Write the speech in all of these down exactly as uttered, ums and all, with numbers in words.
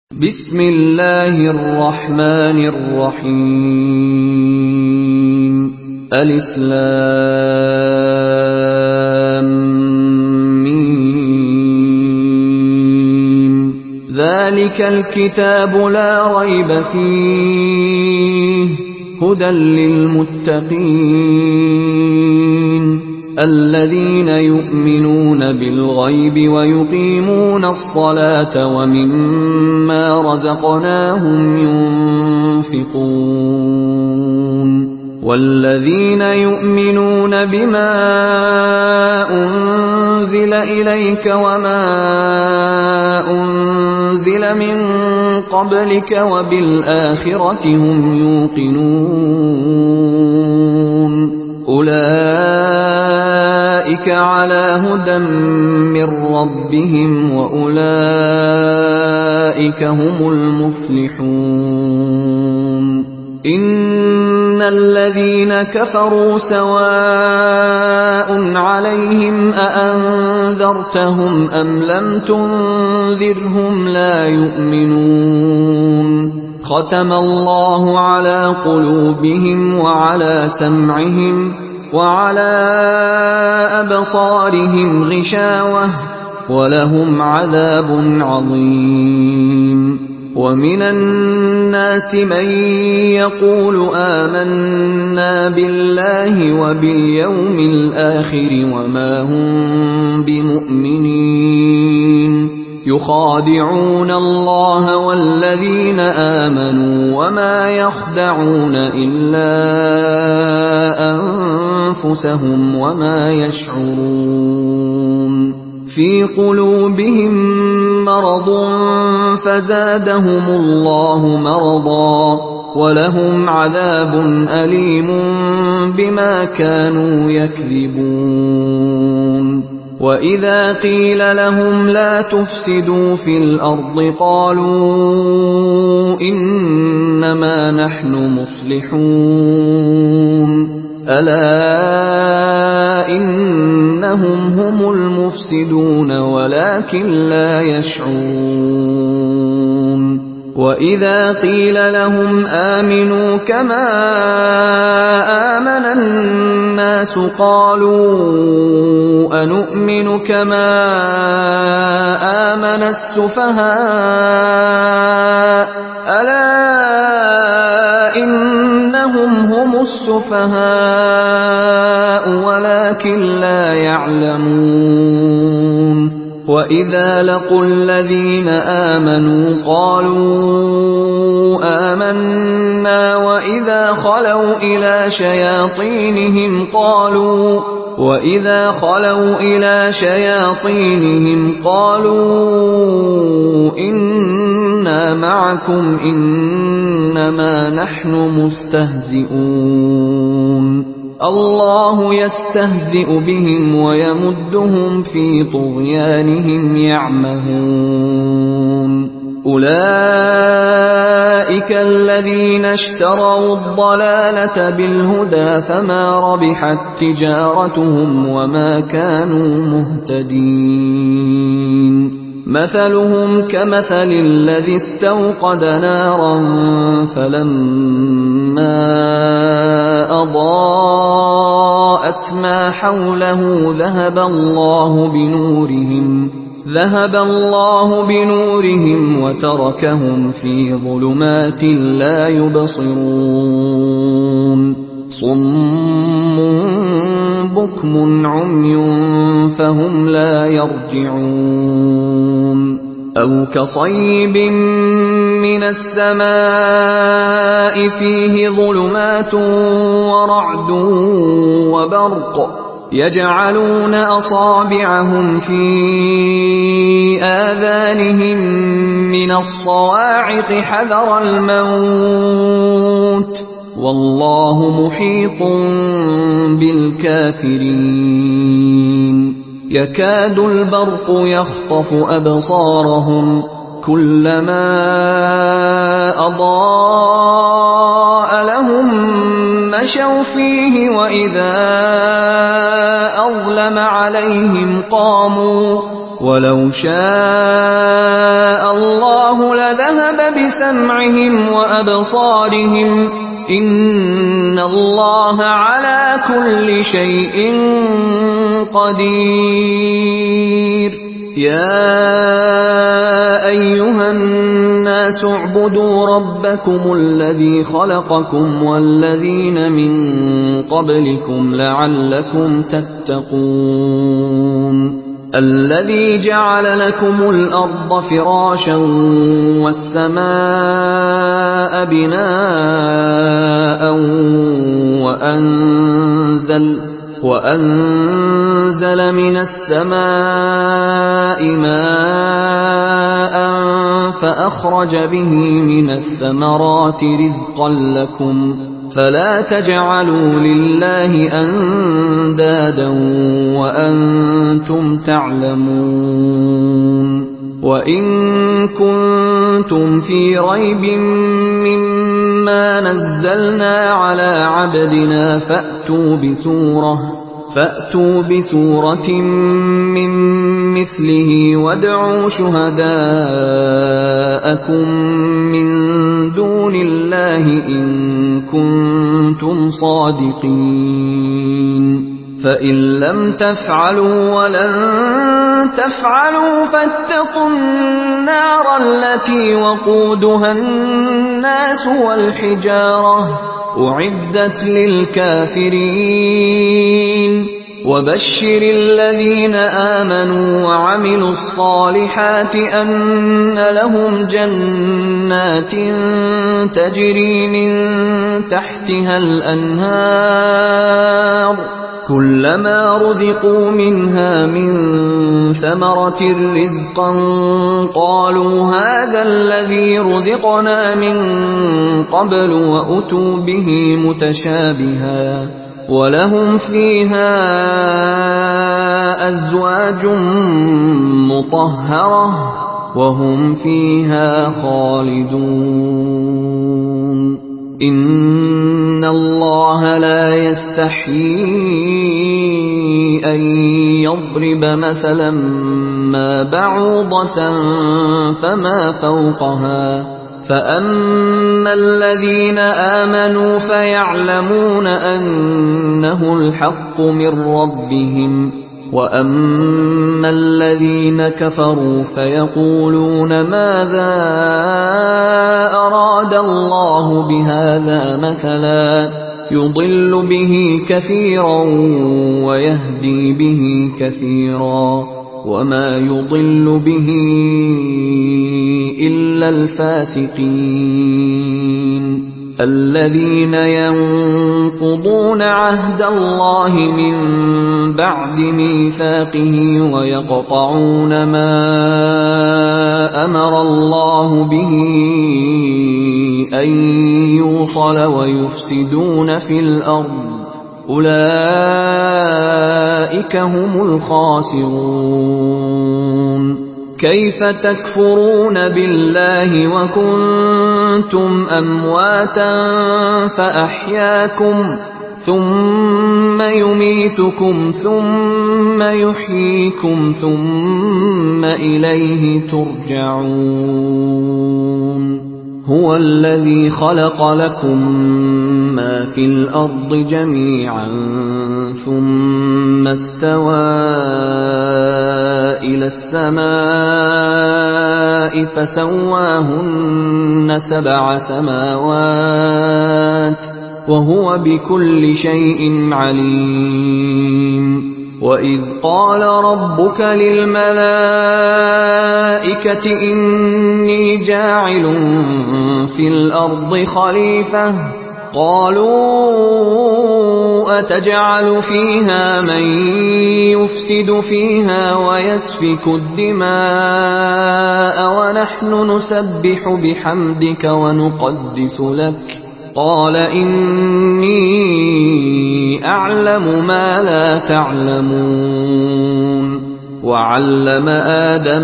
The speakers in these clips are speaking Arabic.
بسم الله الرحمن الرحيم ألف لام ميم ذلك الكتاب لا ريب فيه هدى للمتقين الذين يؤمنون بالغيب ويقيمون الصلاة ومما رزقناهم ينفقون والذين يؤمنون بما أنزل إليك وما أنزل من قبلك وبالآخرة هم يوقنون أولئك على هدى من ربهم وأولئك هم المفلحون إن الذين كفروا سواء عليهم أأنذرتهم أم لم تنذرهم لا يؤمنون ختم الله على قلوبهم وعلى سمعهم وعلى أبصارهم غشاوة ولهم عذاب عظيم ومن الناس من يقول آمنا بالله وباليوم الآخر وما هم بمؤمنين يخادعون الله والذين آمنوا وما يخدعون إلا أنفسهم وما يشعرون في قلوبهم مرض فزادهم الله مرضا ولهم عذاب أليم بما كانوا يكذبون وإذا قيل لهم لا تفسدوا في الأرض قالوا إنما نحن مصلحون ألا إنهم هم المفسدون ولكن لا يشعرون وإذا قيل لهم آمنوا كما آمن الناس قالوا أنؤمن كما آمن السفهاء ألا إنهم هم السفهاء ولكن لا يعلمون وإذا لقوا الذين آمنوا قالوا آمنا وإذا خلوا إلى شياطينهم قالوا وإذا خلوا إلى شياطينهم قالوا إنا معكم إنما نحن مستهزئون الله يستهزئ بهم ويمدهم في طغيانهم يعمهون أولئك الذين اشتروا الضلالة بالهدى فما ربحت تجارتهم وما كانوا مهتدين مثلهم كمثل الذي استوقد نارا فلما أضاءت ما حوله ذهب الله بنورهم ذهب الله بنورهم وتركهم في ظلمات لا يبصرون صم بكم عمي فهم لا يرجعون أو كصيب من السماء فيه ظلمات ورعد وبرق يجعلون أصابعهم في آذانهم من الصواعق حذر الموت والله محيط بالكافرين يكاد البرق يخطف أبصارهم كلما أضاء لهم مشوا فيه وإذا أظلم عليهم قاموا ولو شاء الله لذهب بسمعهم وأبصارهم إن الله على كل شيء قدير يا أيها الناس اعبدوا ربكم الذي خلقكم والذين من قبلكم لعلكم تتقون الذي جعل لكم الأرض فراشا والسماء بناء وأنزل, وأنزل من السماء ماء فأخرج به من الثمرات رزقا لكم فلا تجعلوا لله أندادا وأنتم تعلمون وإن كنتم في ريب مما نزلنا على عبدنا فأتوا بسورة فأتوا بسورة من مثله وادعوا شهداءكم من دون الله إن كنتم صادقين فإن لم تفعلوا ولن تفعلوا فاتقوا النار التي وقودها الناس والحجارة أعدت للكافرين وبشر الذين آمنوا وعملوا الصالحات أن لهم جنات تجري من تحتها الأنهار كلما رزقوا منها من ثمرة رزقا قالوا هذا الذي رزقنا من قبل وأتوا به متشابها ولهم فيها أزواج مطهرة وهم فيها خالدون إن الله لا يستحيي أن يضرب مثلا ما بعوضة فما فوقها فأما الذين آمنوا فيعلمون أنه الحق من ربهم وأما الذين كفروا فيقولون ماذا أراد الله بهذا مثلا يضل به كثيرا ويهدي به كثيرا وما يضل به إلا الفاسقين الذين ينقضون عهد الله من بعد ميثاقه ويقطعون ما أمر الله به أن يوصل ويفسدون في الأرض أولئك هم الخاسرون كيف تكفرون بالله وكنتم أمواتا فأحياكم ثم يميتكم ثم يحييكم ثم إليه ترجعون هو الذي خلق لكم ما في الأرض جميعا ثم استوى إلى السماء فسواهن سبع سماوات وهو بكل شيء عليم وإذ قال ربك للملائكة إني جاعل في الأرض خليفة قالوا أتجعل فيها من يفسد فيها ويسفك الدماء ونحن نسبح بحمدك ونقدس لك قال إني أعلم ما لا تعلمون وعلم آدم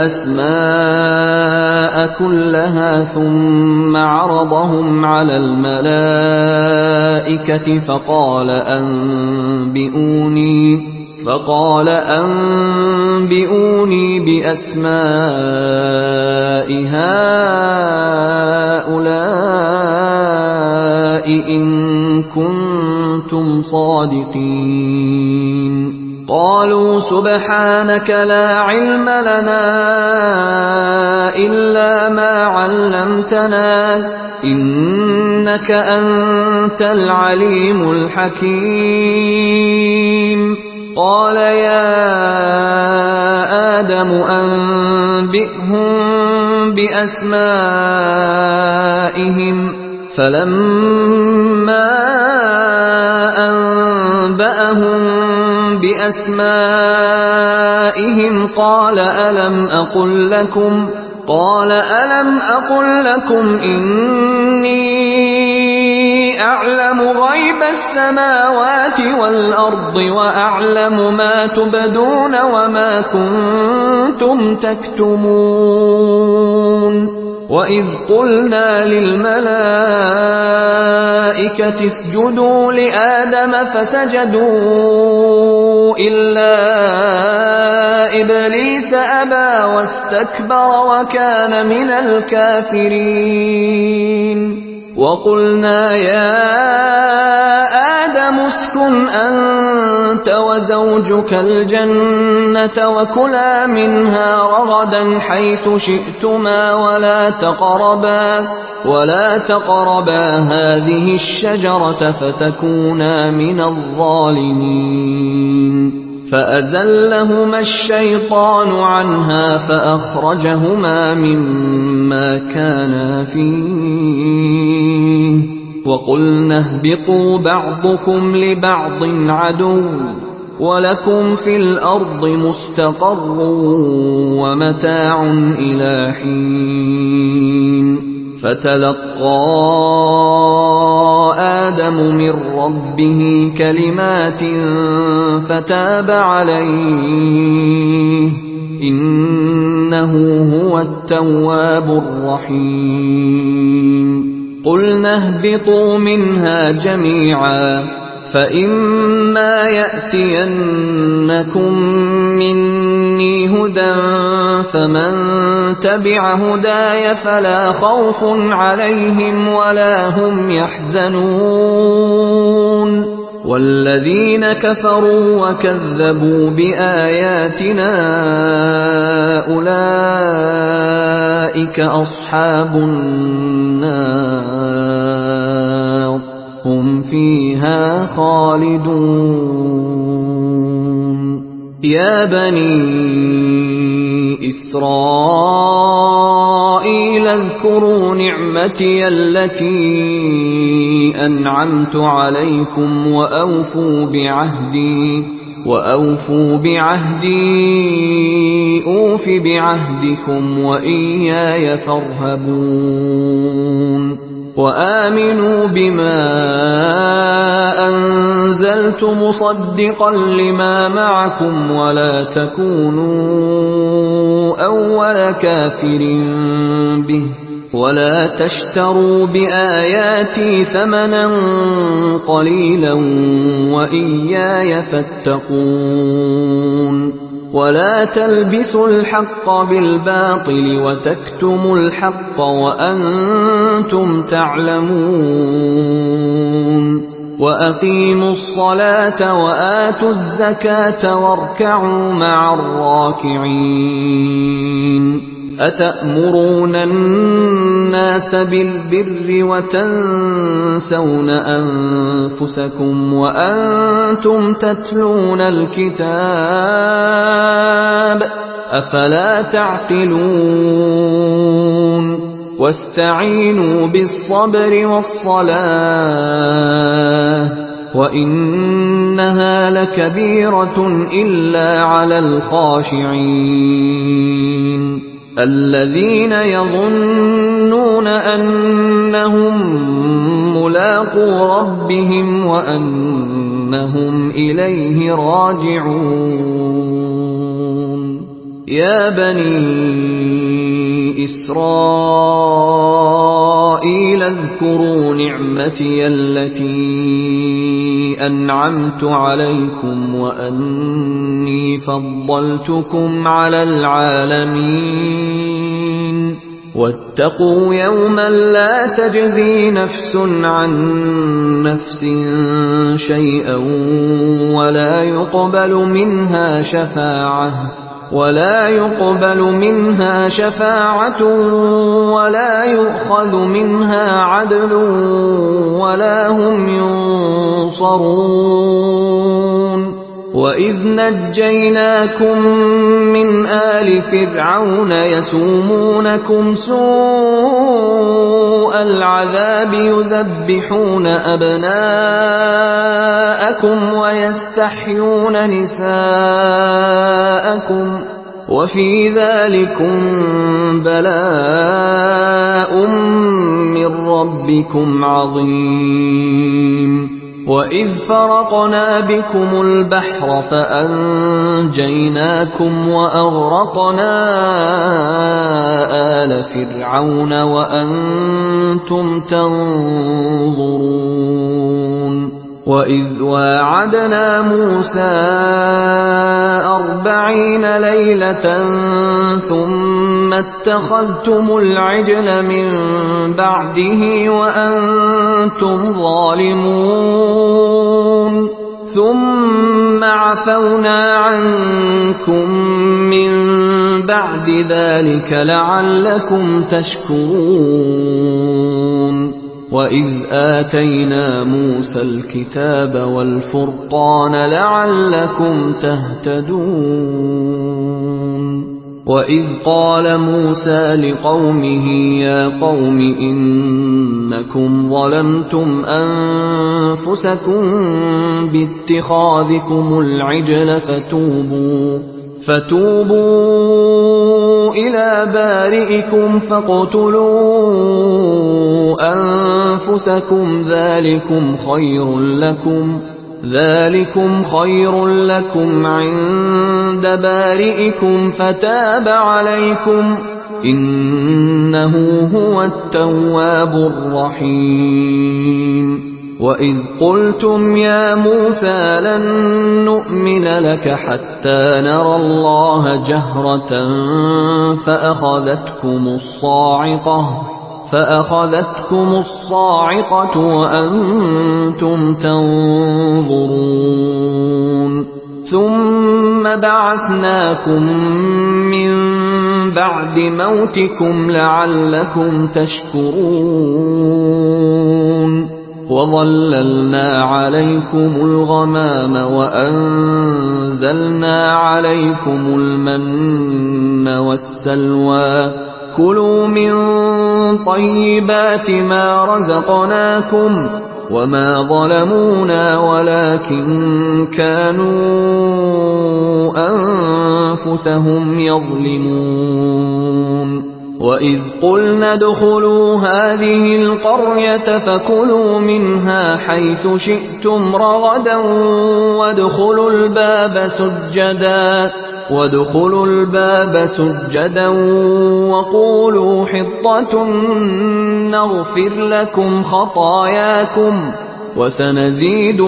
الأسماء كلها ثم عرضهم على الملائكة فقال أنبئوني فقال أنبئوني بأسماء هؤلاء إن كنتم صادقين قالوا سبحانك لا علم لنا إلا ما علمتنا إنك أنت العليم الحكيم قال يا آدم أنبئهم بأسمائهم فلما أنبأهم بأسمائهم قال ألم أقل لكم قال ألم أقل لكم إني أعلم غيب السماوات والأرض وأعلم ما تبدون وما كنتم تكتمون وإذ قلنا للملائكة اسجدوا لآدم فسجدوا إلا إبليس أبى واستكبر وكان من الكافرين وقلنا يا آدم اسكن أنت وزوجك الجنة وكلا منها رغدا حيث شئتما ولا تقربا ولا تقربا هذه الشجرة فتكونا من الظالمين فأزلهما الشيطان عنها فأخرجهما مما كانا فيه وقلنا اهبطوا بعضكم لبعض عدو ولكم في الأرض مستقر ومتاع إلى حين فتلقى آدم من ربه كلمات فتاب عليه إنه هو التواب الرحيم قلنا اهبطوا منها جميعا فإما يأتينكم مني هدى فمن تبع هداي فلا خوف عليهم ولا هم يحزنون والذين كفروا وكذبوا بآياتنا أولئك أصحاب النار هم فيها خالدون يا بني إسرائيل اذكروا نعمتي التي أنعمت عليكم وأوفوا بعهدي وأوفوا بعهدي أوف بعهدكم وإياي فارهبون وآمنوا بما أنزلت مصدقا لما معكم ولا تكونوا أول كافر به ولا تشتروا بآياتي ثمنا قليلا وإياي فاتقون ولا تلبسوا الحق بالباطل وتكتموا الحق وأنتم تعلمون وأقيموا الصلاة وآتوا الزكاة واركعوا مع الراكعين أتأمرون الناس بالبر وتنسون أنفسكم وأنتم تتلون الكتاب أفلا تعقلون واستعينوا بالصبر والصلاة وإنها لكبيرة إلا على الخاشعين الذين يظنون أنهم ملاقو ربهم وأنهم إليه راجعون يا بني إسرائيل اذكروا نعمتي التي أنعمت عليكم وأني فضلتكم على العالمين واتقوا يوما لا تجزي نفس عن نفس شيئا ولا يقبل منها شفاعة ولا يقبل منها شفاعة ولا يؤخذ منها عدل ولا هم ينصرون وإذ نجيناكم من آل فرعون يسومونكم سوء العذاب يذبحون أبناءكم ويستحيون نساءكم وفي ذلكم بلاء من ربكم عظيم وإذ فرقنا بكم البحر فأنجيناكم وأغرقنا آل فرعون وأنتم تنظرون وإذ واعدنا موسى أربعين ليلة ثم اتخذتم العجل من بعده وأنتم ظالمون ثم عفونا عنكم من بعد ذلك لعلكم تشكرون وإذ آتينا موسى الكتاب والفرقان لعلكم تهتدون وإذ قال موسى لقومه يا قوم إنكم ظلمتم أنفسكم باتخاذكم العجل فتوبوا فتوبوا إلى بارئكم فاقتلوا أنفسكم ذلكم خير لكم ذلكم خير لكم عند بارئكم فتاب عليكم إنه هو التواب الرحيم وإذ قلتم يا موسى لن نؤمن لك حتى نرى الله جهرة فأخذتكم الصاعقة فأخذتكم الصاعقة وأنتم تنظرون ثم بعثناكم من بعد موتكم لعلكم تشكرون وظللنا عليكم الغمام وأنزلنا عليكم المن والسلوى كلوا من طيبات ما رزقناكم وما ظلمونا ولكن كانوا أنفسهم يظلمون وإذ قلنا ادخلوا هذه القرية فكلوا منها حيث شئتم رغدا وادخلوا الباب سجدا وادخلوا الباب سجدا وقولوا حطة نغفر لكم خطاياكم وسنزيد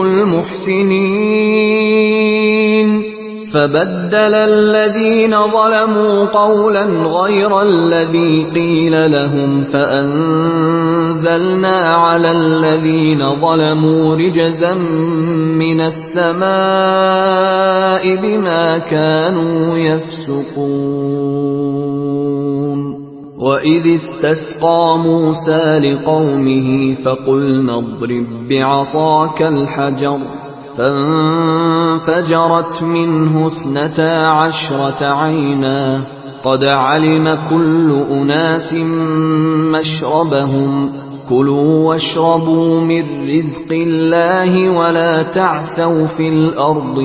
المحسنين فبدل الذين ظلموا قولا غير الذي قيل لهم فأنزلنا على الذين ظلموا رجزا من السماء بما كانوا يفسقون وإذ استسقى موسى لقومه فقلنا اضرب بعصاك الحجر فانفجرت منه اثنتا عشرة عينا قد علم كل أناس مشربهم كلوا واشربوا من رزق الله ولا تعثوا في الأرض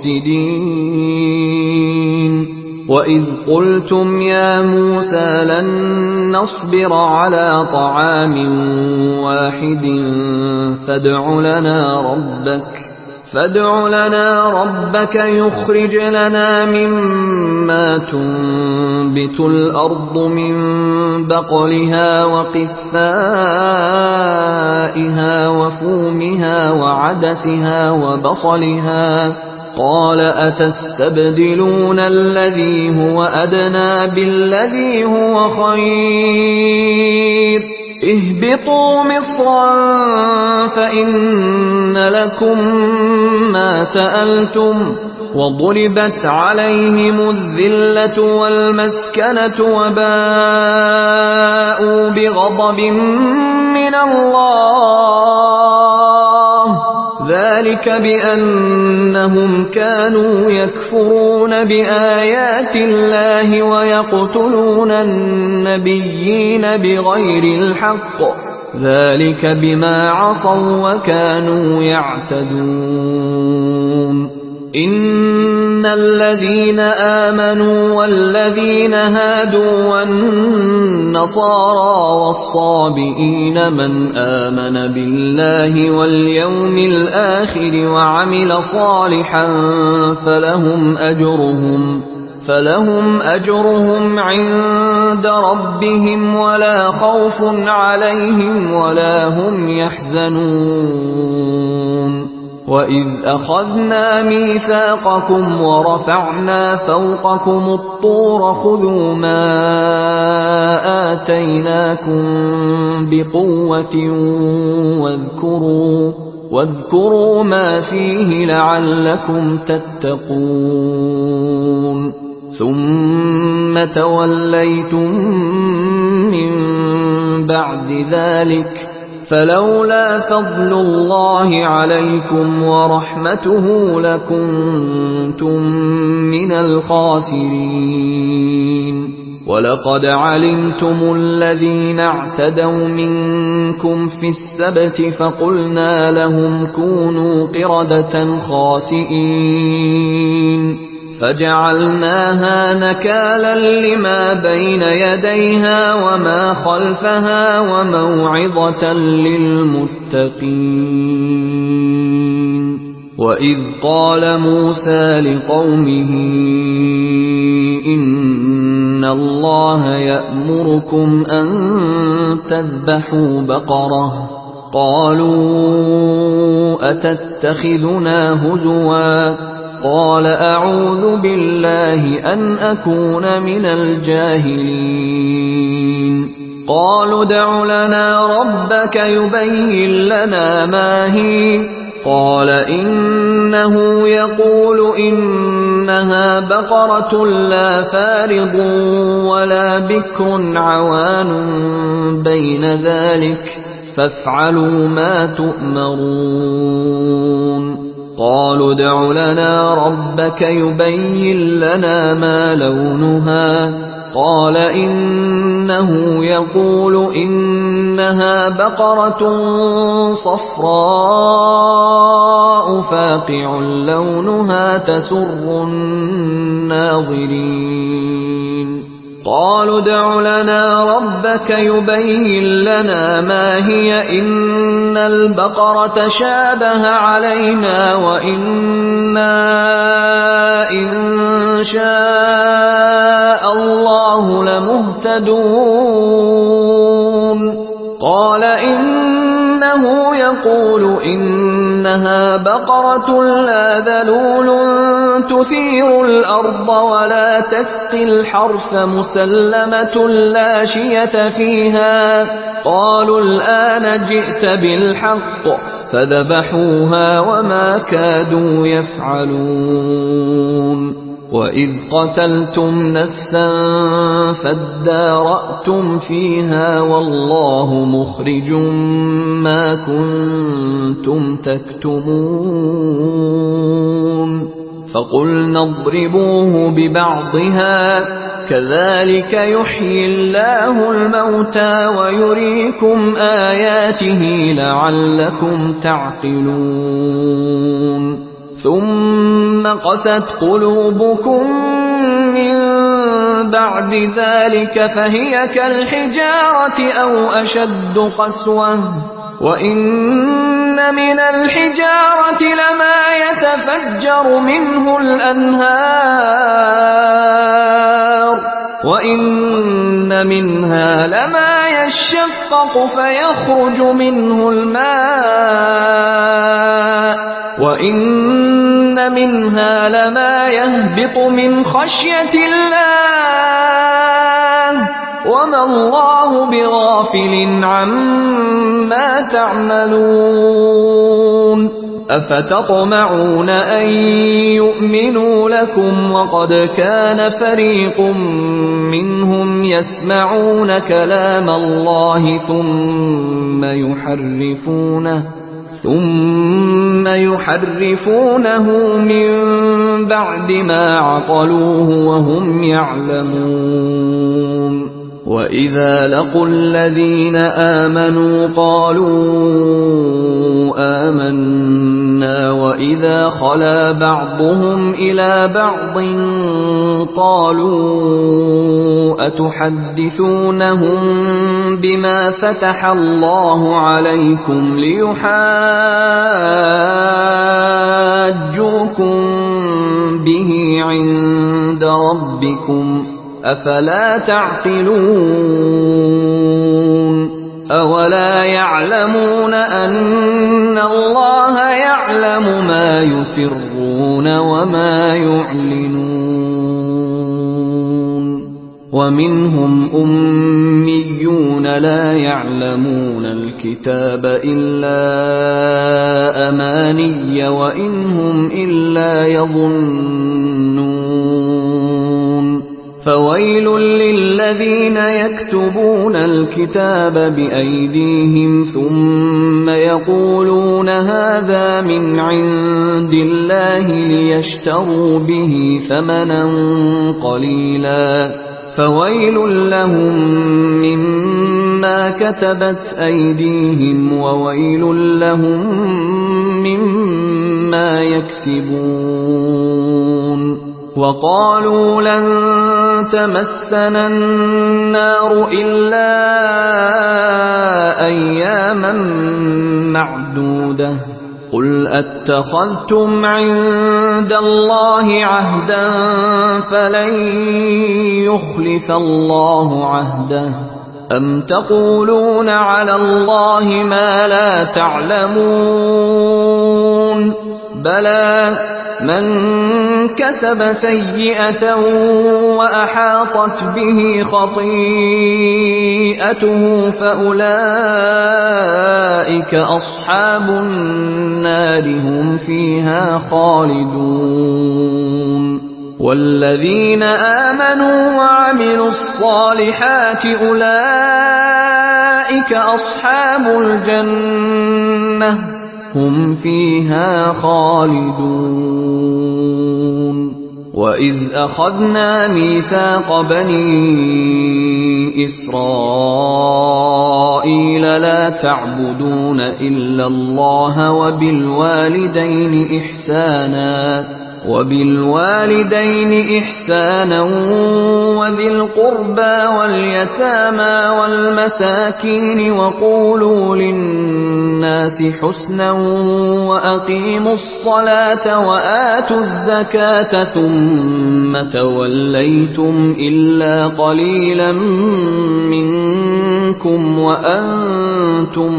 مفسدين وإذ قلتم يا موسى لن نصبر على طعام واحد فادع لنا ربك فادع لنا ربك يخرج لنا مما تنبت الأرض من بقلها وقثائها وفومها وعدسها وبصلها قال أتستبدلون الذي هو أدنى بالذي هو خير اهبطوا مصرا فإن لكم ما سألتم وضربت عليهم الذلة والمسكنة وباءوا بغضب من الله ذلك بأنهم كانوا يكفرون بآيات الله ويقتلون النبيين بغير الحق ذلك بما عصوا وكانوا يعتدون إن الذين آمنوا والذين هادوا والنصارى والصابئين من آمن بالله واليوم الآخر وعمل صالحا فلهم أجرهم فلهم أجرهم عند ربهم ولا خوف عليهم ولا هم يحزنون وإذ أخذنا ميثاقكم ورفعنا فوقكم الطور خذوا ما آتيناكم بقوة واذكروا واذكروا ما فيه لعلكم تتقون ثم توليتم من بعد ذلك فلولا فضل الله عليكم ورحمته لكنتم من الخاسرين ولقد علمتم الذين اعتدوا منكم في السبت فقلنا لهم كونوا قردة خاسئين فجعلناها نكالا لما بين يديها وما خلفها وموعظة للمتقين وإذ قال موسى لقومه إن الله يأمركم أن تذبحوا بقرة قالوا أتتخذنا هزوا قال أعوذ بالله أن أكون من الجاهلين قالوا ادع لنا ربك يبين لنا ما هي قال إنه يقول إنها بقرة لا فارض ولا بكر عوان بين ذلك فافعلوا ما تؤمرون قالوا ادع لنا ربك يبين لنا ما لونها قال إنه يقول إنها بقرة صفراء فاقع لونها تسر الناظرين قالوا ادع لنا ربك يبين لنا ما هي إن البقرة شابه علينا وإنا إن شاء الله لمهتدون قال إنه يقول إنها بقرة لا ذلول تثير الأرض ولا تسقي الحرث مسلمة لا شية فيها قالوا الآن جئت بالحق فذبحوها وما كادوا يفعلون وإذ قتلتم نفسا فادارأتم فيها والله مخرج ما كنتم تكتمون فقلنا اضربوه ببعضها كذلك يحيي الله الموتى ويريكم آياته لعلكم تعقلون ثم قست قلوبكم من بعد ذلك فهي كالحجارة أو أشد قسوة وإن من الحجارة لما يتفجر منه الأنهار وإن منها لما يشقق فيخرج منه الماء وإن منها لما يهبط من خشية الله وما الله بغافل عما تعملون أفتطمعون أن يؤمنوا لكم وقد كان فريق منهم يسمعون كلام الله ثم يحرفونه ثم يحرفونه من بعد ما عقلوه وهم يعلمون وإذا لقوا الذين آمنوا قالوا آمنا وإذا خلا بعضهم إلى بعض قالوا أتحدثونهم بما فتح الله عليكم ليحاجوكم به عند ربكم أفلا تعقلون أولا يعلمون أن الله يعلم ما يسرون وما يعلنون ومنهم أميون لا يعلمون الكتاب إلا أماني وإنهم إلا يظنون فويل للذين يكتبون الكتاب بأيديهم ثم يقولون هذا من عند الله ليشتروا به ثمنا قليلا فويل لهم مما كتبت أيديهم وويل لهم مما يكسبون وقالوا لن تمسنا النار إلا أياما معدودة قل أتخذتم عند الله عهدا فلن يخلف الله عهده أم تقولون على الله ما لا تعلمون بلى من كسب سيئة وأحاطت به خطيئته فأولئك أصحاب النار هم فيها خالدون والذين آمنوا وعملوا الصالحات أولئك أصحاب الجنة هم فيها خالدون وإذ أخذنا ميثاق بني إسرائيل لا تعبدون إلا الله وبالوالدين إحسانا وبالوالدين إحسانا وذي القربى واليتامى والمساكين وقولوا للناس حسنا وأقيموا الصلاة وآتوا الزكاة ثم توليتم إلا قليلا منكم وأنتم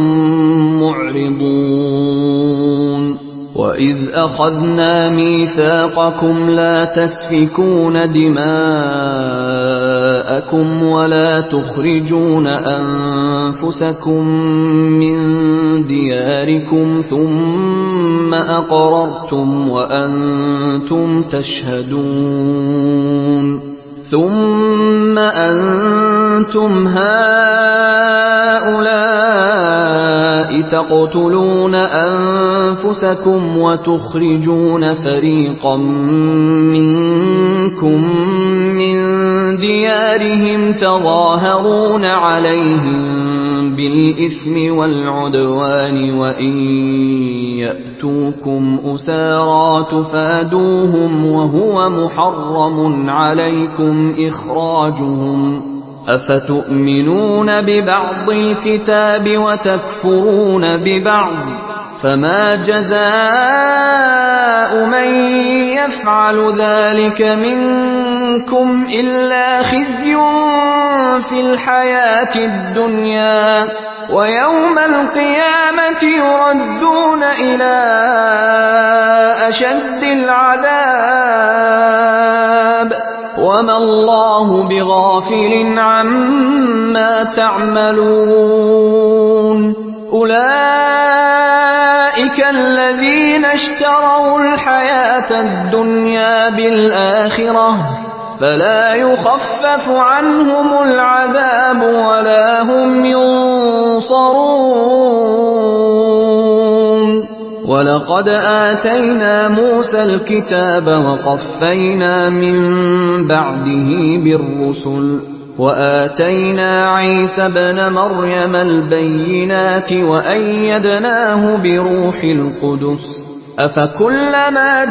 معرضون وإذ أخذنا ميثاقكم لا تسفكون دماءكم ولا تخرجون أنفسكم من دياركم ثم أقررتم وأنتم تشهدون ثم أنتم هؤلاء تقتلون أنفسكم وتخرجون فريقا منكم من ديارهم تظاهرون عليهم بالإثم والعدوان وإن يأتوكم أسارى تفادوهم وهو محرم عليكم إخراجهم أفتؤمنون ببعض الكتاب وتكفرون ببعض فما جزاء من يفعل ذلك منكم إلا خزي في الحياة الدنيا ويوم القيامة يردون إلى أشد العذاب وما الله بغافل عما تعملون أولئك الذين اشتروا الحياة الدنيا بالآخرة فلا يخفف عنهم العذاب ولا هم ينصرون ولقد آتينا موسى الكتاب وقفينا من بعده بالرسل وآتينا عيسى ابن مريم البينات وأيدناه بروح القدس أفكلما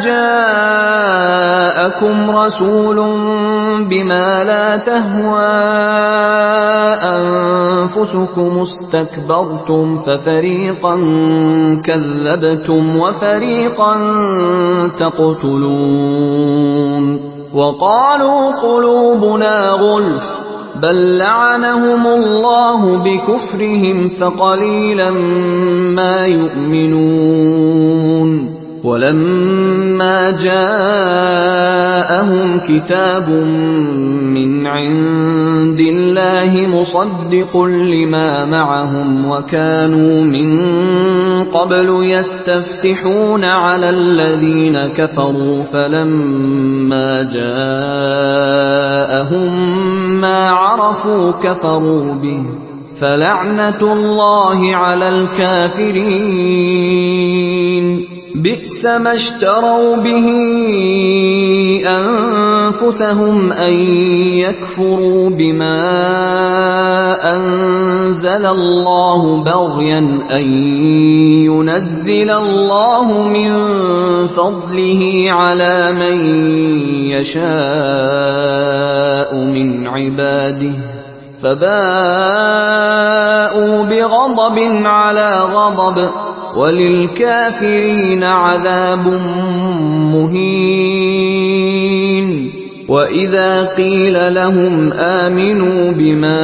جاءكم رسول بما لا تهوى أنفسكم استكبرتم ففريقا كذبتم وفريقا تقتلون وقالوا قلوبنا غلف بل لعنهم الله بكفرهم فقليلا ما يؤمنون ولما جاءهم كتاب من عند الله مصدق لما معهم وكانوا من قبل يستفتحون على الذين كفروا فلما جاءهم ما عرفوا كفروا به فلعنة الله على الكافرين بئس ما اشتروا به أنفسهم أن يكفروا بما أنزل الله بغيا أن ينزل الله من فضله على من يشاء من عباده فباءوا بغضب على غضب وللكافرين عذاب مهين وإذا قيل لهم آمنوا بما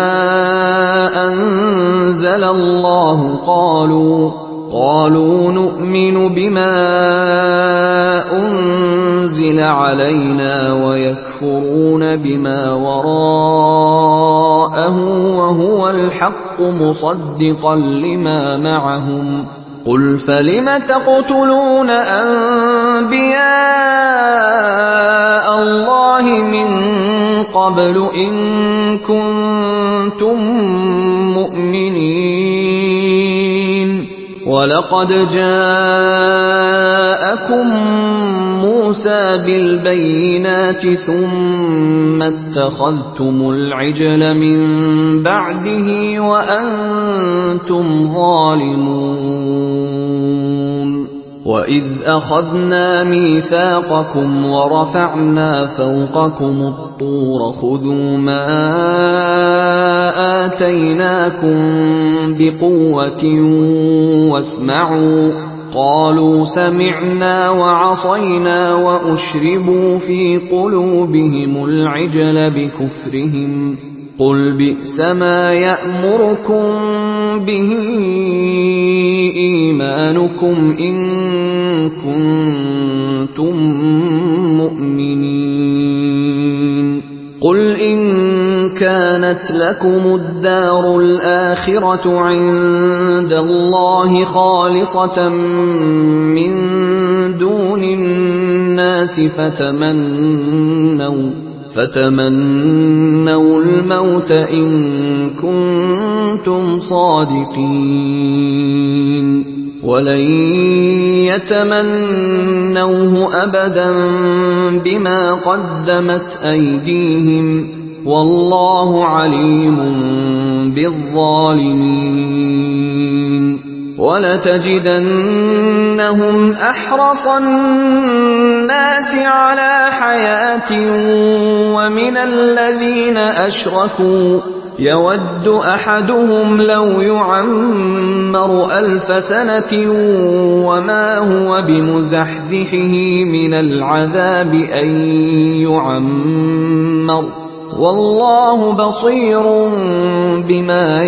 أنزل الله قالوا قالوا نؤمن بما أنزل علينا ويكفرون بما وراءه وهو الحق مصدقا لما معهم قل فلم تقتلون أنبياء الله من قبل إن كنتم مؤمنين ولقد جاءكم موسى بالبينات ثم اتخذتم العجل من بعده وأنتم ظالمون وإذ أخذنا ميثاقكم ورفعنا فوقكم الطور خذوا ما آتيناكم بقوة واسمعوا قالوا سمعنا وعصينا وأشربوا في قلوبهم العجل بكفرهم قل بئس ما يأمركم به إيمانكم إن كنتم مؤمنين قل إن كانت لكم الدار الآخرة عند الله خالصة من دون الناس فتمنوا فتمنوا الموت إن كنتم صادقين ولن يتمنوه أبدا بما قدمت أيديهم والله عليم بالظالمين ولتجدنهم أحرص الناس على حياة ومن الذين أشركوا يود أحدهم لو يعمر ألف سنة وما هو بمزحزحه من العذاب أن يعمر والله بصير بما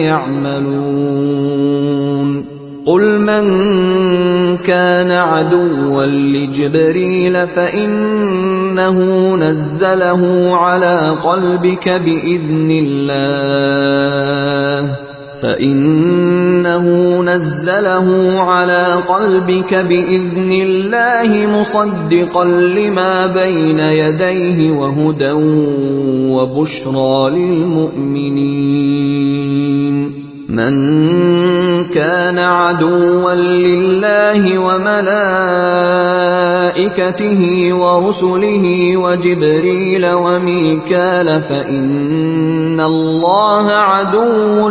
يعملون قل من كان عدوا لجبريل فإنه نزله على قلبك بإذن الله فإنه نزله على قلبك بإذن الله مصدقا لما بين يديه وهدى وبشرى للمؤمنين من كان عدوا لله وملائكته ورسله وجبريل وميكال فإن الله عدو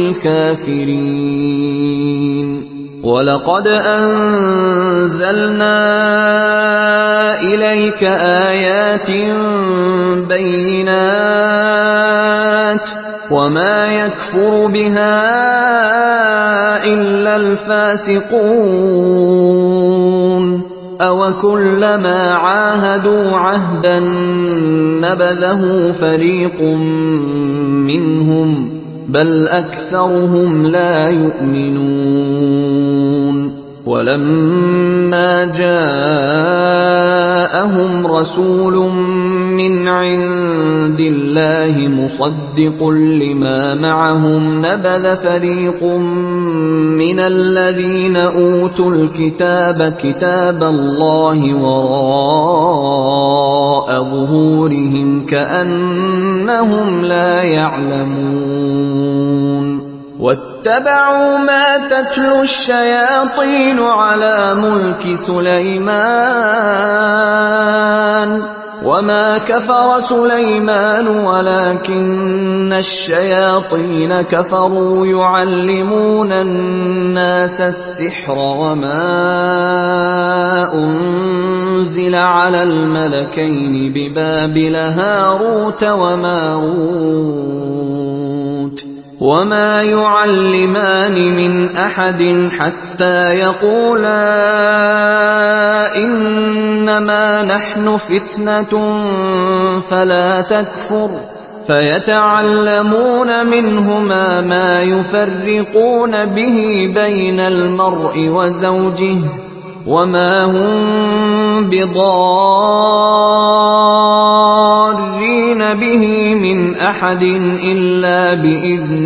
للكافرين ولقد أنزلنا إليك آيات بينات وما يكفر بها إلا الفاسقون أوكلما عاهدوا عهدا نبذه فريق منهم بل أكثرهم لا يؤمنون ولما جاءهم رسول من عند الله مصدق لما معهم نبذ فريق من الذين أوتوا الكتاب كتاب الله وراء ظهورهم كأنهم لا يعلمون واتبعوا ما تتلو الشياطين على ملك سليمان وما كفر سليمان ولكن الشياطين كفروا يعلمون الناس السحر وما أنزل على الملكين ببابل هاروت وماروت وما يعلمان من أحد حتى يقولا إنما نحن فتنة فلا تكفر فيتعلمون منهما ما يفرقون به بين المرء وزوجه وما هم بضارين به من أحد إلا بإذن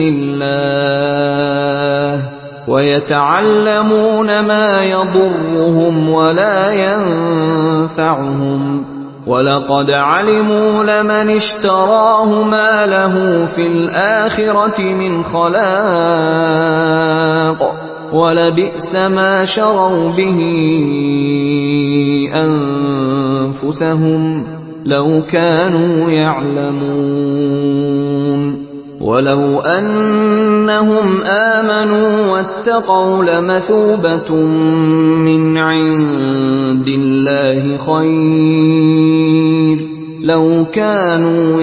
الله ويتعلمون ما يضرهم ولا ينفعهم ولقد علموا لمن اشتراه ما له في الآخرة من خلاق ولبئس ما شروا به أنفسهم لو كانوا يعلمون ولو أنهم آمنوا واتقوا لمثوبة من عند الله خير لو كانوا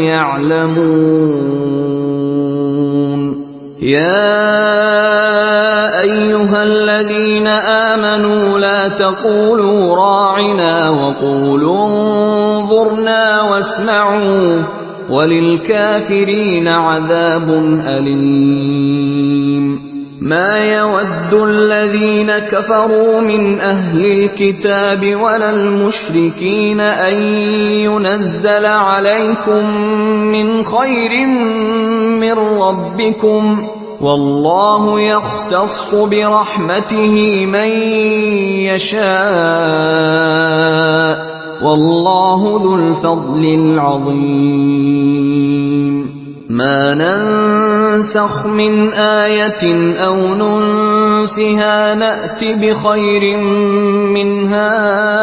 يعلمون يا أيها الذين آمنوا لا تقولوا راعنا وقولوا انظرنا واسمعوا وللكافرين عذاب أليم ما يود الذين كفروا من أهل الكتاب ولا المشركين أن ينزل عليكم من خير من ربكم والله يختص برحمته من يشاء والله ذو الفضل العظيم ما ننسخ من آية أو ننسها نأت بخير منها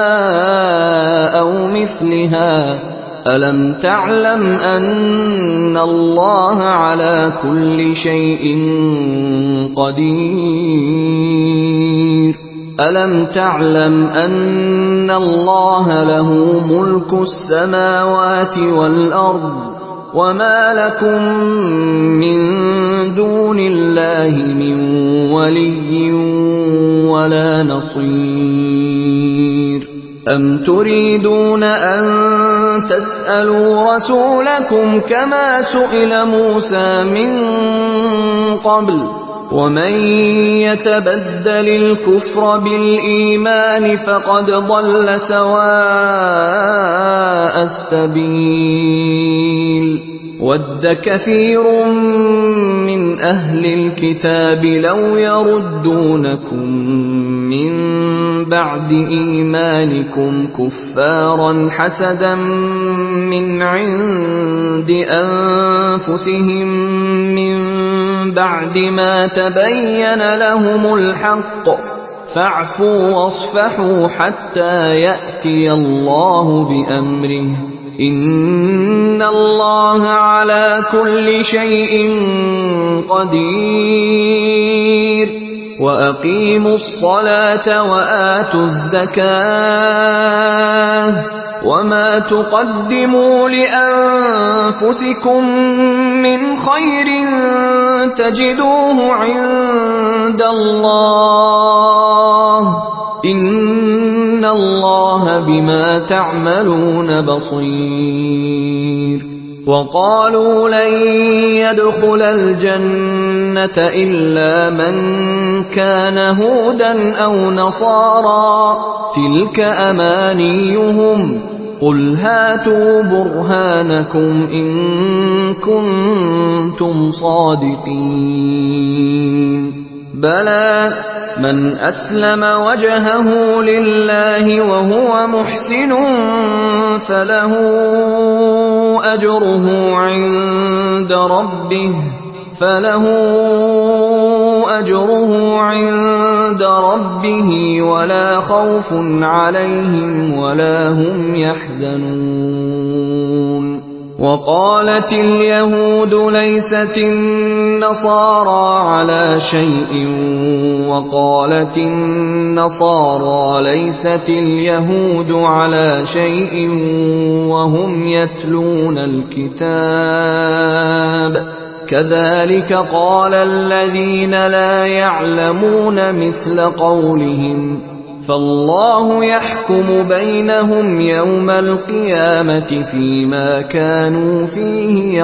أو مثلها ألم تعلم أن الله على كل شيء قدير ألم تعلم أن الله له ملك السماوات والأرض وما لكم من دون الله من ولي ولا نصير أم تريدون أن تسألوا رسولكم كما سئل موسى من قبل ومن يتبدل الكفر بالإيمان فقد ضل سواء السبيل ود كثير من أهل الكتاب لو يردونكم من بعد إيمانكم كفارا حسدا من عند أنفسهم من بعد ما تبين لهم الحق فاعفوا واصفحوا حتى يأتي الله بأمره إن الله على كل شيء قدير وأقيموا الصلاة وآتوا الزكاة وما تقدموا لأنفسكم من خير تجدوه عند الله إن الله بما تعملون بصير وقالوا لن يدخل الجنة إلا من كان هودا أو نصارى تلك أمانيهم قل هاتوا برهانكم إن كنتم صادقين بلى من أسلم وجهه لله وهو محسن فله أجره عند ربه فله أجره عند ربه ولا خوف عليهم ولا هم يحزنون وقالت اليهود ليست النصارى على شيء وقالت النصارى ليست اليهود على شيء وهم يتلون الكتاب كذلك قال الذين لا يعلمون مثل قولهم فالله يحكم بينهم يوم القيامة فيما كانوا فيه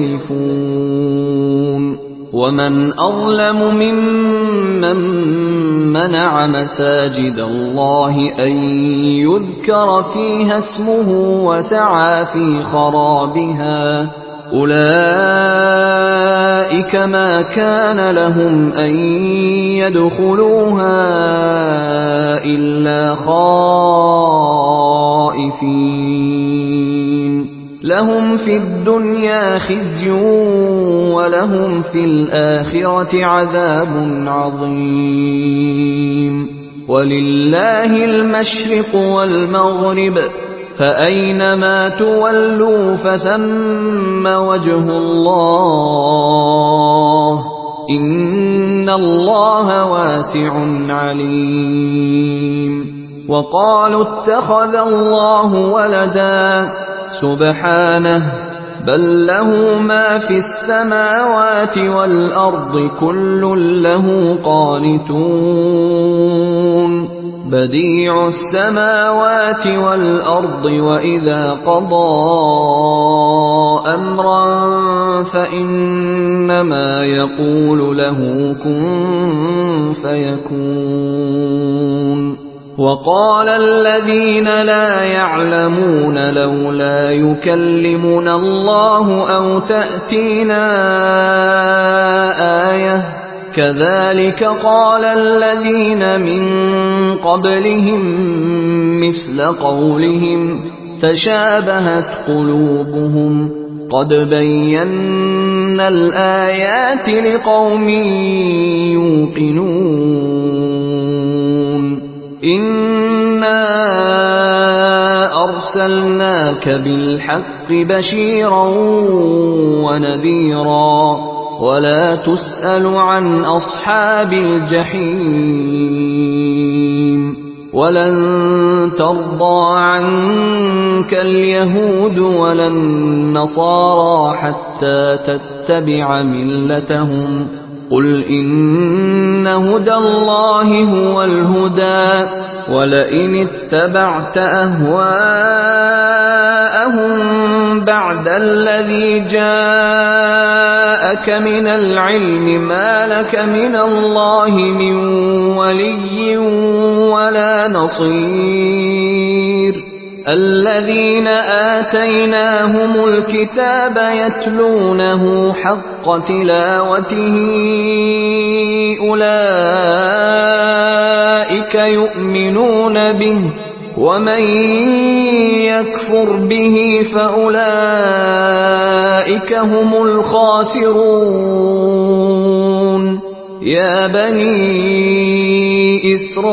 يختلفون ومن أظلم ممن منع مساجد الله أن يذكر فيها اسمه وسعى في خرابها أولئك ما كان لهم أن يدخلوها إلا خائفين لهم في الدنيا خزي ولهم في الآخرة عذاب عظيم ولله المشرق والمغرب فأينما تولوا فثم وجه الله إن الله واسع عليم وقالوا اتخذ الله ولدا سبحانه بل له ما في السماوات والأرض كل له قانتون بديع السماوات والأرض وإذا قضى أمرا فإنما يقول له كن فيكون وقال الذين لا يعلمون لولا يكلمنا الله أو تأتينا آية كذلك قال الذين من قبلهم مثل قولهم تشابهت قلوبهم قد بينا الآيات لقوم يوقنون إنا أرسلناك بالحق بشيرا ونذيرا ولا تسأل عن أصحاب الجحيم ولن ترضى عنك اليهود ولا النصارى حتى تتبع ملتهم قل إن هدى الله هو الهدى ولئن اتبعت أهواءهم بعد الذي جاءك من العلم ما لك من الله من ولي ولا نصير الذين آتيناهم الكتاب يتلونه حق تلاوته أولئك يؤمنون به ومن يكفر به فأولئك هم الخاسرون يا بني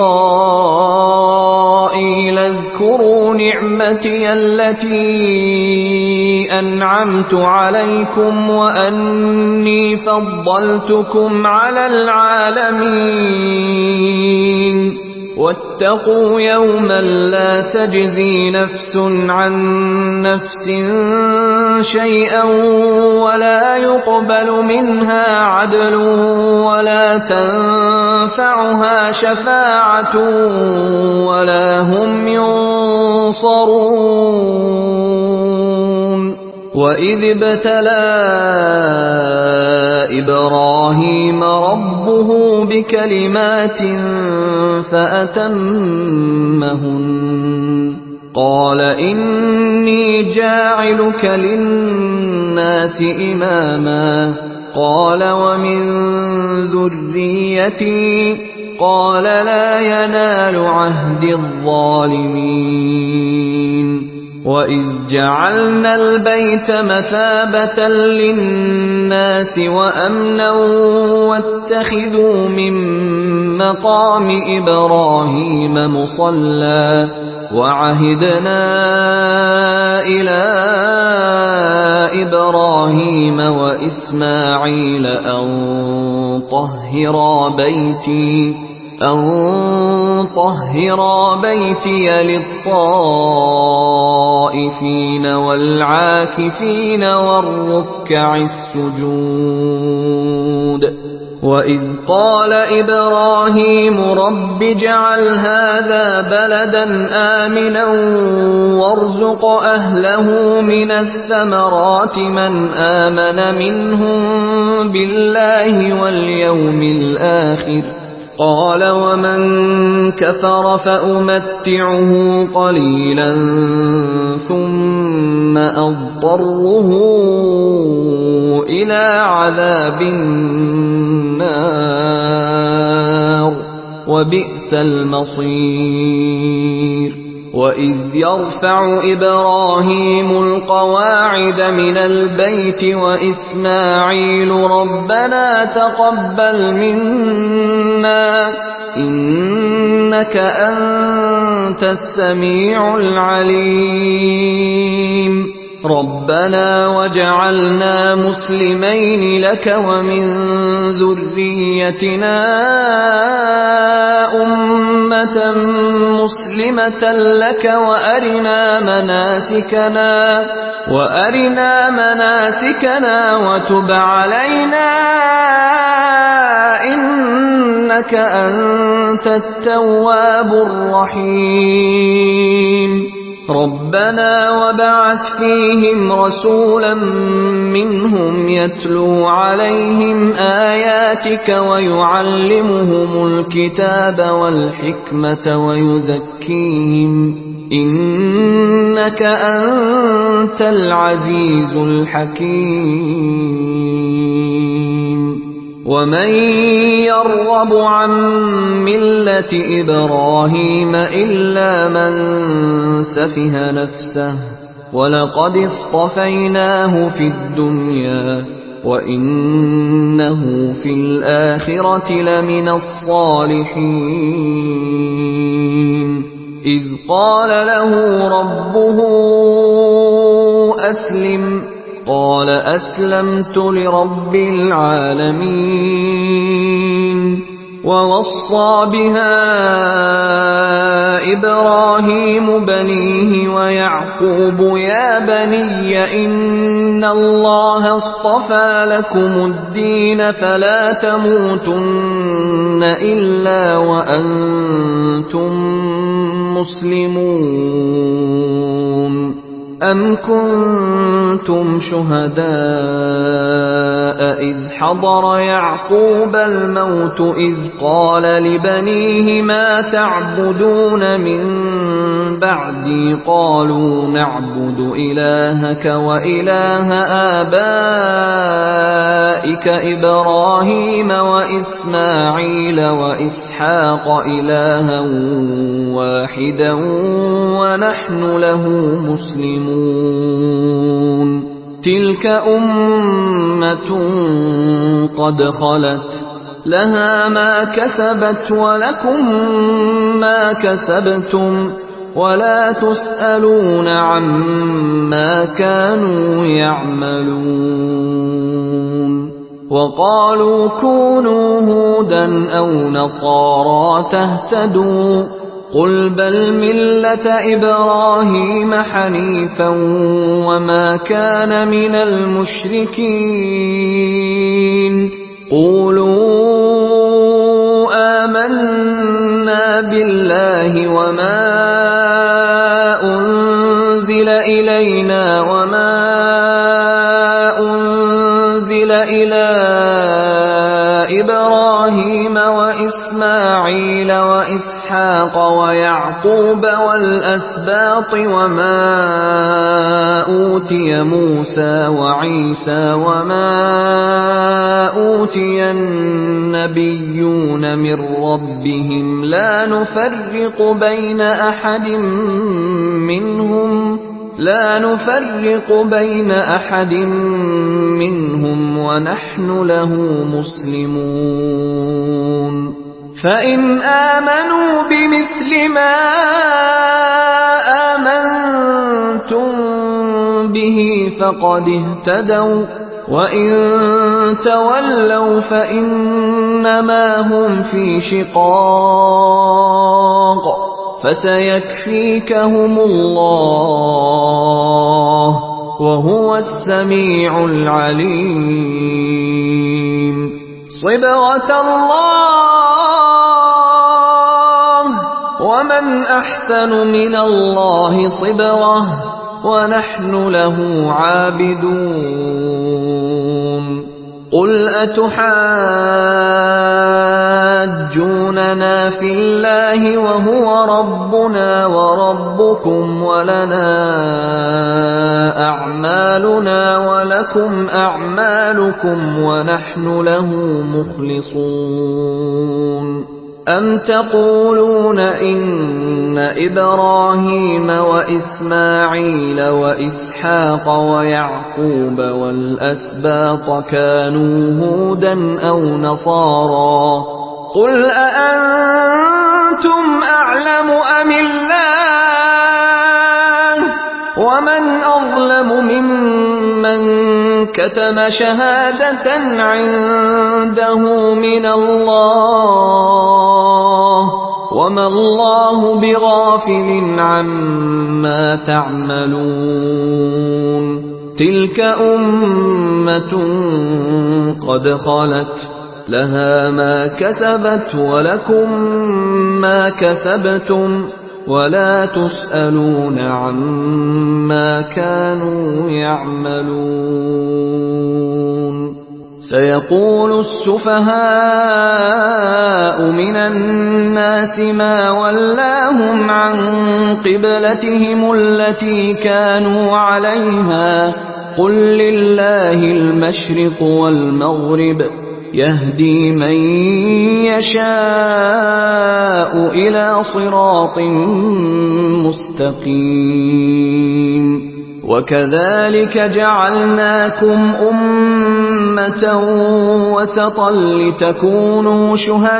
إسرائيل اذكروا نعمتي التي أنعمت عليكم وأني فضلتكم على العالمين واتقوا يوما لا تجزي نفس عن نفس شيئا ولا يقبل منها عدل ولا تنفعها شفاعة ولا هم ينصرون وإذ ابتلى إبراهيم ربه بكلمات فأتمهن قال إني جاعلك للناس إماما قال ومن ذريتي قال لا ينال عهد الظالمين وإذ جعلنا البيت مثابة للناس وأمنا واتخذوا من مقام إبراهيم مصلى وعهدنا إلى إبراهيم وإسماعيل أن طهرا بيتي أن طهرا بيتي للطائفين والعاكفين والركع السجود وإذ قال إبراهيم رب اجعل هذا بلدا آمنا وارزق أهله من الثمرات من آمن منهم بالله واليوم الآخر قال ومن كفر فأمتعه قليلا ثم أضطره إلى عذاب النار وبئس المصير وإذ يرفع إبراهيم القواعد من البيت وإسماعيل ربنا تقبل منا إنك أنت السميع العليم ربنا وجعلنا مسلمين لك ومن ذريتنا أمة مسلمة لك وأرنا مناسكنا وأرنا مناسكنا وتب علينا إنك أنت التواب الرحيم ربنا وبعث فيهم رسولا منهم يتلو عليهم آياتك ويعلمهم الكتاب والحكمة ويزكيهم إنك أنت العزيز الحكيم ومن يرغب عن ملة إبراهيم إلا من سفه نفسه ولقد اصطفيناه في الدنيا وإنه في الآخرة لمن الصالحين إذ قال له ربه أسلم قال أسلمت لرب العالمين ووصى بها إبراهيم بنيه ويعقوب يا بني إن الله اصطفى لكم الدين فلا تموتن إلا وأنتم مسلمون أم كنتم شهداء إذ حضر يعقوب الموت إذ قال لبنيه ما تعبدون من بعدي قالوا نعبد إلهك وإله آبائك إبراهيم وإسماعيل وإسحاق إلها واحدا ونحن له مسلمون تلك أمة قد خلت لها ما كسبت ولكم ما كسبتم ولا تسألون عما كانوا يعملون وقالوا كونوا هودا أو نصارى تهتدوا قل بل ملة إبراهيم حنيفا وما كان من المشركين قولوا آمنا بالله وما أنزل إلينا وما أنزل إلى إبراهيم وإسماعيل وإسحاق ويعقوب والأسباط وما أوتي موسى وعيسى وما أوتي النبيون من ربهم لا نفرق بين أحد منهم لا نفرق بين أحد منهم ونحن له مسلمون فإن آمنوا بمثل ما آمنتم به فقد اهتدوا وإن تولوا فإنما هم في شقاق فسيكفيكهم الله وهو السميع العليم صبغة الله ومن أحسن من الله صبغة ونحن له عابدون قل أتحاجوننا في الله وهو ربنا وربكم ولنا أعمالنا ولكم أعمالكم ونحن له مخلصون أم تقولون إن إبراهيم وإسماعيل وإسحاق ويعقوب والأسباط كانوا هودا أو نصارى قل أأنتم أعلم أم الله ومن أظلم ممن كتم شهادة عنده من الله وما الله بغافل عما تعملون تلك أمة قد خلت لها ما كسبت ولكم ما كسبتم ولا تسألون عما كانوا يعملون سيقول السفهاء من الناس ما ولاهم عن قبلتهم التي كانوا عليها قل لله المشرق والمغرب يهدي من يشاء إلى صراط مستقيم وكذلك جعلناكم أمة وسطا لتكونوا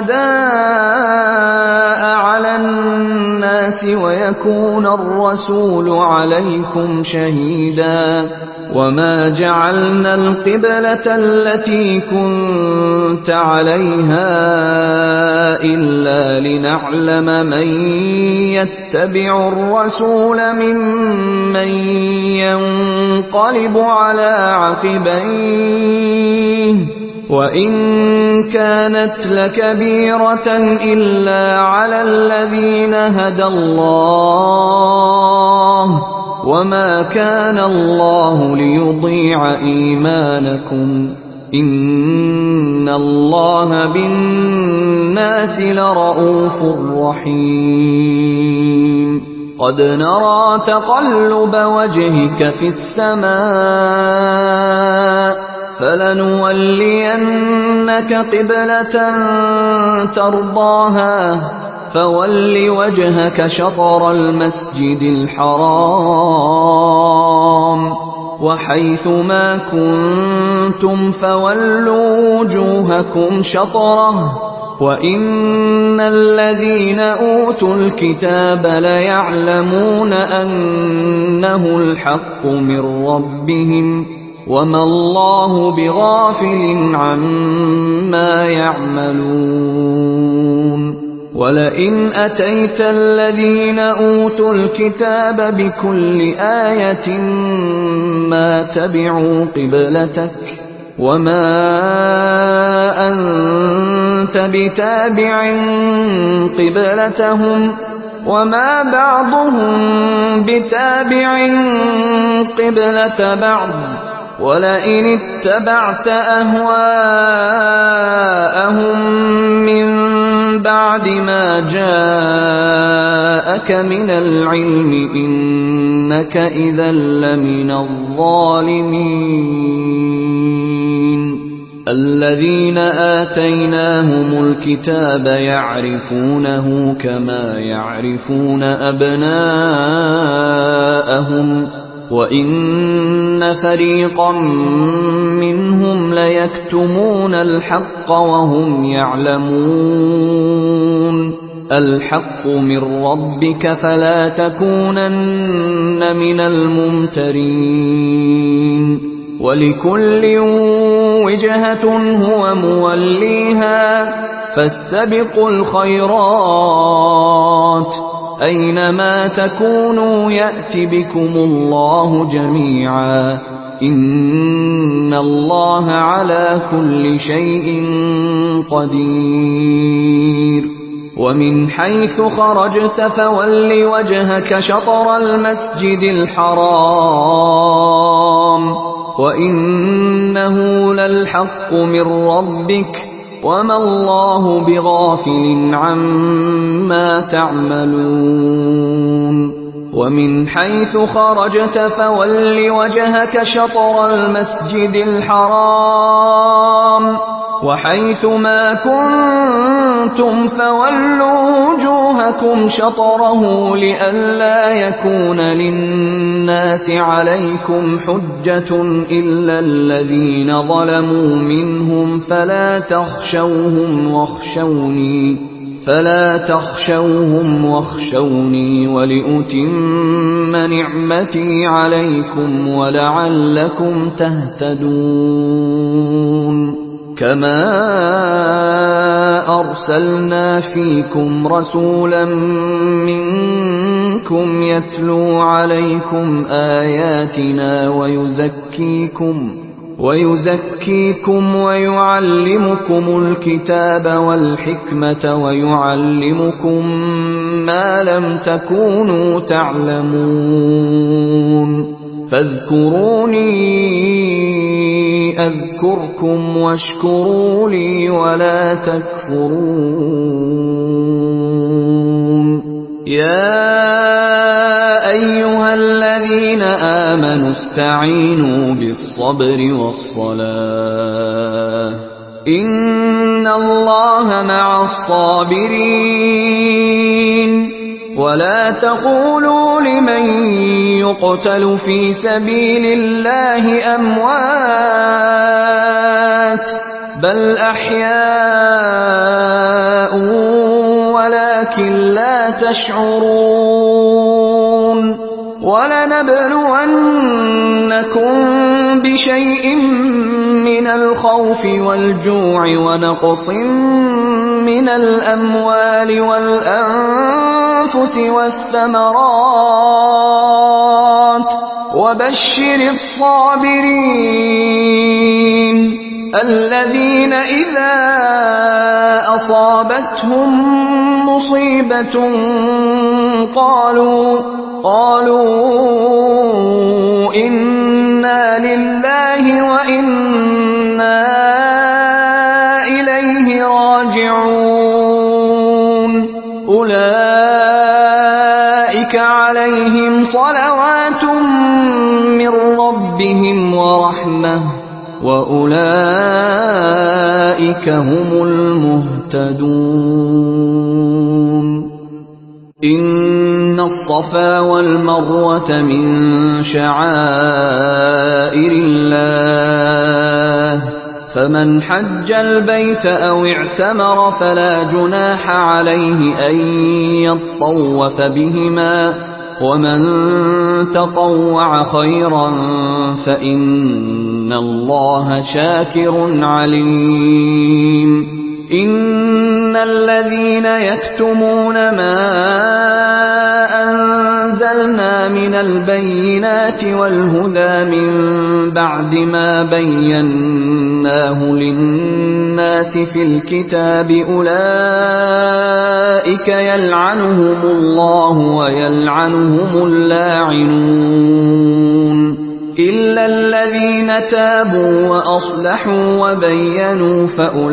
شهداء على الناس ويكون الرسول عليكم شهيدا وما جعلنا القبلة التي كنت عليها إلا لنعلم من يتبع الرسول ممن ينقلب على عقبيه وإن كانت لكبيرة إلا على الذين هدى الله وما كان الله ليضيع إيمانكم إن الله بالناس لرءوف رحيم قد نرى تقلب وجهك في السماء فلنولينك قبلة ترضاها فول وجهك شطر المسجد الحرام وحيث ما كنتم فولوا وجوهكم شطره وإن الذين أوتوا الكتاب ليعلمون أنه الحق من ربهم وما الله بغافل عما يعملون ولئن أتيت الذين أوتوا الكتاب بكل آية ما تبعوا قبلتك وما أنت بتابع قبلتهم وما بعضهم بتابع قبلة بعض ولئن اتبعت أهواءهم من بعد ما جاءك من العلم إنك إذا لمن الظالمين الذين آتيناهم الكتاب يعرفونه كما يعرفون أبناءهم وإن فريقا منهم ليكتمون الحق وهم يعلمون الحق من ربك فلا تكونن من الممترين ولكل وجهة هو موليها فاستبقوا الخيرات أينما تكونوا يأت بكم الله جميعا إن الله على كل شيء قدير ومن حيث خرجت فول وجهك شطر المسجد الحرام وإنه للحق من ربك وما الله بغافل عما تعملون ومن حيث خرجت فول وجهك شطر المسجد الحرام وحيث ما كنتم فولوا وجوهكم شطره لئلا يكون للناس عليكم حجة إلا الذين ظلموا منهم فلا تخشوهم واخشوني فلا تخشوهم واخشوني ولأتم نعمتي عليكم ولعلكم تهتدون كما أرسلنا فيكم رسولا منكم يتلو عليكم آياتنا ويزكيكم ويزكيكم ويعلمكم الكتاب والحكمة ويعلمكم ما لم تكونوا تعلمون فاذكروني أذكركم واشكروا لي ولا تكفرون يا أيها الذين آمنوا استعينوا بالصبر والصلاة إن الله مع الصابرين ولا تقولوا لمن يقتل في سبيل الله أموات بل أحياء ولكن لا تشعرون ولنبلونكم بشيء من الخوف والجوع ونقص من الأموال والأنفس والثمرات وبشر الصابرين الذين إذا أصابتهم مصيبة قالوا قالوا إنا لله وإنا إليه راجعون أولئك عليهم صلوات من ربهم ورحمة وأولئك هم المهتدون إن الصفا والمروة من شعائر الله فمن حج البيت أو اعتمر فلا جناح عليه أن يطوف بهما ومن تطوع خيرا فإن الله شاكر عليم إن الذين يكتمون ما أنزلنا من البينات والهدى من بعد ما بيناه للناس في الكتاب أولئك يلعنهم الله ويلعنهم اللاعنون إلا الذين تابوا وأصلحوا وبينوا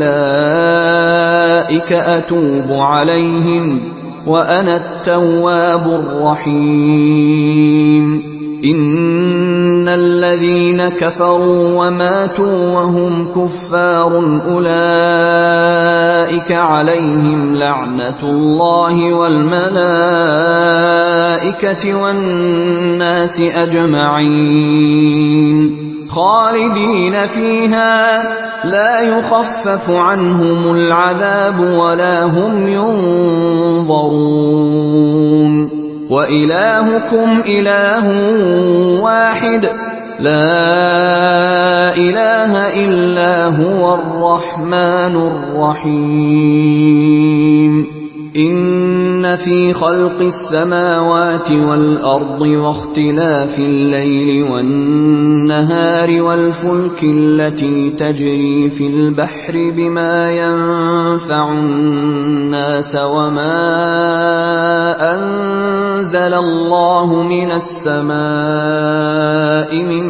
فأولئك أتوب عليهم وأنا التواب الرحيم إن الذين كفروا وماتوا وهم كفار أولئك عليهم لعنة الله والملائكة والناس أجمعين خالدين فيها لا يخفف عنهم العذاب ولا هم ينظرون وإلهكم إله واحد لا إله إلا هو الرحمن الرحيم إن في خلق السماوات والأرض واختلاف الليل والنهار والفلك التي تجري في البحر بما ينفع الناس وما أنزل الله من السماء من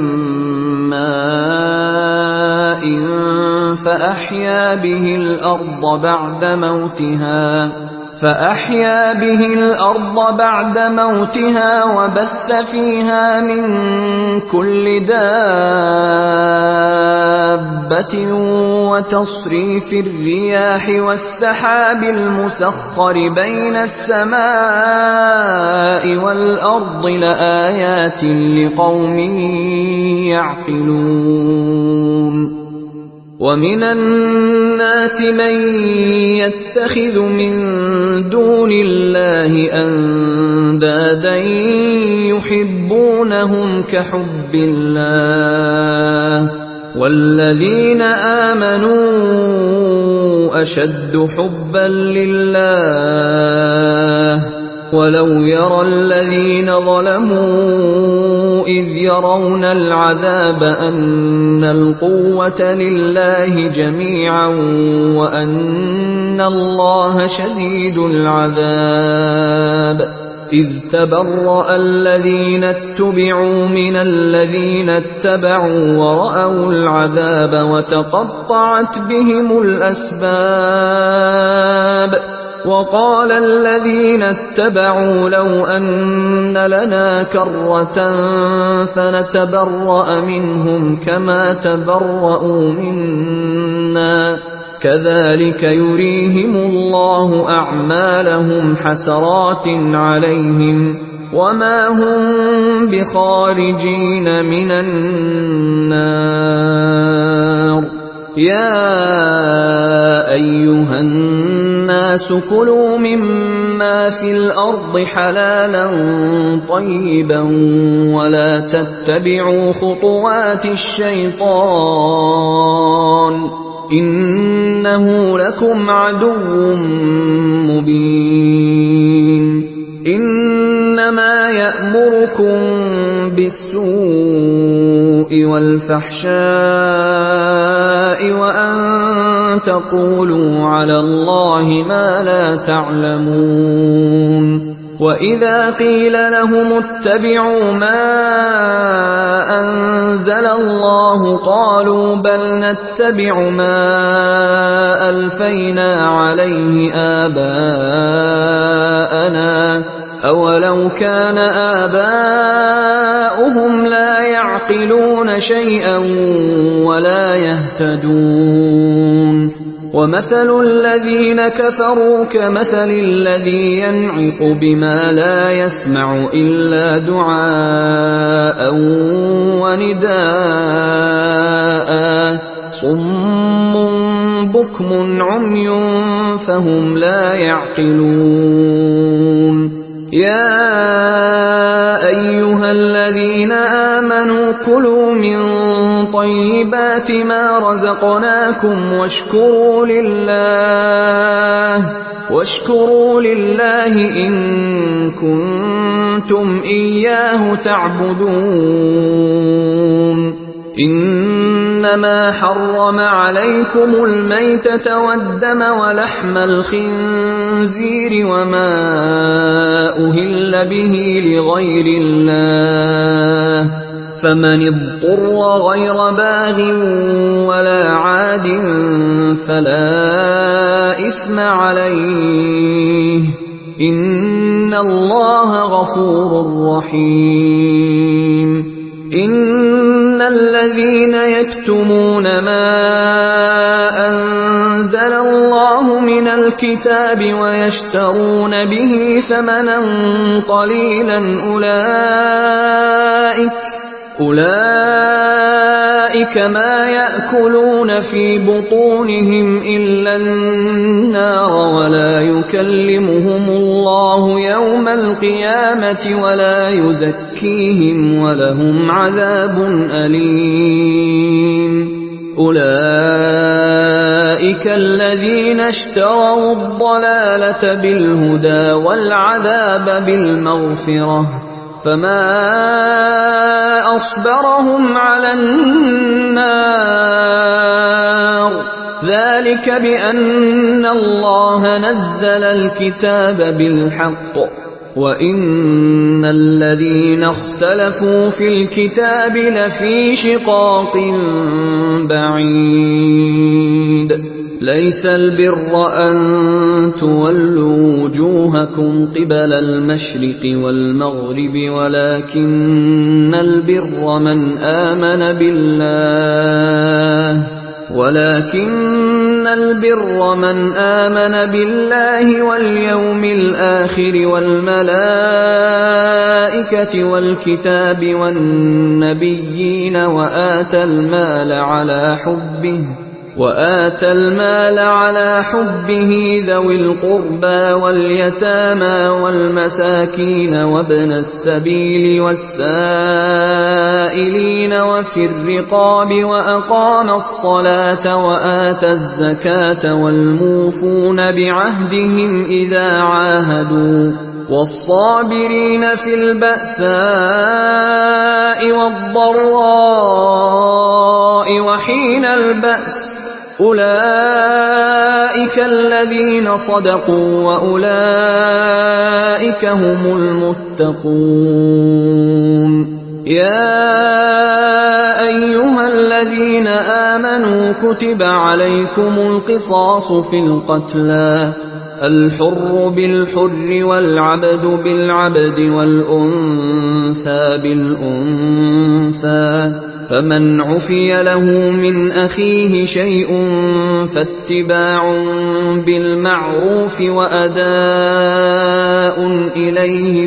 ماء فأحيا به الأرض بعد موتها فأحيا به الأرض بعد موتها وبث فيها من كل دابة وتصريف الرياح والسحاب المسخر بين السماء والأرض لآيات لقوم يعقلون ومن الناس من يتخذ من دون الله أندادا يحبونهم كحب الله والذين آمنوا أشد حبا لله ولو يرى الذين ظلموا إذ يرون العذاب أن القوة لله جميعا وأن الله شديد العذاب إذ تبرأ الذين اتبعوا من الذين اتبعوا ورأوا العذاب وتقطعت بهم الأسباب وقال الذين اتبعوا لو أن لنا كرة فنتبرأ منهم كما تبرأوا منا كذلك يريهم الله أعمالهم حسرات عليهم وما هم بخارجين من النار يا أيها الناس كلوا مما في الأرض حلالا طيبا ولا تتبعوا خطوات الشيطان إنه لكم عدو مبين إنما يأمركم بالسوء والفحشاء وأن تقولوا على الله ما لا تعلمون وإذا قيل لهم اتبعوا ما أنزل الله قالوا بل نتبع ما ألفينا عليه آباءنا أولو كان آباؤهم لا يعقلون شيئا ولا يهتدون ومثل الذين كفروا كمثل الذي ينعق بما لا يسمع إلا دعاء ونداء صم بكم عمي فهم لا يعقلون يا أيها الذين آمنوا كلوا من طيبات ما رزقناكم واشكروا لله واشكروا لله إن كنتم إياه تعبدون إنما حرم عليكم الميتة والدم ولحم الخنزير وما أهل به لغير الله فمن اضطر غير باغ ولا عاد فلا إثم عليه إن الله غفور رحيم إن الذين يكتمون ما أنزل الله من الكتاب ويشترون به ثمنا قليلا أولئك أولئك ما يأكلون في بطونهم إلا النار ولا يكلمهم الله يوم القيامة ولا يزكيهم ولهم عذاب أليم أولئك الذين اشتروا الضلالة بالهدى والعذاب بالمغفرة فما أصبرهم على النار ذلك بأن الله نزل الكتاب بالحق وإن الذين اختلفوا في الكتاب لفي شقاق بعيد ليس البر أن تولوا وجوهكم قبل المشرق والمغرب ولكن البر من آمن بالله ولكن البر من آمن بالله واليوم الآخر والملائكة والكتاب والنبيين وآتى المال على حبه وآتى المال على حبه ذوي القربى واليتامى والمساكين وابن السبيل والسائلين وفي الرقاب وأقام الصلاة وآتى الزكاة والموفون بعهدهم إذا عاهدوا والصابرين في البأساء والضراء وحين البأس أولئك الذين صدقوا وأولئك هم المتقون يا أيها الذين آمنوا كتب عليكم القصاص في القتلى الحر بالحر والعبد بالعبد والأنثى بالأنثى فمن عفي له من أخيه شيء فاتباع بالمعروف وأداء إليه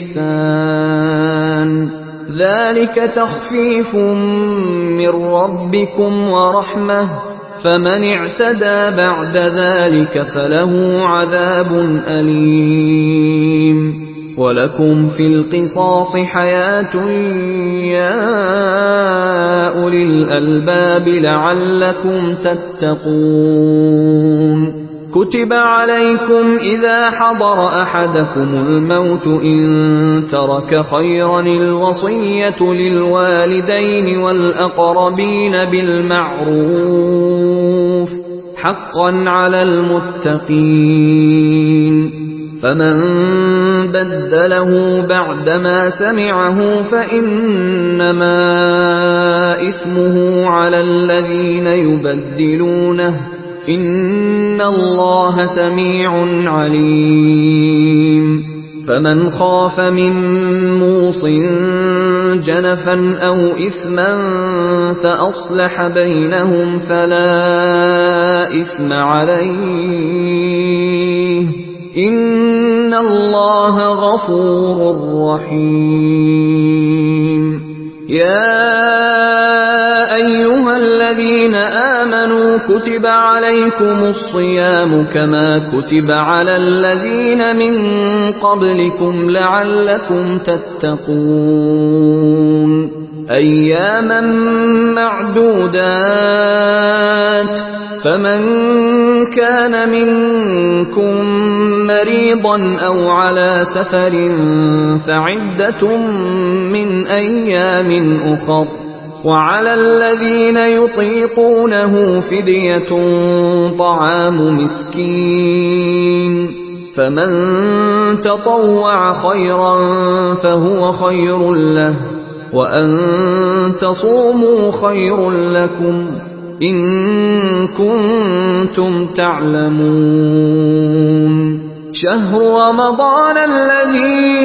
بإحسان ذلك تخفيف من ربكم ورحمة فمن اعتدى بعد ذلك فله عذاب أليم ولكم في القصاص حياة يا أولي الألباب لعلكم تتقون. كتب عليكم إذا حضر أحدكم الموت إن ترك خيرا الوصية للوالدين والأقربين بالمعروف حقا على المتقين. فمن بدله بعدما سمعه فإنما إثمه على الذين يبدلونه إن الله سميع عليم. فمن خاف من موص جنفا أو إثما فأصلح بينهم فلا إثم عليه إن الله غفور رحيم. يا أيها الذين آمنوا كتب عليكم الصيام كما كتب على الذين من قبلكم لعلكم تتقون. أياما معدودات فمن كان منكم مريضا أو على سفر فعدة من أيام أخر وعلى الذين يطيقونه فدية طعام مسكين فمن تطوع خيرا فهو خير له وأن تصوموا خير لكم إن كنتم تعلمون. شهر رمضان الذي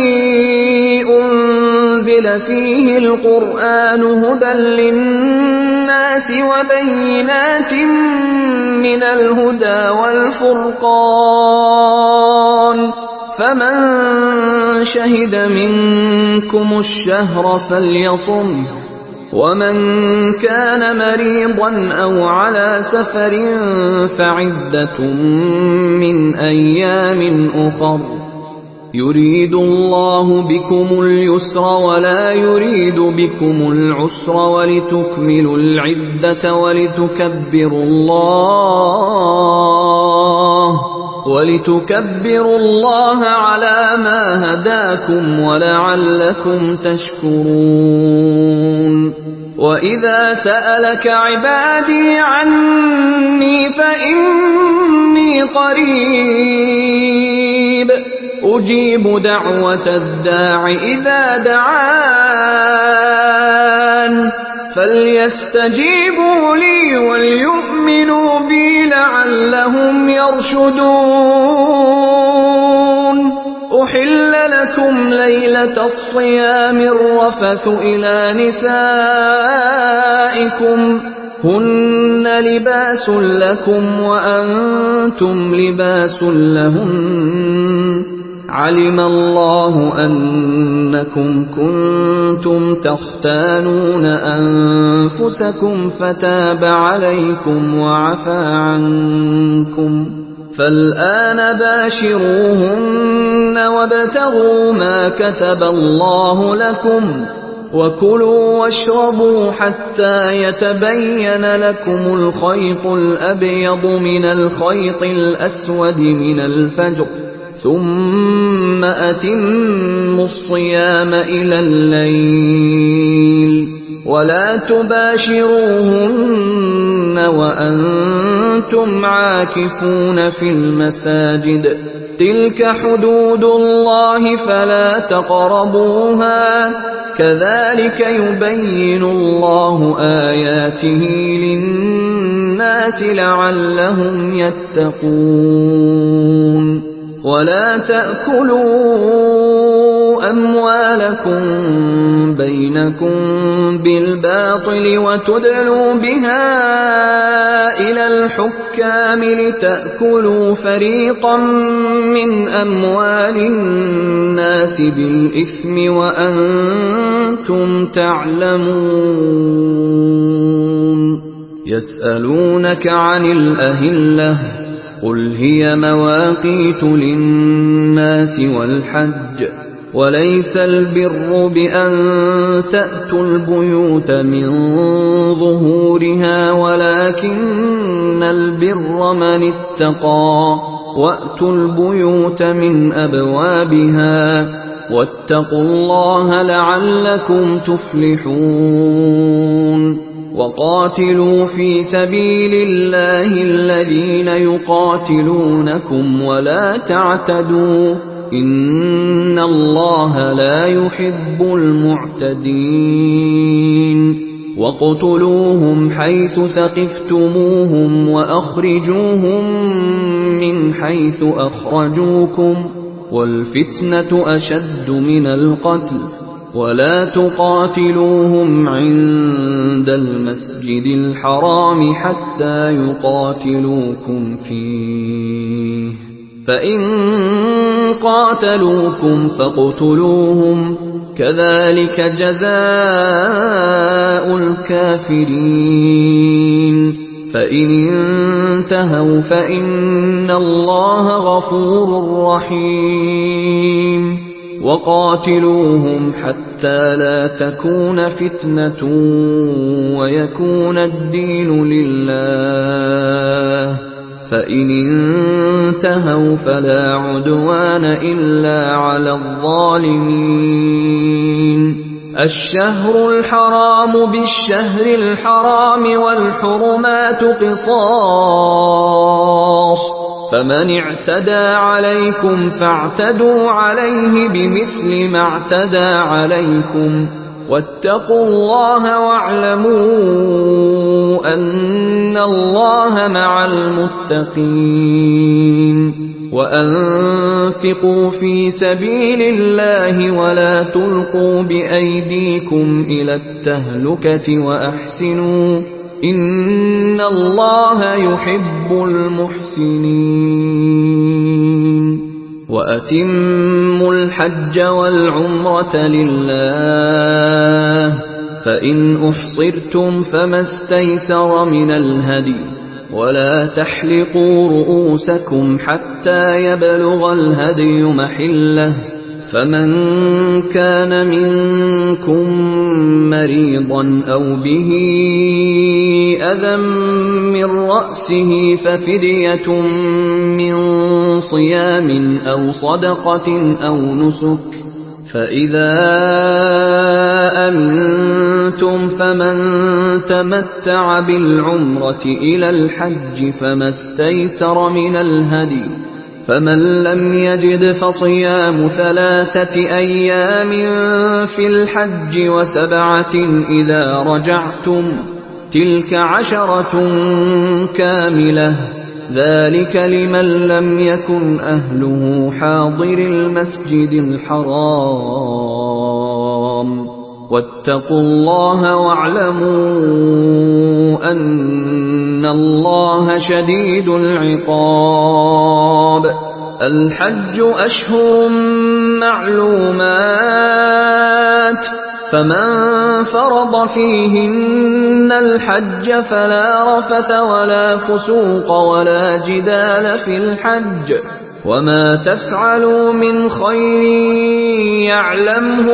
أنزل فيه القرآن هدى للناس وبينات من الهدى والفرقان فمن شهد منكم الشهر فليصم ومن كان مريضا أو على سفر فعدة من أيام أخر يريد الله بكم اليسر ولا يريد بكم العسر ولتكملوا العدة ولتكبروا الله ولتكبروا الله على ما هداكم ولعلكم تشكرون. وإذا سألك عبادي عني فإني قريب أجيب دعوة الداع إذا دعان فليستجيبوا لي وليؤمنوا بي لعلهم يرشدون. أحل لكم ليلة الصيام الرفث إلى نسائكم هن لباس لكم وأنتم لباس لهن علم الله أنكم كنتم تختانون أنفسكم فتاب عليكم وعفى عنكم فالآن باشروهن وابتغوا ما كتب الله لكم وكلوا واشربوا حتى يتبين لكم الخيط الأبيض من الخيط الأسود من الفجر ثم أتموا الصيام إلى الليل ولا تباشروهن وأنتم عاكفون في المساجد تلك حدود الله فلا تقربوها كذلك يبين الله آياته للناس لعلهم يتقون. ولا تأكلوا أموالكم بينكم بالباطل وتدلوا بها إلى الحكام لتأكلوا فريقا من أموال الناس بالإثم وأنتم تعلمون. يسألونك عن الأهلة قل هي مواقيت للناس والحج وليس البر بأن تأتوا البيوت من ظهورها ولكن البر من اتقى وأتوا البيوت من أبوابها واتقوا الله لعلكم تفلحون وقاتلوا في سبيل الله الذين يقاتلونكم ولا تعتدوا إن الله لا يحب المعتدين وَاقْتُلُوهُمْ حَيْثُ ثَقِفْتُمُوهُمْ وَأَخْرِجُوهُمْ مِنْ حَيْثُ أَخْرَجُوكُمْ وَالْفِتْنَةُ أَشَدُّ مِنَ الْقَتْلِ وَلَا تُقَاتِلُوهُمْ عِندَ الْمَسْجِدِ الْحَرَامِ حَتَّى يُقَاتِلُوكُمْ فِيهِ فَإِنْ قَاتَلُوكُمْ فَاقْتُلُوهُمْ كَذَلِكَ جَزَاءُ الْكَافِرِينَ فَإِنِ انْتَهَوْا فَإِنَّ اللَّهَ غَفُورٌ رَحِيمٌ وَقَاتِلُوهُمْ حَتَّى لَا تَكُونَ فِتْنَةٌ وَيَكُونَ الدِّينُ لِلَّهِ فَإِنِ انْتَهَوْا فَلَا عُدْوَانَ إِلَّا عَلَى الظَّالِمِينَ الشَّهْرُ الْحَرَامُ بِالشَّهْرِ الْحَرَامِ وَالْحُرُمَاتُ قِصَاصٌ فَمَنِ اعْتَدَىٰ عَلَيْكُمْ فَاعْتَدُوا عَلَيْهِ بِمِثْلِ مَا اعْتَدَىٰ عَلَيْكُمْ وَاتَّقُوا اللَّهَ وَاعْلَمُوا أَنَّ اللَّهَ مَعَ الْمُتَّقِينَ وَأَنفِقُوا فِي سَبِيلِ اللَّهِ وَلَا تُلْقُوا بِأَيْدِيكُمْ إِلَى التَّهْلُكَةِ وَأَحْسِنُوا إِنَّ اللَّهَ يُحِبُّ الْمُحْسِنِينَ وَأَتِمُّوا الْحَجَّ وَالْعُمْرَةَ لِلَّهِ فَإِنْ أُحْصِرْتُمْ فَمَا اسْتَيْسَرَ مِنَ الْهَدْيِ وَلَا تَحْلِقُوا رُءُوسَكُمْ حَتَّى يَبْلُغَ الْهَدْيُ مَحِلَّهُ فَمَنْ كَانَ مِنْكُمْ مَرِيضًا أَوْ بِهِ أَذًى مِّن رَّأْسِهِ فَفِدْيَةٌ مِّن صِيَامٍ أَوْ صَدَقَةٍ أَوْ نُسُكٍ فَإِذَا أَمِنتُمْ فَمَن تَمَتَّعَ بِالْعُمْرَةِ إِلَى الْحَجِّ فَمَا اسْتَيْسَرَ مِنَ الْهَدْيِ فَمَن لَّمْ يَجِدْ فَصِيَامُ ثَلَاثَةِ أَيَّامٍ فِي الْحَجِّ وَسَبْعَةٍ إِذَا رَجَعْتُمْ تِلْكَ عَشَرَةٌ كَامِلَةٌ ذَلِكَ لِمَن لَّمْ يَكُنْ أَهْلُهُ حَاضِرِي الْمَسْجِدِ الْحَرَامِ وَاتَّقُوا اللَّهَ وَاعْلَمُوا أَنَّ اللَّهَ شَدِيدُ الْعِقَابِ الْحَجُّ أَشْهُرٌ مَّعْلُومَاتٌ فَمَن فَرَضَ فِيهِنَّ الْحَجَّ فَلَا رَفَثَ وَلَا فُسُوقَ وَلَا جِدَالَ فِي الْحَجِّ وَمَا تَفْعَلُوا مِنْ خَيْرٍ يَعْلَمْهُ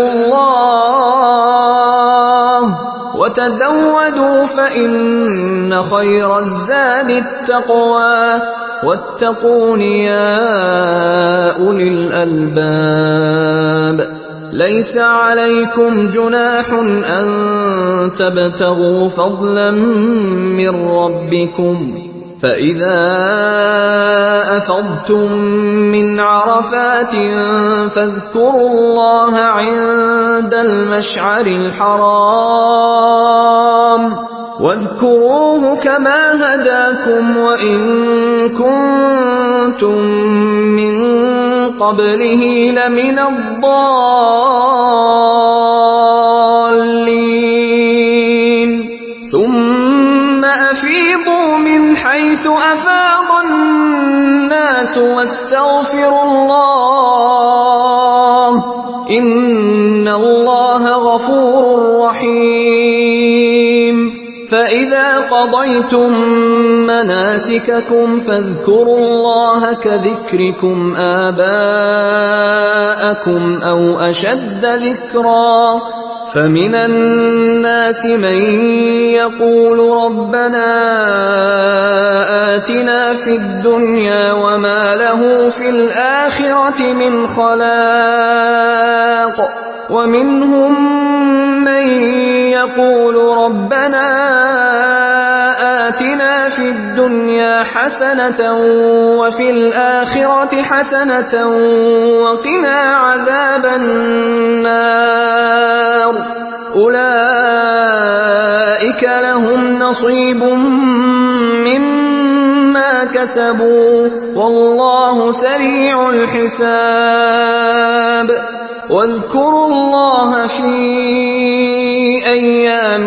اللَّهُ وَتَزَوَّدُوا فَإِنَّ خَيْرَ الزَّادِ التَّقْوَىٰ وَاتَّقُونِ يَا أُولِي الْأَلْبَابِ لَيْسَ عَلَيْكُمْ جُنَاحٌ أَن تَبْتَغُوا فَضْلًا مِّن رَّبِّكُمْ فَإِذَا أَفَضْتُم مِّنْ عَرَفَاتٍ فاذكروا اللَّهَ عِندَ الْمَشْعَرِ الْحَرَامِ واذكروه كما هداكم وإن كنتم من قبله لمن الضالين ثم أفيضوا من حيث أفاض الناس واستغفروا الله إن الله غفور رحيم فإذا قضيتم مناسككم فاذكروا الله كذكركم آباءكم آباءكم أو أشد ذكرا فمن الناس من يقول ربنا آتنا في الدنيا وما له في الآخرة من خلاق ومنهم من يقول ربنا آتنا في الدنيا حسنة وفي الآخرة حسنة وقنا عذاب النار أولئك لهم نصيب مما كسبوا والله سريع الحساب واذكروا الله في أيام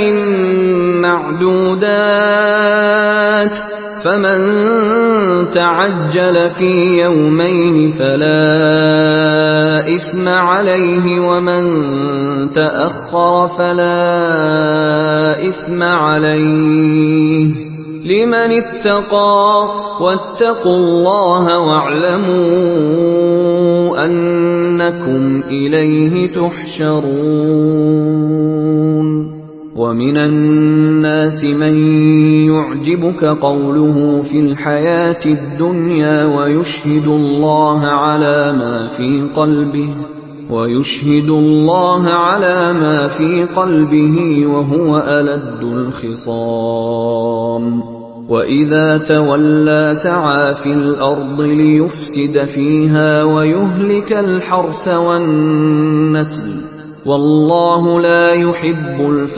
معدودات فمن تعجل في يومين فلا إثم عليه ومن تأخر فلا إثم عليه لمن اتقى واتقوا الله واعلموا أنكم إليه تحشرون ومن الناس من يعجبك قوله في الحياة الدنيا ويشهد الله على ما في قلبه ويشهد الله على ما في قلبه وهو ألد الخصام وإذا تولى سعى في الأرض ليفسد فيها ويهلك الحرث والنسل والله لا يحب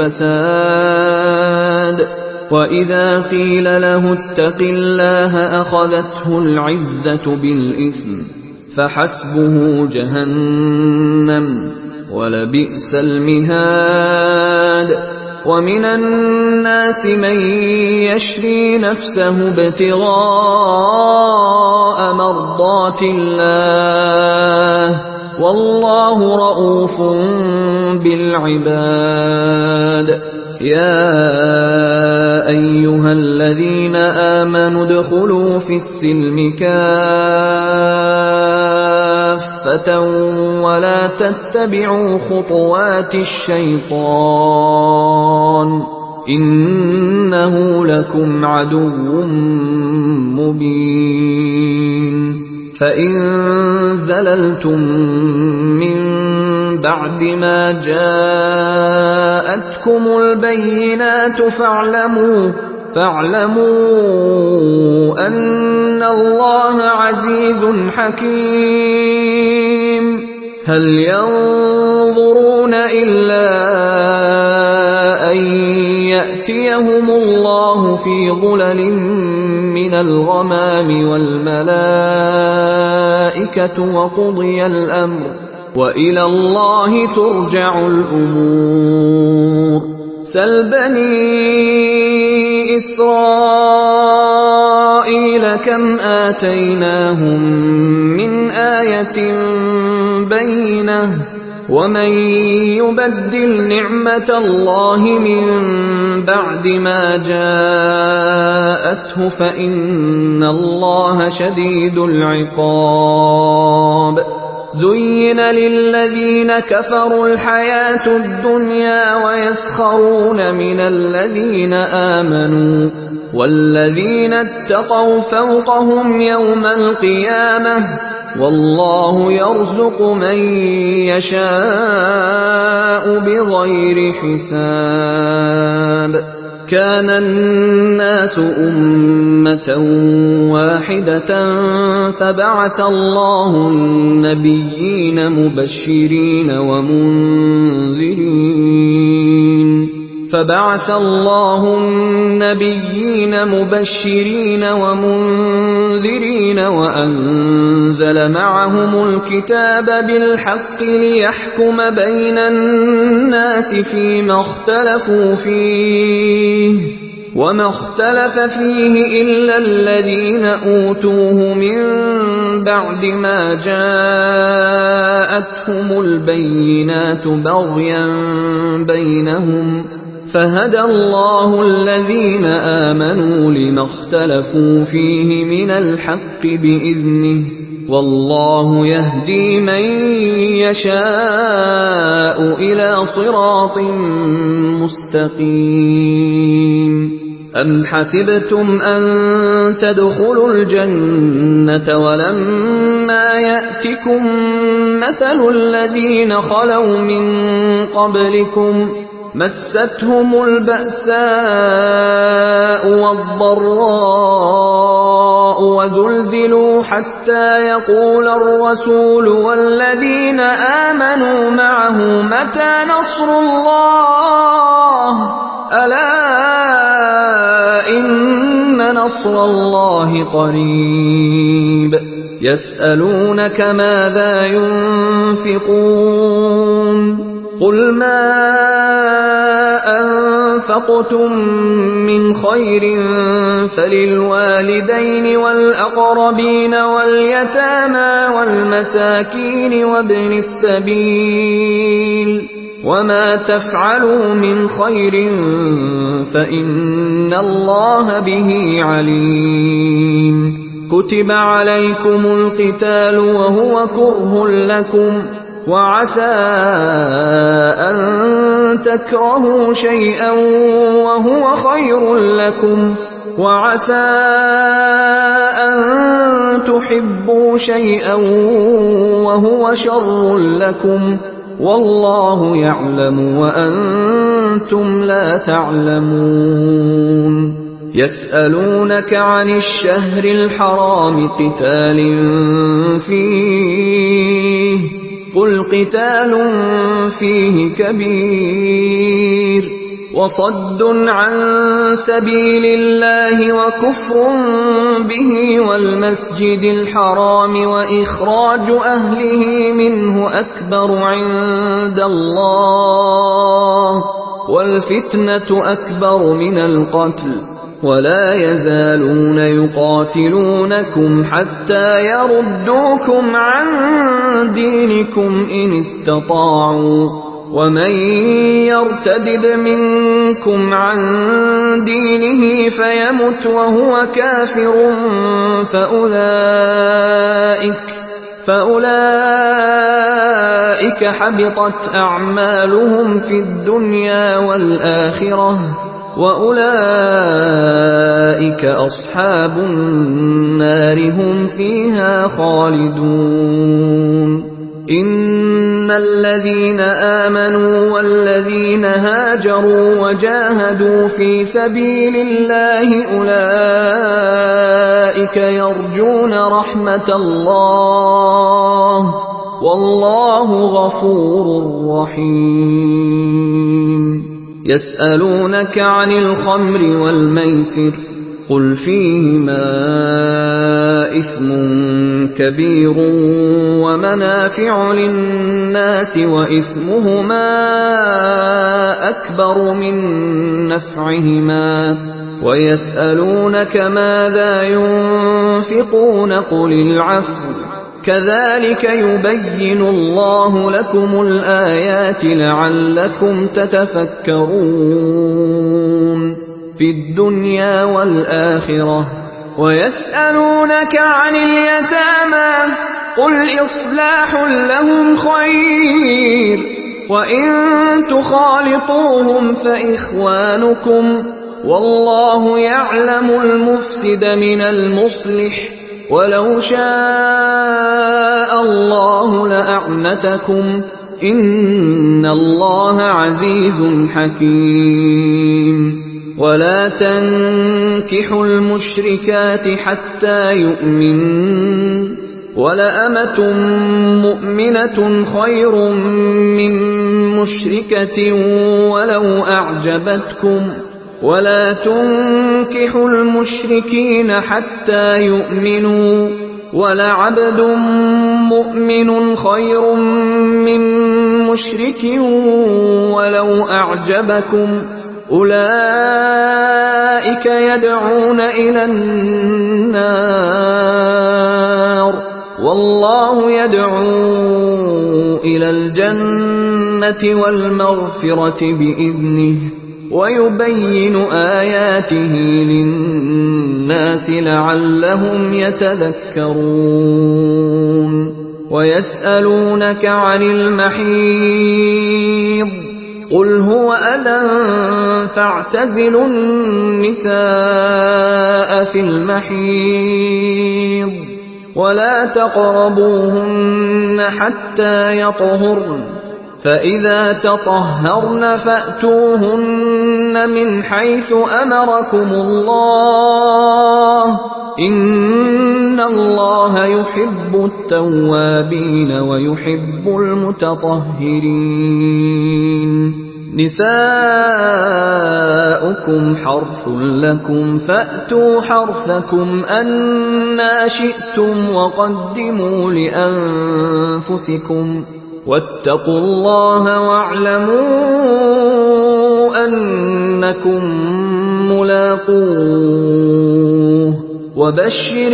الفساد وإذا قيل له اتق الله أخذته العزة بالإثم فحسبه جهنم ولبئس المهاد ومن الناس من يشري نفسه ابتغاء مرضات الله والله رؤوف بالعباد يا أيها الذين آمنوا ادخلوا في السلم كافة ولا تتبعوا خطوات الشيطان إنه لكم عدو مبين فإن زللتم من بعد ما جاءتكم البينات فاعلموا فاعلموا أن الله عزيز حكيم هل ينظرون إلا أن يأتيهم الله في ظلل من الغمام والملائكة وقضي الأمر وإلى الله ترجع الأمور سل بني إسرائيل كم آتيناهم من آية بينة ومن يبدل نعمة الله من بعد ما جاءته فإن الله شديد العقاب زين للذين كفروا الحياة الدنيا ويسخرون من الذين آمنوا والذين اتقوا فوقهم يوم القيامة والله يرزق من يشاء بغير حساب كان الناس أمة واحدة فبعث الله النبيين مبشرين ومنذرين فبعث الله النبيين مبشرين ومنذرين وأنزل معهم الكتاب بالحق ليحكم بين الناس فيما اختلفوا فيه وما اختلف فيه إلا الذين أوتوه من بعد ما جاءتهم البينات بغيا بينهم فهدى الله الذين آمنوا لما اختلفوا فيه من الحق بإذنه والله يهدي من يشاء إلى صراط مستقيم أم حسبتم أن تدخلوا الجنة ولما يأتكم مثل الذين خلوا من قبلكم مستهم البأساء والضراء وزلزلوا حتى يقول الرسول والذين آمنوا معه متى نصر الله ألا إن نصر الله قريب يسألونك ماذا ينفقون قل ما أنفقتم من خير فللوالدين والأقربين واليتامى والمساكين وابن السبيل وما تفعلوا من خير فإن الله به عليم كتب عليكم القتال وهو كره لكم وعسى أن تكرهوا شيئا وهو خير لكم وعسى أن تحبوا شيئا وهو شر لكم والله يعلم وأنتم لا تعلمون يسألونك عن الشهر الحرام قتال فيه قل قتال فيه كبير وصد عن سبيل الله وكفر به والمسجد الحرام وإخراج أهله منه أكبر عند الله والفتنة أكبر من القتل ولا يزالون يقاتلونكم حتى يردوكم عن دينكم إن استطاعوا ومن يرتدد منكم عن دينه فيمت وهو كافر فأولئك فأولئك حبطت أعمالهم في الدنيا والآخرة وأولئك أصحاب النار هم فيها خالدون إن الذين آمنوا والذين هاجروا وجاهدوا في سبيل الله أولئك يرجون رحمة الله والله غفور رحيم يسألونك عن الخمر والميسر قل فيهما إثم كبير ومنافع للناس وإثمهما أكبر من نفعهما ويسألونك ماذا ينفقون قل العفو كذلك يبين الله لكم الآيات لعلكم تتفكرون في الدنيا والآخرة ويسألونك عن اليتامى قل إصلاح لهم خير وإن تخالطوهم فإخوانكم والله يعلم المفسد من المصلح ولو شاء الله لأعنتكم إن الله عزيز حكيم ولا تنكحوا المشركات حتى يؤمنوا ولأمة مؤمنة خير من مشركة ولو أعجبتكم ولا تنكحوا المشركين حتى يؤمنوا ولعبد مؤمن خير من مشرك ولو أعجبكم أولئك يدعون إلى النار والله يدعو إلى الجنة والمغفرة بإذنه ويبين آياته للناس لعلهم يتذكرون ويسألونك عن المحيض قل هو أذى فاعتزلوا النساء في المحيض ولا تقربوهن حتى يطهرن فإذا تطهرن فأتوهن من حيث أمركم الله إن الله يحب التوابين ويحب المتطهرين نساؤكم حرث لكم فأتوا حرثكم أنى شئتم وقدموا لأنفسكم واتقوا الله واعلموا أنكم ملاقوه وبشر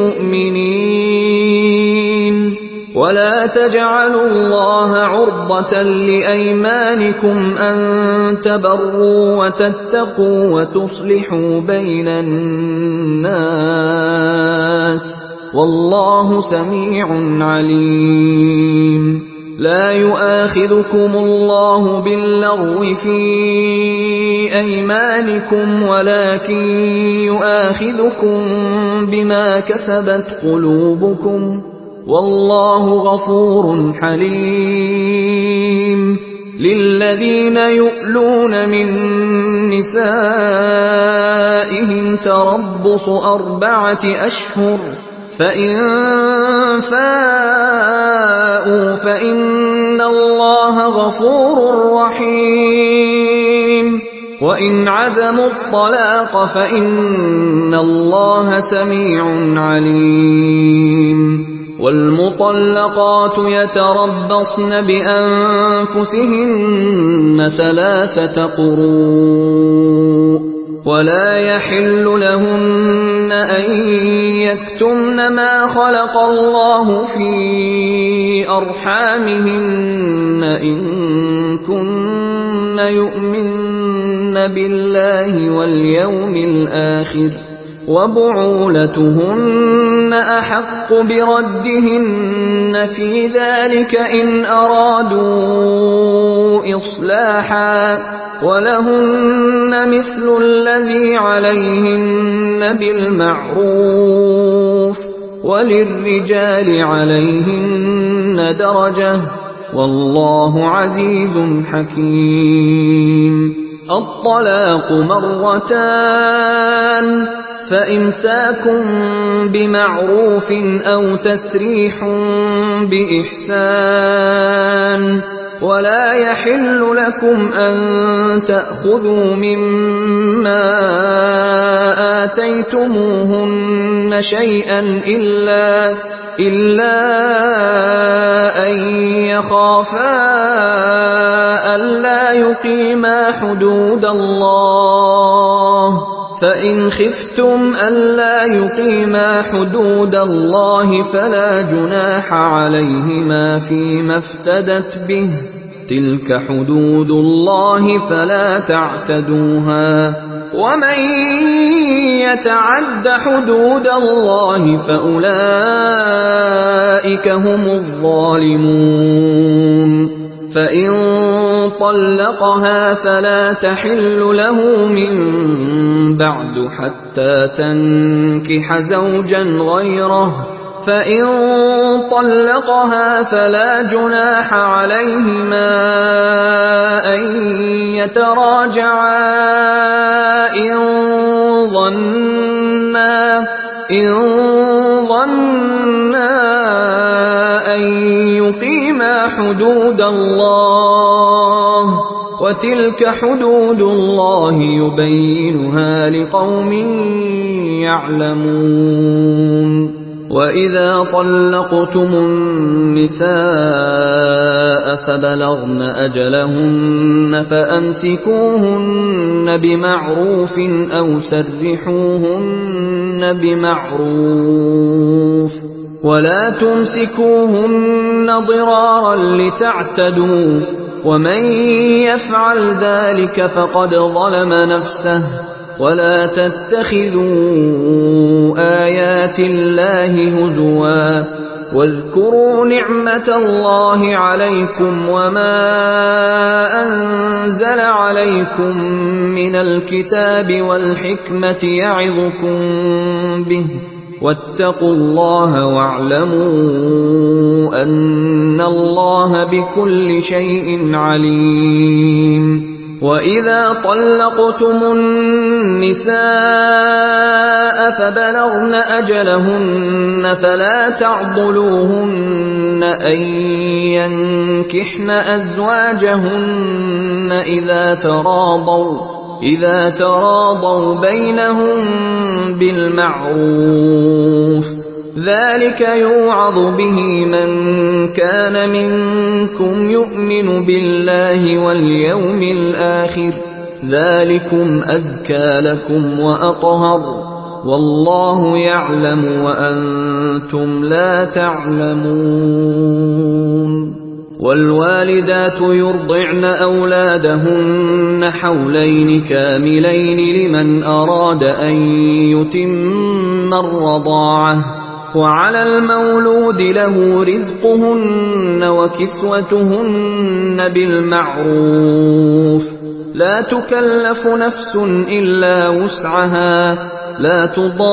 المؤمنين ولا تجعلوا الله عرضة لأيمانكم أن تبروا وتتقوا وتصلحوا بين الناس والله سميع عليم لا يؤاخذكم الله باللغو في أيمانكم ولكن يؤاخذكم بما كسبت قلوبكم والله غفور حليم للذين يؤلون من نسائهم تربص أربعة أشهر فإن فاءوا فإن الله غفور رحيم وإن عزموا الطلاق فإن الله سميع عليم والمطلقات يتربصن بأنفسهن ثلاثة قروء ولا يحل لهن أن يكتمن ما خلق الله في أرحامهن إن كن يؤمن بالله واليوم الآخر وبعولتهن أحق بردهن في ذلك إن أرادوا إصلاحا ولهن مثل الذي عليهن بالمعروف وللرجال عليهن درجة والله عزيز حكيم الطلاق مرتان فإمساك بمعروف أو تسريح بإحسان ولا يحل لكم أن تأخذوا مما آتيتموهن شيئا إلا إلا أن يخافا ألا يقيما حدود الله فإن خفتم ألا يقيما حدود الله فلا جناح عليهما فيما افتدت به تلك حدود الله فلا تعتدوها ومن يتعد حدود الله فأولئك هم الظالمون فإن طلقها فلا تحل له من بعد حتى تنكح زوجا غيره فإن طلقها فلا جناح عليهما أن يتراجعا إن ظنا إن ظنا أن يقيما حدود الله وتلك حدود الله يبينها لقوم يعلمون وإذا طلقتم النساء فبلغن أجلهن فأمسكوهن بمعروف أو سرحوهن بمعروف ولا تمسكوهن ضرارا لتعتدوا ومن يفعل ذلك فقد ظلم نفسه ولا تتخذوا آيات الله هزوا واذكروا نعمة الله عليكم وما أنزل عليكم من الكتاب والحكمة يعظكم به واتقوا الله واعلموا أن الله بكل شيء عليم. وإذا طلقتم النساء فبلغن أجلهن فلا تعضلوهن أن ينكحن أزواجهن إذا تراضوا إذا تراضوا بينهم بالمعروف ذلك يوعظ به من كان منكم يؤمن بالله واليوم الآخر ذلكم أزكى لكم وأطهر والله يعلم وأنتم لا تعلمون. والوالدات يرضعن أولادهن حولين كاملين لمن أراد أن يتم الرضاعة وعلى المولود له رزقهن وكسوتهن بالمعروف لا تكلف نفس إلا وسعها لا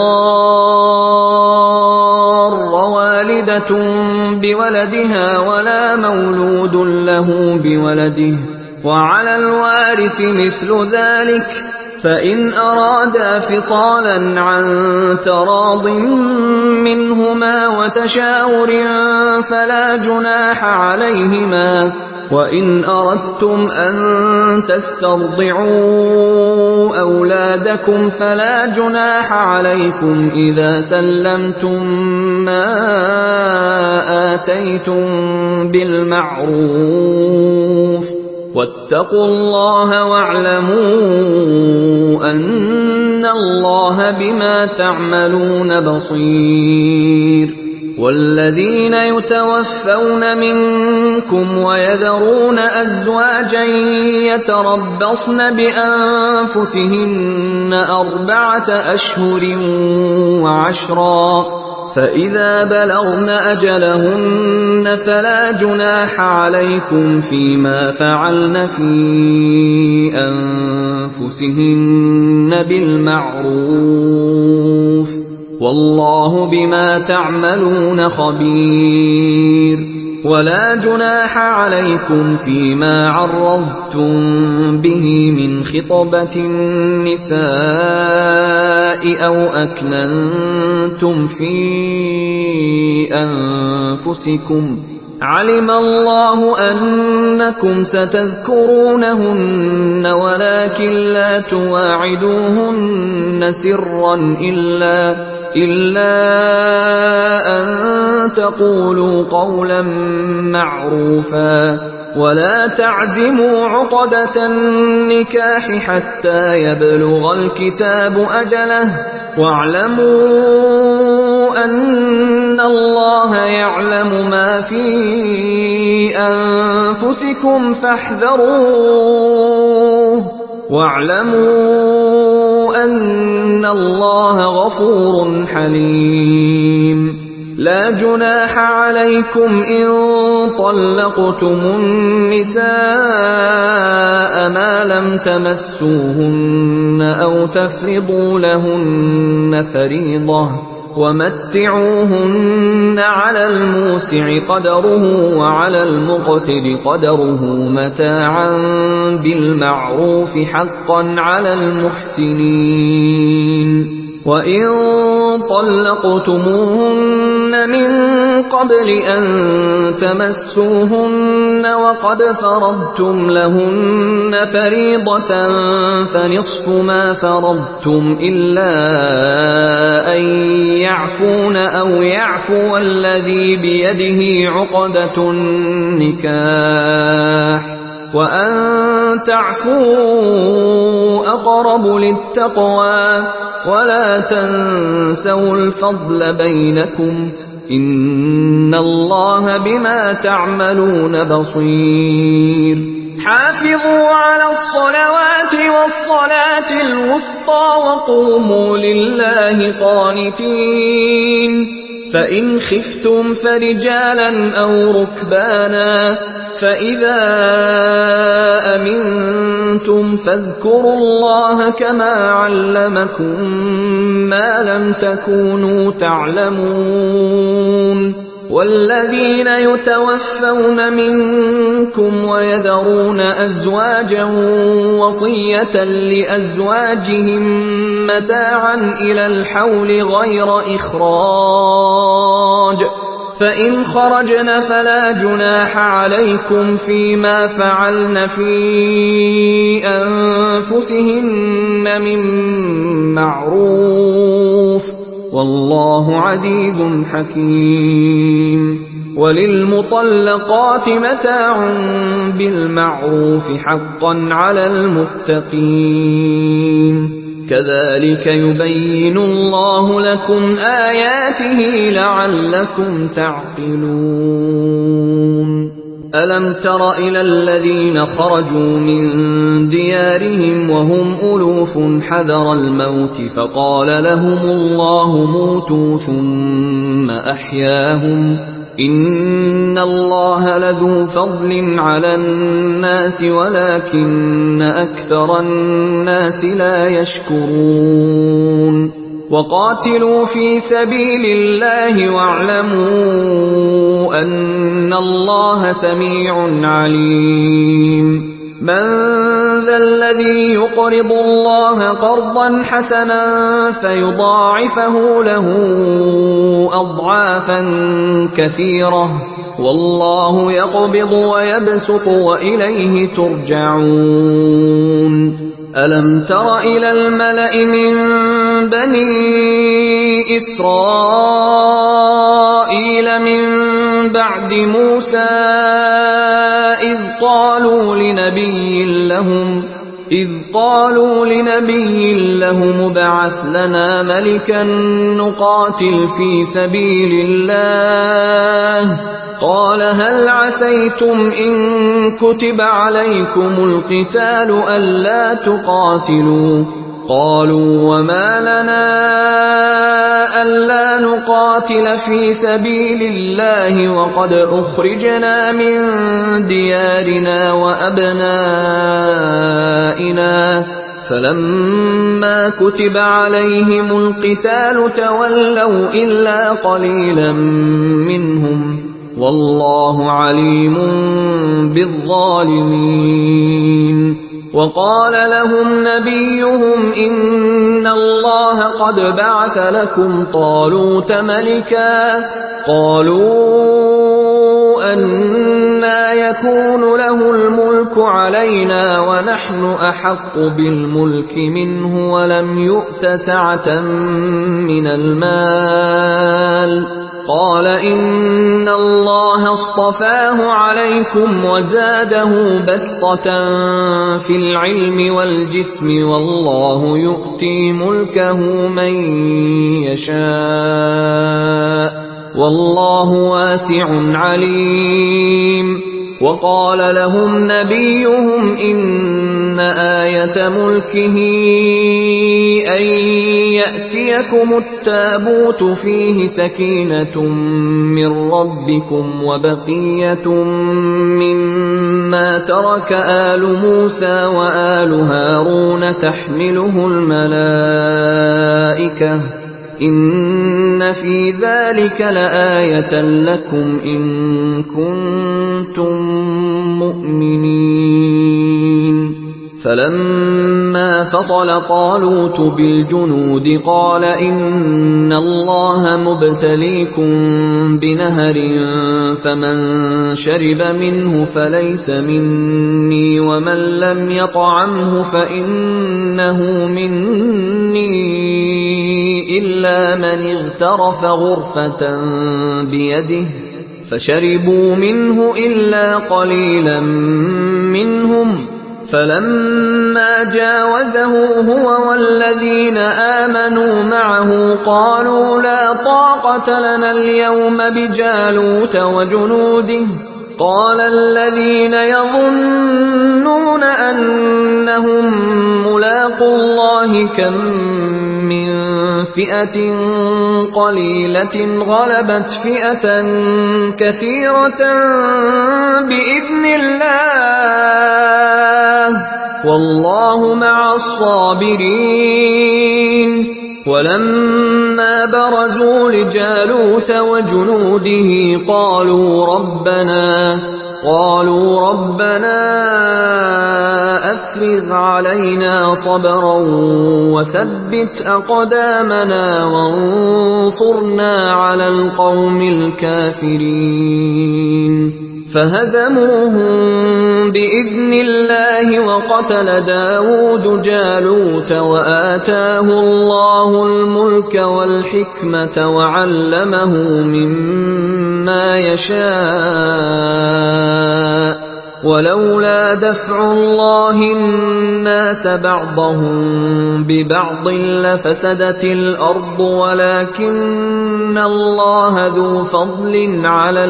تضار والدة بولدها ولا مولود له بولده وعلى الوارث مثل ذلك فإن أرادا فصالا عن تراض منهما وتشاور فلا جناح عليهما وإن أردتم أن تسترضعوا أولادكم فلا جناح عليكم إذا سلمتم ما آتيتم بالمعروف واتقوا الله واعلموا أن الله بما تعملون بصير. والذين يتوفون منكم ويذرون أزواجا يتربصن بأنفسهن أربعة أشهر وعشرا فإذا بلغن أجلهن فلا جناح عليكم فيما فعلن في أنفسهن بالمعروف والله بما تعملون خبير. ولا جناح عليكم فيما عرضتم به من خطبة النساء أو أكننتم في أنفسكم علم الله أنكم ستذكرونهن ولكن لا تواعدوهن سرا إلا إلا أن تقولوا قولا معروفا ولا تعزموا عقدة النكاح حتى يبلغ الكتاب أجله واعلموا أن الله يعلم ما في أنفسكم فاحذروه واعلموا أن الله غفور حليم. لا جناح عليكم إن طلقتم النساء ما لم تمسوهن أو تفرضوا لهن فريضة ومتعوهن على الموسع قدره وعلى المقتر قدره متاعا بالمعروف حقا على المحسنين. وإن طلقتموهن من قبل أن تمسوهن وقد فرضتم لهن فريضة فنصف ما فرضتم إلا أن يعفون أو يعفو الذي بيده عقدة النكاح وأن تعفوا أقرب للتقوى ولا تنسوا الفضل بينكم إن الله بما تعملون بصير. حافظوا على الصلوات والصلاة الوسطى وقوموا لله قانتين فإن خفتم فرجالا أو ركبانا فإذا أمنتم فاذكروا الله كما علمكم ما لم تكونوا تعلمون والذين يتوفون منكم ويذرون أزواجا وصية لأزواجهم متاعا إلى الحول غير إخراج فإن خرجن فلا جناح عليكم فيما فعلن في أنفسهن من معروف والله عزيز حكيم وللمطلقات متاع بالمعروف حقا على المتقين كذلك يبين الله لكم آياته لعلكم تعقلون ألم تر إلى الذين خرجوا من ديارهم وهم ألوف حذر الموت فقال لهم الله موتوا ثم أحياهم إن الله لذو فضل على الناس ولكن أكثر الناس لا يشكرون وقاتلوا في سبيل الله واعلموا أن الله سميع عليم من ذا الذي يقرض الله قرضا حسنا فيضاعفه له أضعافا كثيرة والله يقبض ويبسط وإليه ترجعون ألم تر إلى الملأ من بني إسرائيل من بعد موسى إذ قالوا لنبي لهم إذ قالوا لنبي لهم ابعث لنا ملكا نقاتل في سبيل الله قال هل عسيتم إن كتب عليكم القتال ألا تقاتلوا قالوا وما لنا ألا نقاتل في سبيل الله وقد أخرجنا من ديارنا وأبنائنا فلما كتب عليهم القتال تولوا إلا قليلا منهم والله عليم بالظالمين وقال لهم نبيهم إن الله قد بعث لكم طالوت ملكا قالوا أنى يكون له الملك علينا ونحن أحق بالملك منه ولم يؤت سعة من المال قال إن الله اصطفاه عليكم وزاده بسطة في العلم والجسم والله يؤتي ملكه من يشاء والله واسع عليم وقال لهم نبيهم إن آية ملكه أن يأتيكم التابوت فيه سكينة من ربكم وبقية مما ترك آل موسى وآل هارون تحمله الملائكة إن في ذلك لآية لكم إن كنتم مؤمنين فلما فصل طالوت بالجنود قال إن الله مبتليكم بنهر فمن شرب منه فليس مني ومن لم يطعمه فإنه مني إلا من اغترف غرفة بيده فشربوا منه إلا قليلا منهم فلما جاوزه هو والذين آمنوا معه قالوا لا طاقة لنا اليوم بجالوت وجنوده قال الذين يظنون أنهم ملاقو الله كم من فئة قليلة غلبت فئة كثيرة بإذن الله والله مع الصابرين ولما برزوا لجالوت وجنوده قالوا ربنا قالوا ربنا أفرغ علينا صبرا وثبت أقدامنا وانصرنا على القوم الكافرين فهزموهم بإذن الله وقتل داود جالوت وآتاه الله الملك والحكمة وعلمه مما يشاء ولولا دفع الله الناس بعضهم ببعض لفسدت الأرض ولكن الله ذو فضل على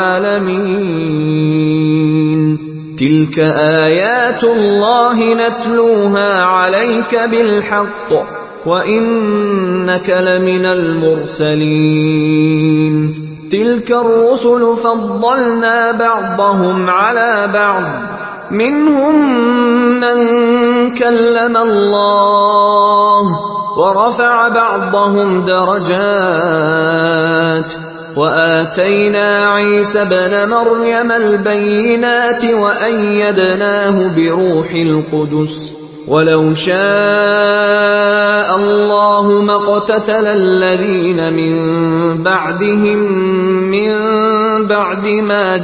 العالمين تلك آيات الله نتلوها عليك بالحق وإنك لمن المرسلين تلك الرسل فضلنا بعضهم على بعض منهم من كلم الله ورفع بعضهم درجات وآتينا عيسى ابن مريم البينات وأيدناه بروح القدس ولو شاء الله ما اقتتل الذين من بعدهم من بعد ما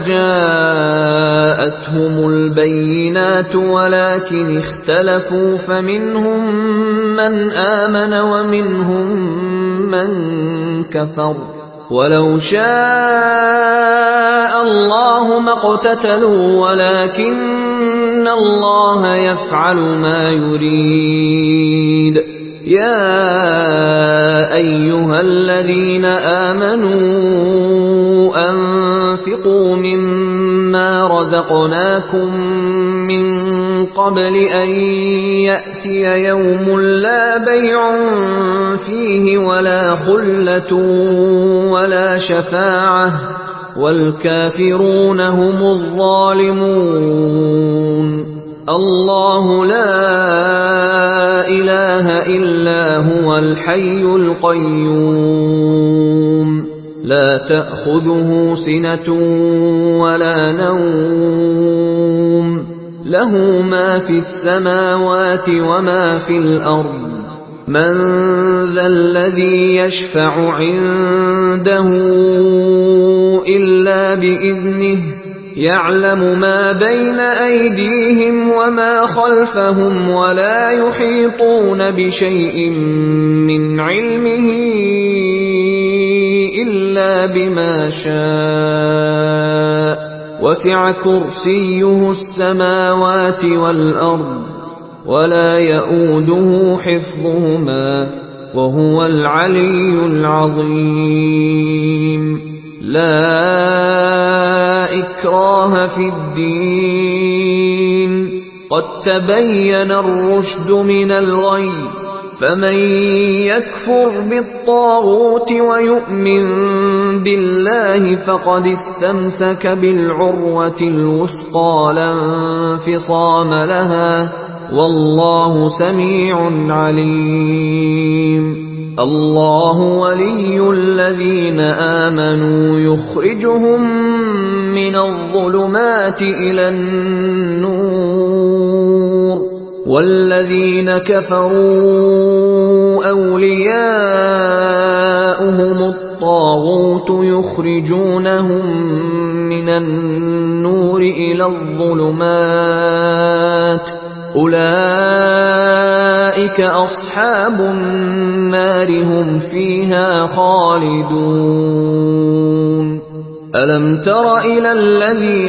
جاءتهم البينات ولكن اختلفوا فمنهم من آمن ومنهم من كفر ولو شاء الله ما اقتتلوا ولكن الله يفعل ما يريد يا أيها الذين آمنوا أنفقوا مما رزقناكم من قبل أن يأتي يوم لا بيع فيه ولا خلة ولا شفاعة والكافرون هم الظالمون الله لا إله إلا هو الحي القيوم لا تأخذه سنة ولا نوم له ما في السماوات وما في الأرض من ذا الذي يشفع عنده إلا بإذنه يعلم ما بين أيديهم وما خلفهم ولا يحيطون بشيء من علمه إلا بما شاء وسع كرسيه السماوات والأرض ولا يؤوده حفظهما وهو العلي العظيم لا إكراه في الدين قد تبين الرشد من الغي فمن يكفر بالطاغوت ويؤمن بالله فقد استمسك بالعروة الوثقى لا انفصام لها والله سميع عليم الله ولي الذين آمنوا يخرجهم من الظلمات إلى النور والذين كفروا أولياؤهم الطاغوت يخرجونهم من النور إلى الظلمات أولئك أصحاب النار هم فيها خالدون ألم تر إلى الذي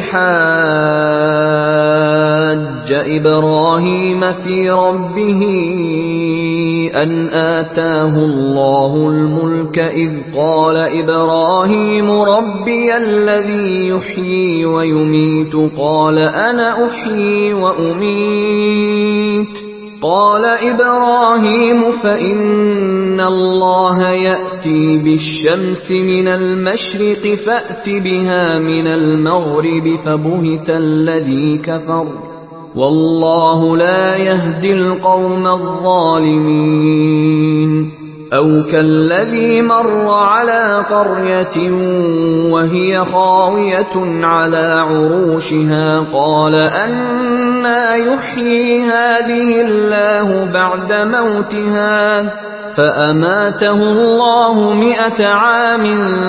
حاج إبراهيم في ربه أن آتاه الله الملك إذ قال إبراهيم ربي الذي يحيي ويميت قال أنا أحيي وأميت قال إبراهيم فإن الله يأتي بالشمس من المشرق فأت بها من المغرب فبهت الذي كفر والله لا يهدي القوم الظالمين أو كالذي مر على قرية وهي خاوية على عروشها قال أنى يحيي هذه الله بعد موتها فأماته الله مئة عام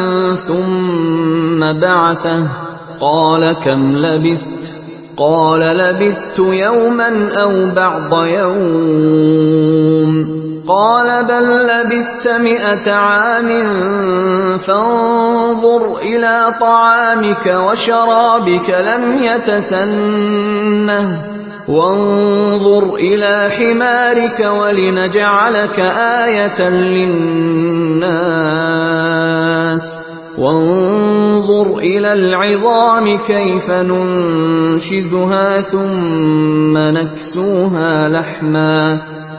ثم بعثه قال كم لبثت قال لبثت يوما أو بعض يوم قال بل لبثت مئة عام فانظر إلى طعامك وشرابك لم يتسنه وانظر إلى حمارك ولنجعلك آية للناس وانظر إلى العظام كيف ننشزها ثم نكسوها لحما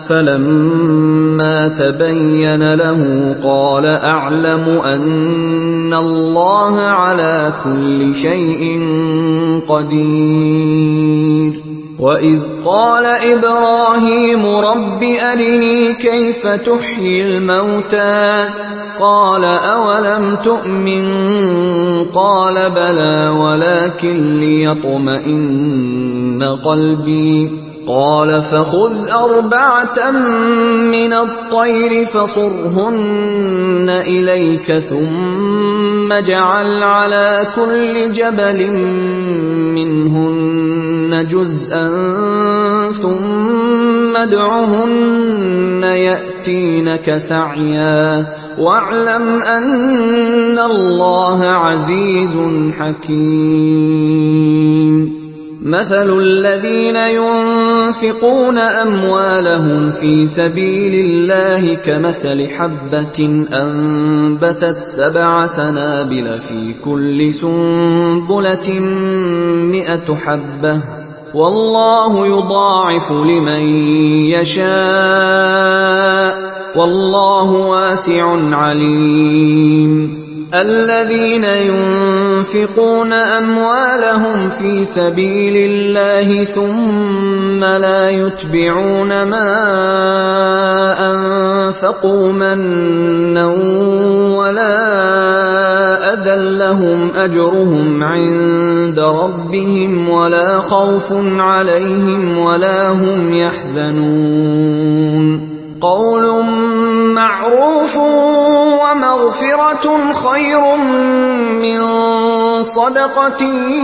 فلما تبين له قال أعلم أن الله على كل شيء قدير وإذ قال إبراهيم رب أرني كيف تحيي الموتى قال أولم تؤمن قال بلى ولكن ليطمئن قلبي قال فخذ أربعة من الطير فصرهن إليك ثم اجعل على كل جبل منهن جزءا ثم ادعهن يأتينك سعيا واعلم أن الله عزيز حكيم مثل الذين ينفقون أموالهم في سبيل الله كمثل حبة أنبتت سبع سنابل في كل سنبلة مئة حبة والله يضاعف لمن يشاء والله واسع عليم الذين ينفقون أموالهم في سبيل الله ثم لا يتبعون ما أنفقوا منا ولا أذى لهم أجرهم عند ربهم ولا خوف عليهم ولا هم يحزنون قول معروف ومغفرة خير من صدقة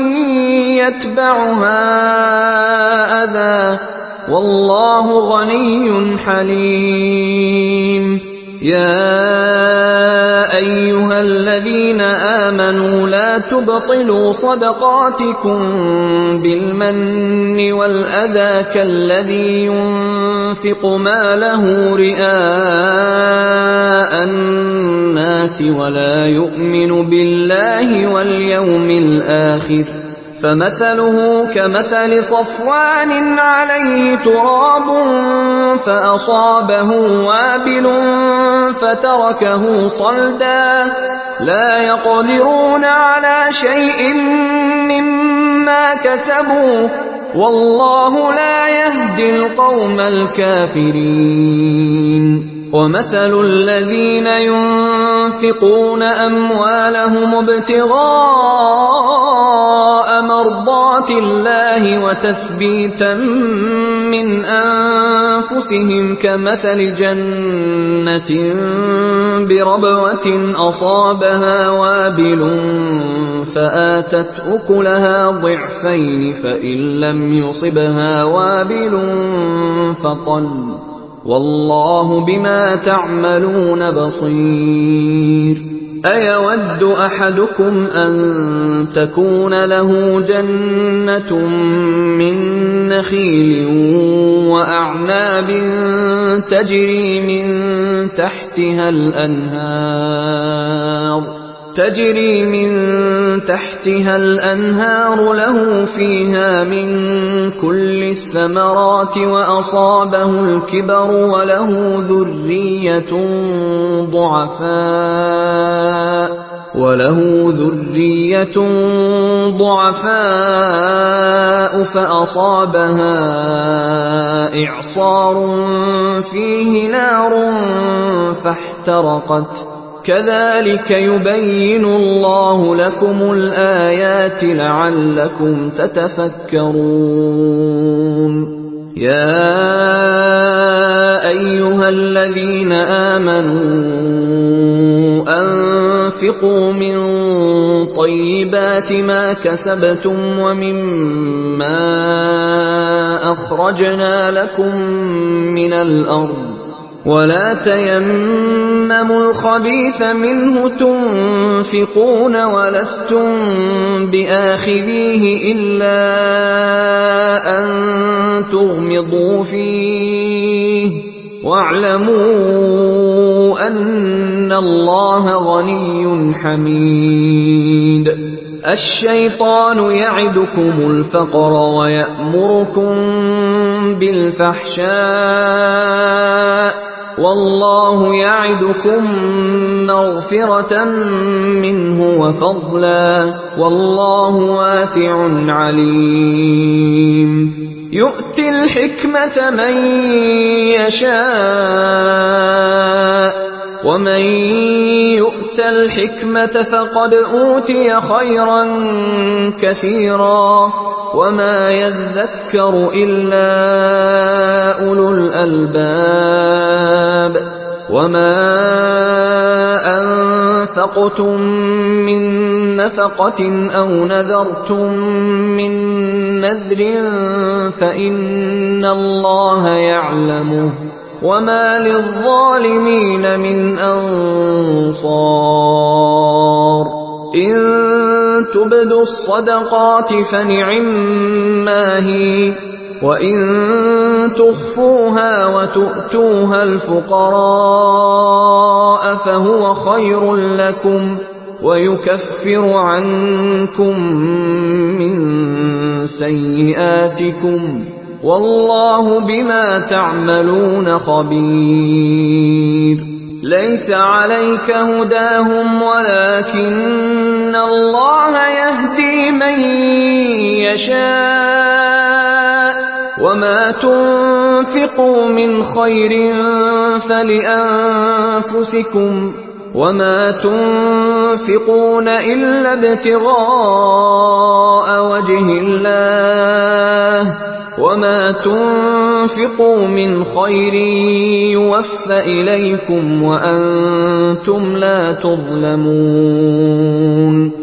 يتبعها أذى والله غني حليم يا أيها الذين آمنوا لا تبطلوا صدقاتكم بالمن والأذى كالذي ينفق ماله رئاء الناس ولا يؤمن بالله واليوم الآخر فمثله كمثل صفوان عليه تراب فأصابه وابل فتركه صلدا لا يقدرون على شيء مما كسبوا والله لا يهدي القوم الكافرين ومثل الذين ينفقون أموالهم ابتغاء مرضات الله وتثبيتا من أنفسهم كمثل جنة بربوة أصابها وابل فآتت أكلها ضعفين فإن لم يصبها وابل فطل والله بما تعملون بصير أيود أحدكم أن تكون له جنة من نخيل وأعناب تجري من تحتها الأنهار تجري من تحتها الأنهار له فيها من كل الثمرات وأصابه الكبر وله ذرية ضعفاء وله ذرية ضعفاء فأصابها إعصار فيه نار فاحترقت كذلك يبين الله لكم الآيات لعلكم تتفكرون يا أيها الذين آمنوا أنفقوا من طيبات ما كسبتم ومما أخرجنا لكم من الأرض ولا تيمموا الخبيث منه تنفقون ولستم بآخذيه إلا أن تغمضوا فيه واعلموا أن الله غني حميد الشيطان يعدكم الفقر ويأمركم بالفحشاء والله يعدكم مغفرة منه وفضلا والله واسع عليم يؤتي الحكمة من يشاء ومن يؤت الحكمة فقد أوتي خيرا كثيرا وما يذكر إلا أولو الألباب وما أنفقتم من نفقة أو نذرتم من نذر فإن الله يعلمه وما للظالمين من أنصار إن تبدوا الصدقات فنعما هي وإن تخفوها وتؤتوها الفقراء فهو خير لكم ويكفر عنكم من سيئاتكم والله بما تعملون خبير ليس عليك هداهم ولكن الله يهدي من يشاء وما تنفقوا من خير فلأنفسكم وما تنفقون إلا ابتغاء وجه الله وما تنفقوا من خير يوفى إليكم وأنتم لا تظلمون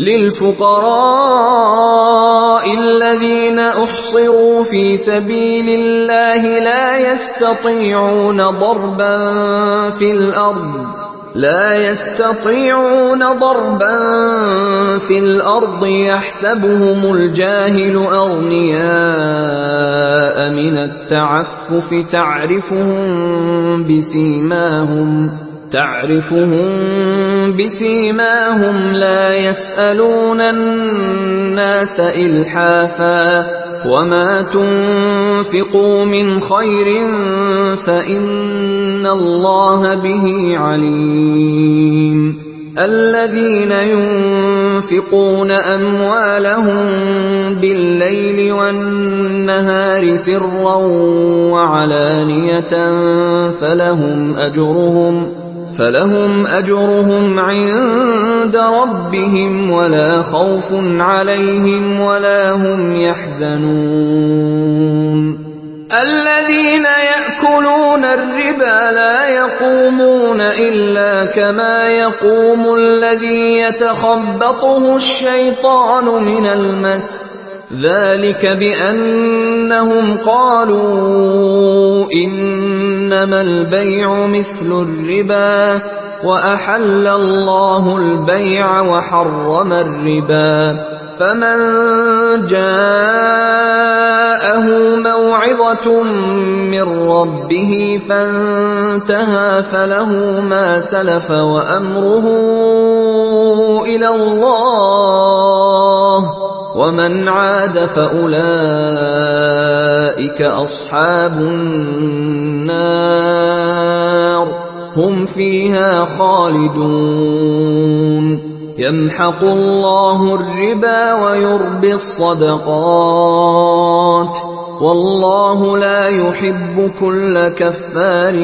للفقراء الذين أحصروا في سبيل الله لا يستطيعون ضربا في الأرض لا يستطيعون ضربا في الأرض يحسبهم الجاهل أغنياء من التعفف تعرفهم بسيماهم تعرفهم بسيماهم لا يسألون الناس إلحافا وما تنفقوا من خير فإن الله به عليم الذين ينفقون أموالهم بالليل والنهار سرا وعلانية فلهم أجرهم فلهم أجرهم عند ربهم ولا خوف عليهم ولا هم يحزنون الذين يأكلون الربا لا يقومون إلا كما يقوم الذي يتخبطه الشيطان من المس ذلك بأنهم قالوا إنما البيع مثل الربا وأحل الله البيع وحرم الربا فمن جاءه موعظة من ربه فانتهى فله ما سلف وأمره إلى الله ومن عاد فأولئك أصحاب النار هم فيها خالدون يمحق الله الربا ويربي الصدقات والله لا يحب كل كفار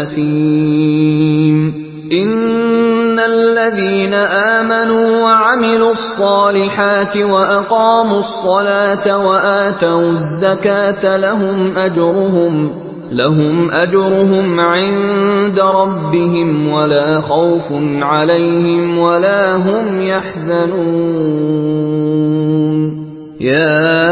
أثيم إن الذين آمنوا وعملوا الصالحات وأقاموا الصلاة وآتوا الزكاة لهم أجرهم لهم أجرهم عند ربهم ولا خوف عليهم ولا هم يحزنون يا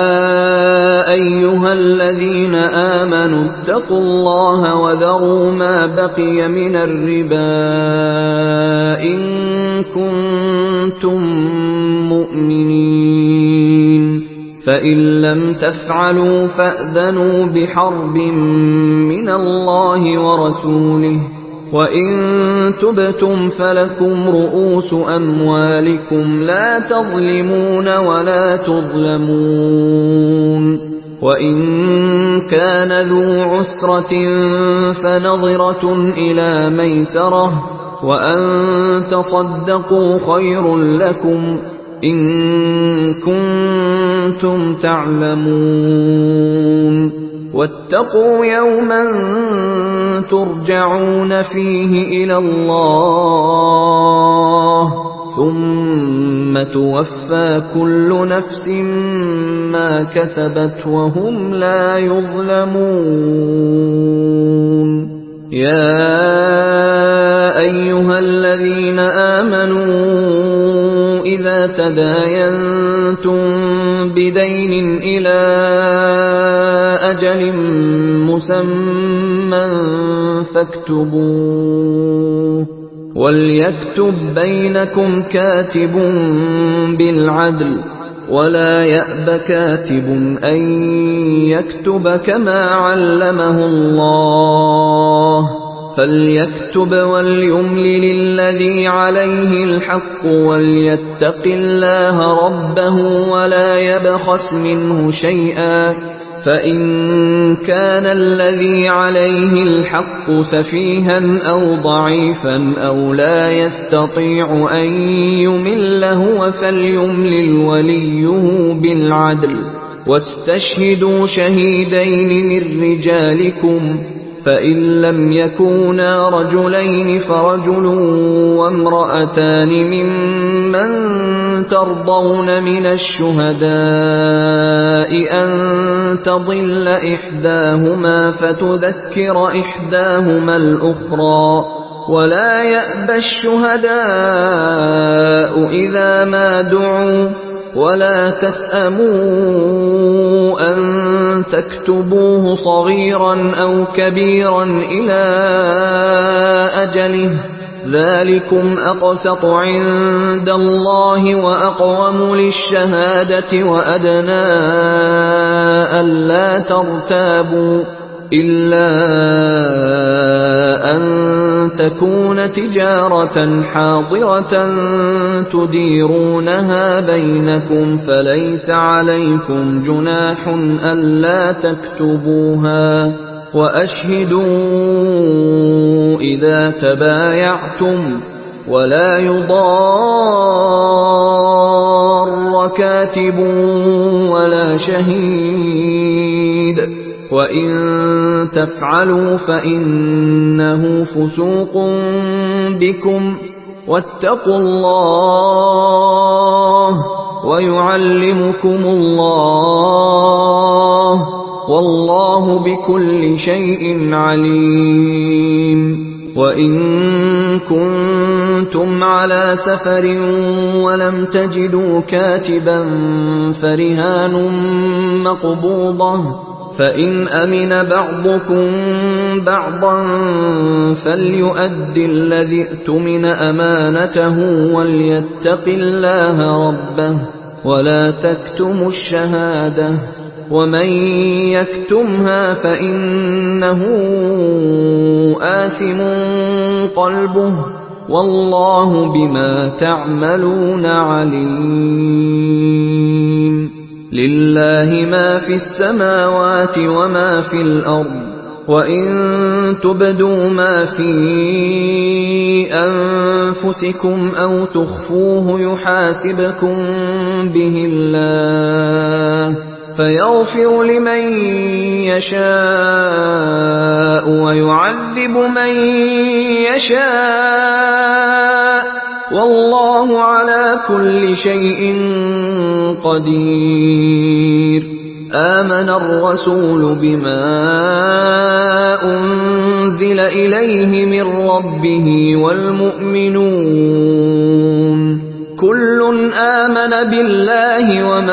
أيها الذين آمنوا اتقوا الله وذروا ما بقي من الربا إن كنتم مؤمنين فإن لم تفعلوا فأذنوا بحرب من الله ورسوله وإن تبتم فلكم رؤوس أموالكم لا تظلمون ولا تظلمون وإن كان ذو عسرة فنظرة إلى ميسرة وأن تصدقوا خير لكم إن كنتم تعلمون واتقوا يوما ترجعون فيه إلى الله ثم توفى كل نفس ما كسبت وهم لا يظلمون يا أيها الذين آمنوا إذا تداينتم بدين إلى أجل مسمى فاكتبوه وليكتب بينكم كاتب بالعدل ولا يأب كاتب أن يكتب كما علمه الله فليكتب وليملل الذي عليه الحق وليتق الله ربه ولا يبخس منه شيئا فإن كان الذي عليه الحق سفيها أو ضعيفا أو لا يستطيع أن يمل هو فليملل وليه بالعدل واستشهدوا شهيدين من رجالكم فإن لم يكونا رجلين فرجل وامرأتان ممن ترضون من الشهداء أن تضل إحداهما فتذكر إحداهما الأخرى ولا يأبى الشهداء إذا ما دعوا ولا تسأموا أن تكتبوه صغيرا أو كبيرا إلى أجله ذلكم أقسط عند الله وأقوم للشهادة وأدنى ألا ترتابوا إلا أن تكون تجارة حاضرة تديرونها بينكم فليس عليكم جناح ألا تكتبوها وأشهدوا إذا تبايعتم ولا يضار كاتب ولا شهيد وإن تفعلوا فإنه فسوق بكم واتقوا الله ويعلمكم الله والله بكل شيء عليم وإن كنتم على سفر ولم تجدوا كاتبا فرهان مقبوضة فإن أمن بعضكم بعضا فليؤد الذي اؤتمن أمانته وليتق الله ربه ولا تكتموا الشهادة ومن يكتمها فإنه آثم قلبه والله بما تعملون عليم. لله ما في السماوات وما في الأرض وإن تبدوا ما في أنفسكم أو تخفوه يحاسبكم به الله فيغفر لمن يشاء ويعذب من يشاء والله على كل شيء قدير. آمن الرسول بما أنزل إليه من ربه والمؤمنون كل آمن بالله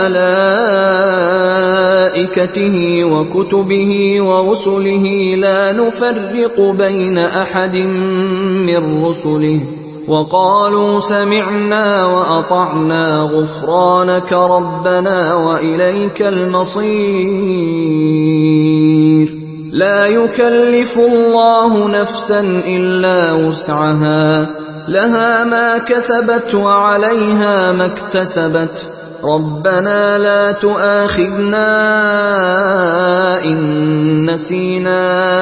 وملائكته وكتبه ورسله لا نفرق بين أحد من رسله وقالوا سمعنا وأطعنا غفرانك ربنا وإليك المصير. لا يكلف الله نفسا إلا وسعها لها ما كسبت وعليها ما اكتسبت ربنا لا تؤاخذنا إن نسينا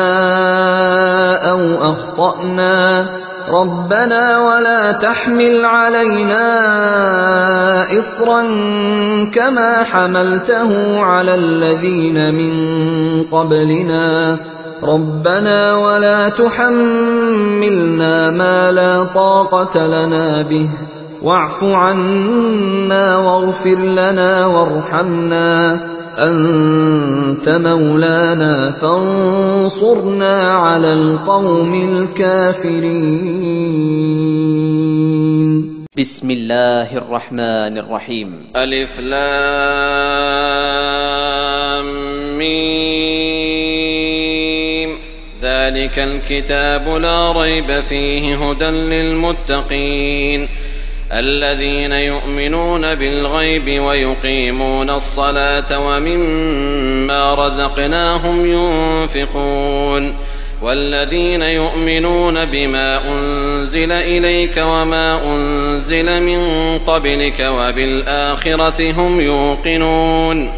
أو أخطأنا ربنا ولا تحمل علينا إصرا كما حملته على الذين من قبلنا ربنا ولا تحملنا ما لا طاقة لنا به واعف عنا واغفر لنا وارحمنا أنت مولانا فانصرنا على القوم الكافرين. بسم الله الرحمن الرحيم. ألف لام ميم ذلك الكتاب لا ريب فيه هدى للمتقين الذين يؤمنون بالغيب ويقيمون الصلاة ومما رزقناهم ينفقون والذين يؤمنون بما أنزل إليك وما أنزل من قبلك وبالآخرة هم يوقنون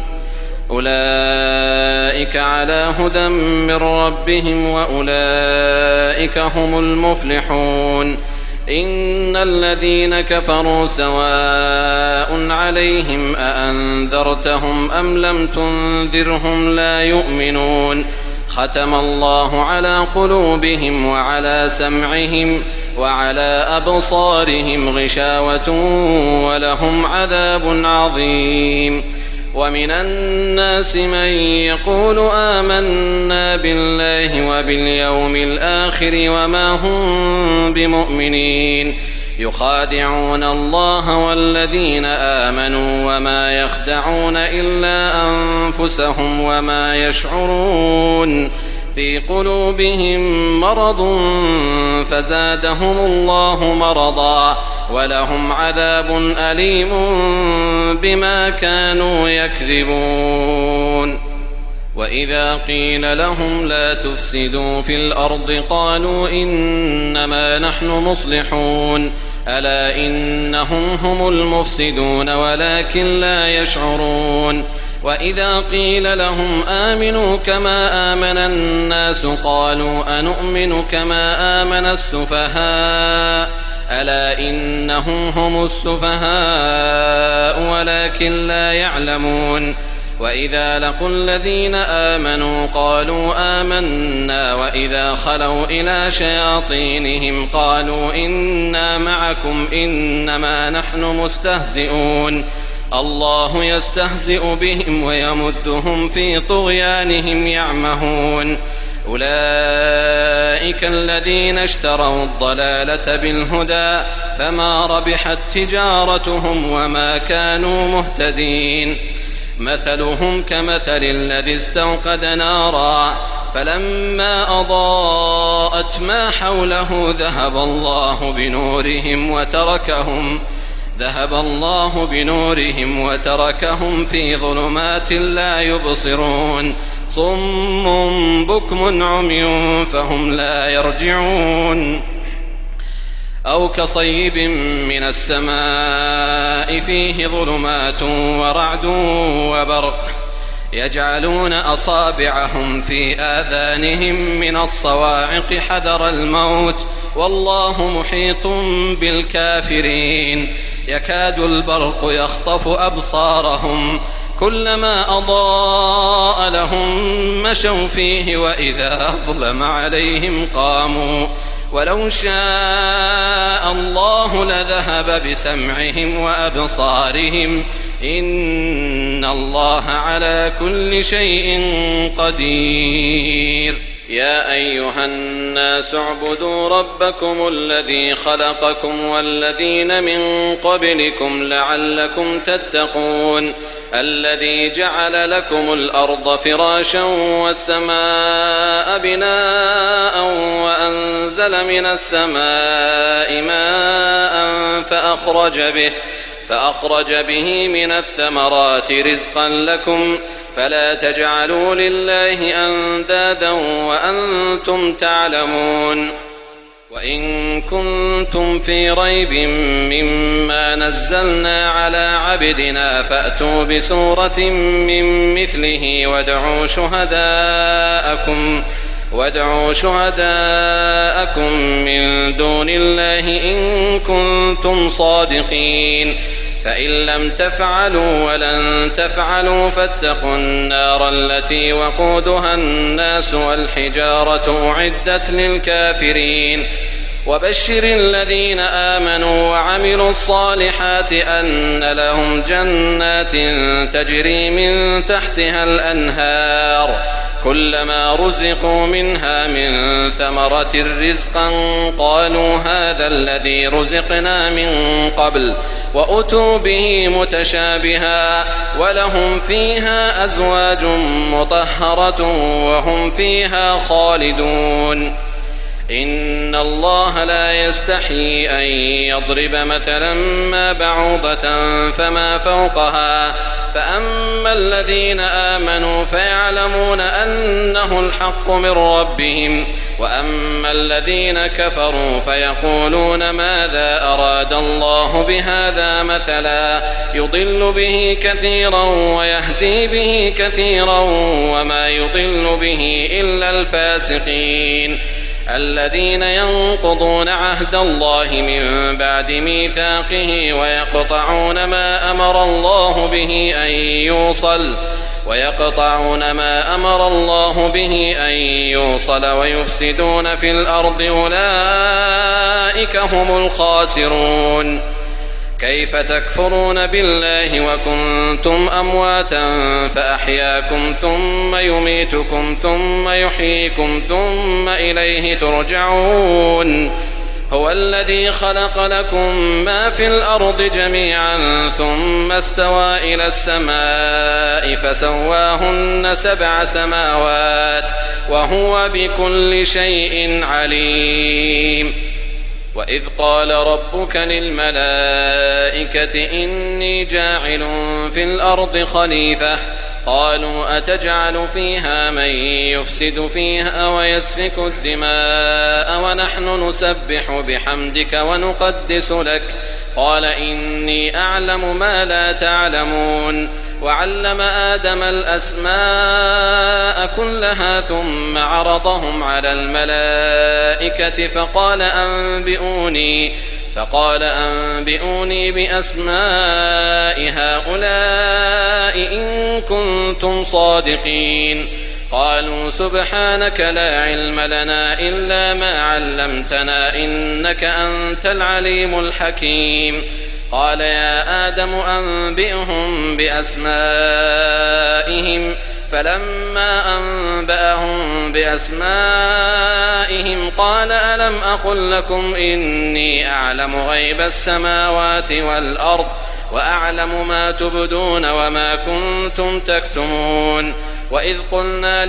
أولئك على هدى من ربهم وأولئك هم المفلحون. إن الذين كفروا سواء عليهم أأنذرتهم أم لم تنذرهم لا يؤمنون ختم الله على قلوبهم وعلى سمعهم وعلى أبصارهم غشاوة ولهم عذاب عظيم. ومن الناس من يقول آمنا بالله وباليوم الآخر وما هم بمؤمنين يخادعون الله والذين آمنوا وما يخدعون إلا أنفسهم وما يشعرون في قلوبهم مرض فزادهم الله مرضا ولهم عذاب أليم بما كانوا يكذبون. وإذا قيل لهم لا تفسدوا في الأرض قالوا إنما نحن مصلحون ألا إنهم هم المفسدون ولكن لا يشعرون. وإذا قيل لهم آمنوا كما آمن الناس قالوا أنؤمن كما آمن السفهاء ألا إنهم هم السفهاء ولكن لا يعلمون. وإذا لقوا الذين آمنوا قالوا آمنا وإذا خلوا إلى شياطينهم قالوا إنا معكم إنما نحن مستهزئون الله يستهزئ بهم ويمدهم في طغيانهم يعمهون. أولئك الذين اشتروا الضلالة بالهدى فما ربحت تجارتهم وما كانوا مهتدين. مثلهم كمثل الذي استوقد نارا فلما أضاءت ما حوله ذهب الله بنورهم وتركهم ذهب الله بنورهم وتركهم في ظلمات لا يبصرون صم بكم عمي فهم لا يرجعون أو كصيب من السماء فيه ظلمات ورعد وبرق يجعلون أصابعهم في آذانهم من الصواعق حذر الموت والله محيط بالكافرين يكاد البرق يخطف أبصارهم كلما أضاء لهم مشوا فيه وإذا أظلم عليهم قاموا ولو شاء الله لذهب بسمعهم وأبصارهم إن الله على كل شيء قدير يا أيها الناس اعبدوا ربكم الذي خلقكم والذين من قبلكم لعلكم تتقون الذي جعل لكم الأرض فراشا والسماء بناء وأنزل من السماء ماء فأخرج به فأخرج به من الثمرات رزقا لكم فلا تجعلوا لله أندادا وأنتم تعلمون وإن كنتم في ريب مما نزلنا على عبدنا فأتوا بسورة من مثله وادعوا شهداءكم وادعوا شهداءكم من دون الله إن كنتم صادقين فإن لم تفعلوا ولن تفعلوا فاتقوا النار التي وقودها الناس والحجارة أعدت للكافرين وبشر الذين آمنوا وعملوا الصالحات أن لهم جنات تجري من تحتها الأنهار كلما رزقوا منها من ثمرة رزقا قالوا هذا الذي رزقنا من قبل وأتوا به متشابها ولهم فيها أزواج مطهرة وهم فيها خالدون إن الله لا يستحيي أن يضرب مثلا ما بعوضة فما فوقها فأما الذين آمنوا فيعلمون أنه الحق من ربهم وأما الذين كفروا فيقولون ماذا أراد الله بهذا مثلا يضل به كثيرا ويهدي به كثيرا وما يضل به إلا الفاسقين الذين ينقضون عهد الله من بعد ميثاقه ويقطعون ما أمر الله به أن يوصل ويقطعون ما أمر الله به أن يوصل ويفسدون في الأرض أولئك هم الخاسرون كيف تكفرون بالله وكنتم أمواتا فأحياكم ثم يميتكم ثم يحييكم ثم إليه ترجعون هو الذي خلق لكم ما في الأرض جميعا ثم استوى إلى السماء فسواهن سبع سماوات وهو بكل شيء عليم وإذ قال ربك للملائكة إني جاعل في الأرض خليفة قالوا أتجعل فيها من يفسد فيها ويسفك الدماء ونحن نسبح بحمدك ونقدس لك قال إني أعلم ما لا تعلمون وعلم آدم الأسماء كلها ثم عرضهم على الملائكة فقال أنبئوني فقال أنبئوني بأسماء هؤلاء إن كنتم صادقين قالوا سبحانك لا علم لنا إلا ما علمتنا إنك أنت العليم الحكيم قال يا آدم أنبئهم بأسمائهم فلما أنبأهم بأسمائهم قال ألم أقل لكم إني أعلم غيب السماوات والأرض وأعلم ما تبدون وما كنتم تكتمون. وإذ قلنا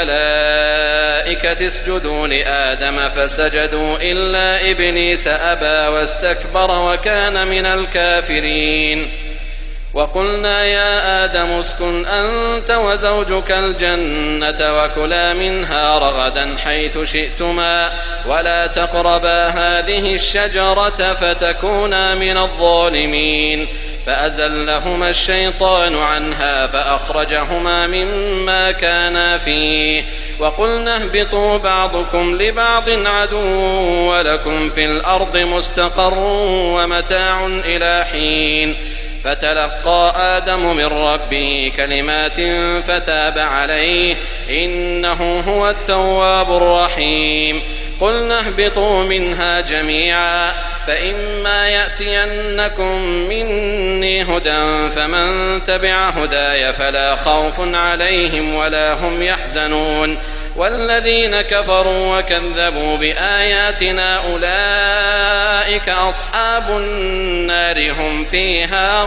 للملائكة اسجدوا لآدم فسجدوا إلا إبليس أبى واستكبر وكان من الكافرين. وقلنا يا آدم اسكن أنت وزوجك الجنة وكلا منها رغدا حيث شئتما ولا تقربا هذه الشجرة فتكونا من الظالمين. فأزلهما الشيطان عنها فأخرجهما مما كانا فيه وقلنا اهبطوا بعضكم لبعض عدو ولكم في الأرض مستقر ومتاع إلى حين. فتلقى آدم من ربه كلمات فتاب عليه إنه هو التواب الرحيم. قلنا اهبطوا منها جميعا فإما يأتينكم مني هدى فمن تبع هداي فلا خوف عليهم ولا هم يحزنون. والذين كفروا وكذبوا بآياتنا أولئك أصحاب النار هم فيها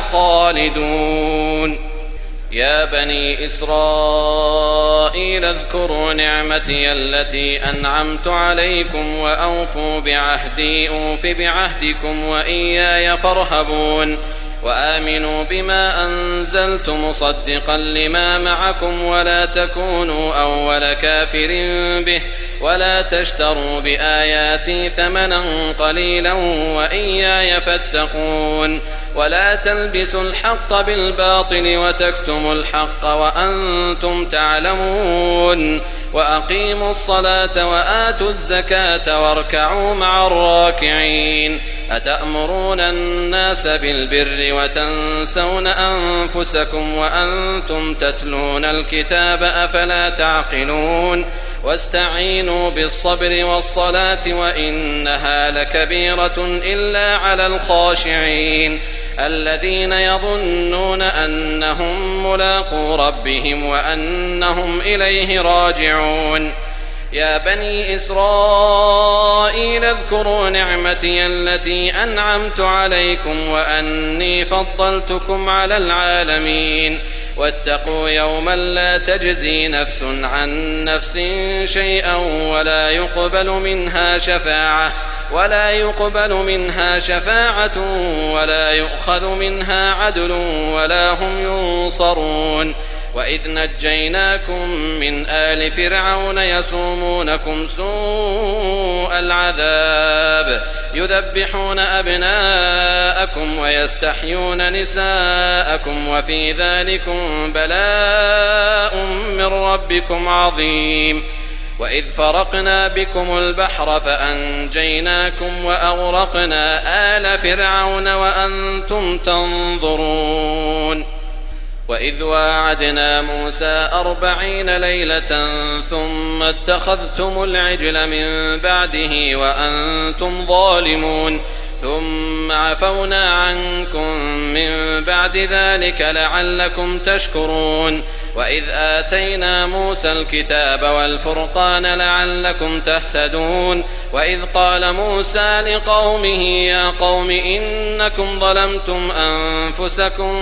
خالدون. يا بني إسرائيل اذكروا نعمتي التي أنعمت عليكم وأوفوا بعهدي أوف بعهدكم وإياي فارهبون. وآمنوا بما أنزلت مصدقا لما معكم ولا تكونوا أول كافر به ولا تشتروا بآياتي ثمنا قليلا وإياي فاتقون. ولا تلبسوا الحق بالباطل وتكتموا الحق وأنتم تعلمون. وأقيموا الصلاة وآتوا الزكاة واركعوا مع الراكعين. أتأمرون الناس بالبر وتنسون أنفسكم وأنتم تتلون الكتاب أفلا تعقلون. واستعينوا بالصبر والصلاة وإنها لكبيرة إلا على الخاشعين الذين يظنون أنهم ملاقو ربهم وأنهم إليه راجعون. يا بني إسرائيل اذكروا نعمتي التي أنعمت عليكم وأني فضلتكم على العالمين. واتقوا يوما لا تجزي نفس عن نفس شيئا ولا يقبل منها شفاعة ولا يقبل منها شفاعة ولا يؤخذ منها عدل ولا هم ينصرون. وإذ نجيناكم من آل فرعون يسومونكم سوء العذاب يذبحون أبناءكم ويستحيون نساءكم وفي ذلكم بلاء من ربكم عظيم. وإذ فرقنا بكم البحر فأنجيناكم وأغرقنا آل فرعون وأنتم تنظرون. وإذ واعدنا موسى أربعين ليلة ثم اتخذتم العجل من بعده وأنتم ظالمون ثم عفونا عنكم من بعد ذلك لعلكم تشكرون. وإذ آتينا موسى الكتاب والفرقان لعلكم تهتدون. وإذ قال موسى لقومه يا قوم إنكم ظلمتم أنفسكم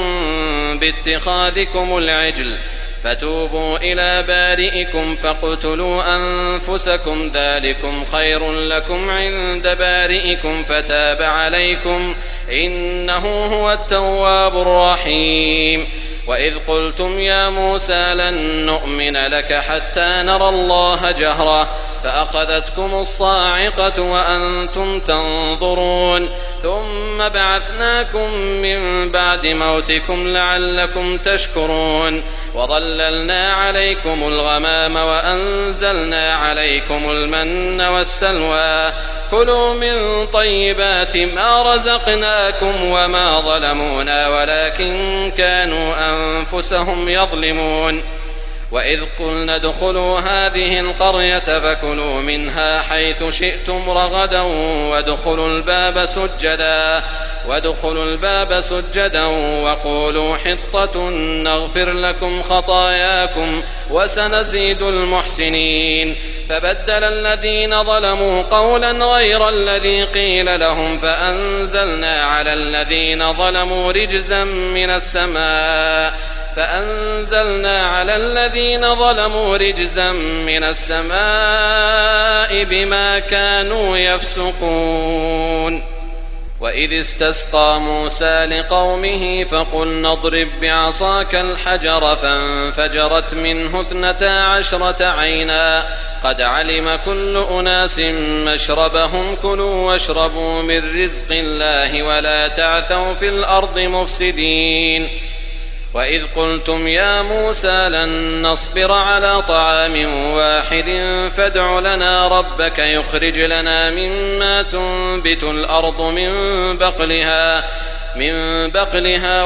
باتخاذكم العجل فتوبوا إلى بارئكم فاقتلوا أنفسكم ذلكم خير لكم عند بارئكم فتاب عليكم إنه هو التواب الرحيم. وإذ قلتم يا موسى لن نؤمن لك حتى نرى الله جهرة فأخذتكم الصاعقة وأنتم تنظرون ثم بعثناكم من بعد موتكم لعلكم تشكرون. وظللنا عليكم الغمام وأنزلنا عليكم المن والسلوى كلوا من طيبات ما رزقناكم وما ظلمونا ولكن كانوا أنفسهم يظلمون. وإذ قلنا ادخلوا هذه القرية فكلوا منها حيث شئتم رغدا وادخلوا الباب سجدا وادخلوا الباب سجدا وقولوا حطة نغفر لكم خطاياكم وسنزيد المحسنين فبدل الذين ظلموا قولا غير الذي قيل لهم فأنزلنا على الذين ظلموا رجزا من السماء فأنزلنا على الذين ظلموا رجزا من السماء بما كانوا يفسقون وإذ استسقى موسى لقومه فقلنا اضرب بعصاك الحجر فانفجرت منه اثنتا عشرة عينا قد علم كل أناس مشربهم كلوا واشربوا من رزق الله ولا تعثوا في الأرض مفسدين وإذ قلتم يا موسى لن نصبر على طعام واحد فادع لنا ربك يخرج لنا مما تنبت الأرض من بقلها من بقلها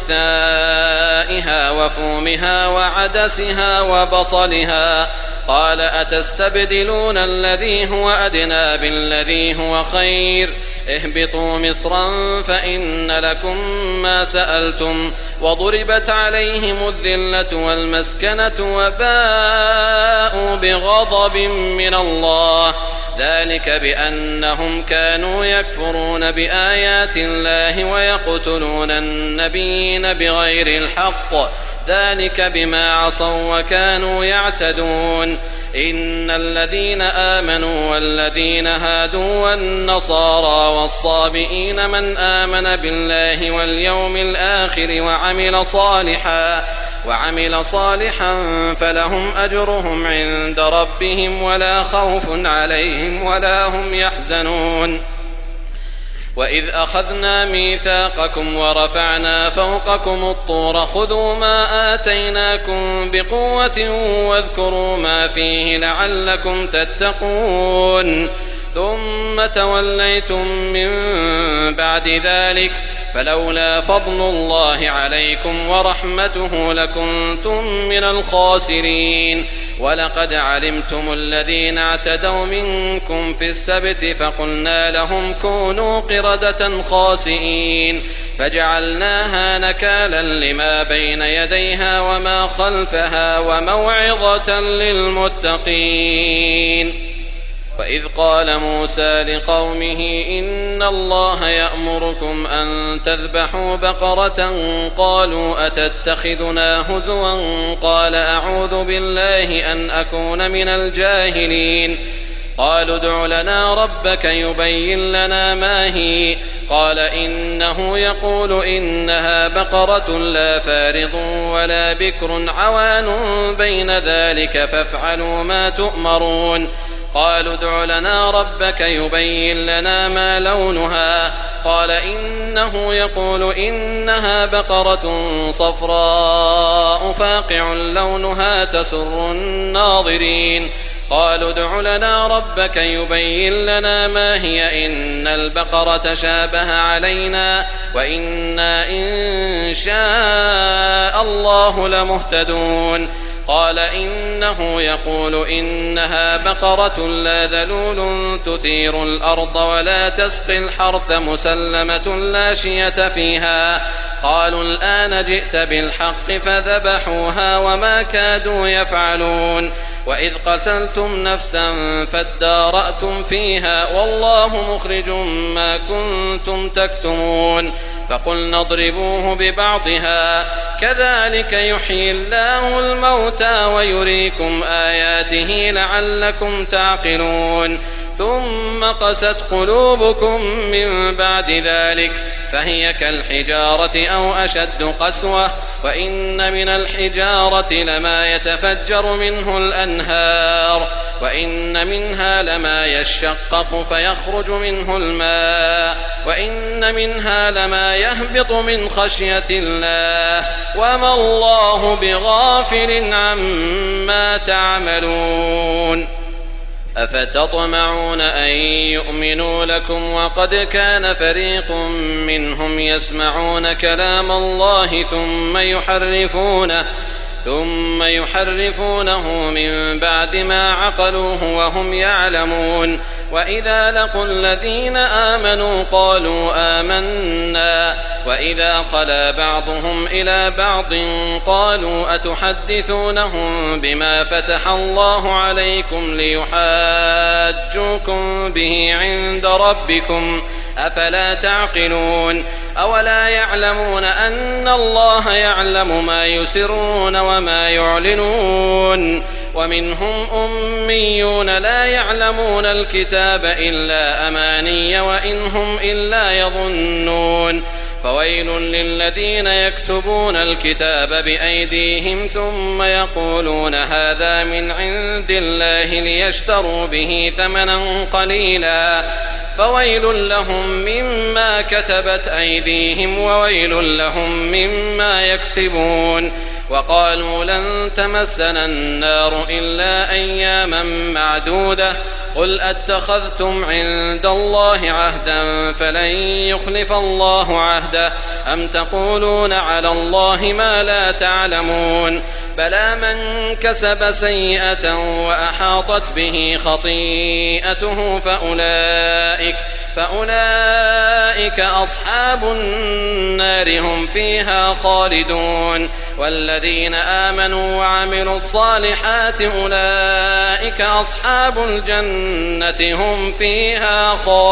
وقثائها وفومها وعدسها وبصلها قال أتستبدلون الذي هو أدنى بالذي هو خير اهبطوا مصرا فإن لكم ما سألتم وضربت عليهم الذلة والمسكنة وباءوا بغضب من الله ذلك بأنهم كانوا يكفرون بآيات الله ويقتلون النبيين بغير الحق ذلك بما عصوا وكانوا يعتدون إن الذين آمنوا والذين هادوا والنصارى والصابئين من آمن بالله واليوم الآخر وعمل صالحا وعمل صالحا فلهم أجرهم عند ربهم ولا خوف عليهم ولا هم يحزنون وإذ أخذنا ميثاقكم ورفعنا فوقكم الطور خذوا ما آتيناكم بقوة واذكروا ما فيه لعلكم تتقون ثم توليتم من بعد ذلك فلولا فضل الله عليكم ورحمته لكنتم من الخاسرين ولقد علمتم الذين اعتدوا منكم في السبت فقلنا لهم كونوا قردة خاسئين فجعلناها نكالا لما بين يديها وما خلفها وموعظة للمتقين وإذ قال موسى لقومه إن الله يأمركم أن تذبحوا بقرة قالوا أتتخذنا هزوا قال أعوذ بالله أن أكون من الجاهلين قالوا ادع لنا ربك يبين لنا ما هي قال إنه يقول إنها بقرة لا فارض ولا بكر عوان بين ذلك فافعلوا ما تؤمرون قالوا ادع لنا ربك يبين لنا ما لونها قال إنه يقول إنها بقرة صفراء فاقع لونها تسر الناظرين قالوا ادع لنا ربك يبين لنا ما هي إن البقرة شابه علينا وإنا إن شاء الله لمهتدون قال إنه يقول إنها بقرة لا ذلول تثير الأرض ولا تسقي الحرث مسلمة لا شية فيها قالوا الآن جئت بالحق فذبحوها وما كادوا يفعلون وإذ قتلتم نفسا فادارأتم فيها والله مخرج ما كنتم تكتمون فقلنا اضربوه ببعضها كذلك يحيي الله الموتى ويريكم آياته لعلكم تعقلون ثم قست قلوبكم من بعد ذلك فهي كالحجارة أو أشد قسوة وإن من الحجارة لما يتفجر منه الأنهار وإن منها لما يشقق فيخرج منه الماء وإن منها لما يهبط من خشية الله وما الله بغافل عما تعملون أفتطمعون أن يؤمنوا لكم وقد كان فريق منهم يسمعون كلام الله ثم يحرفونه ثم يحرفونه من بعد ما عقلوه وهم يعلمون. وإذا لقوا الذين آمنوا قالوا آمنا وإذا خلا بعضهم إلى بعض قالوا أتحدثونهم بما فتح الله عليكم ليحاجوكم به عند ربكم أفلا تعقلون. أولا يعلمون أن الله يعلم ما يسرون وما يعلنون. ومنهم أميون لا يعلمون الكتاب إلا أماني وإن هم إلا يظنون. فويل للذين يكتبون الكتاب بأيديهم ثم يقولون هذا من عند الله ليشتروا به ثمنا قليلا فويل لهم مما كتبت أيديهم وويل لهم مما يكسبون. وقالوا لن تمسنا النار إلا أياما معدودة قل أتخذتم عند الله عهدا فلن يخلف الله عهده أم تقولون على الله ما لا تعلمون. بلى من كسب سيئة وأحاطت به خطيئته فأولئك, فأولئك أصحاب النار هم فيها خالدون. والذين آمنوا وعملوا الصالحات أولئك أصحاب الجنة هم فيها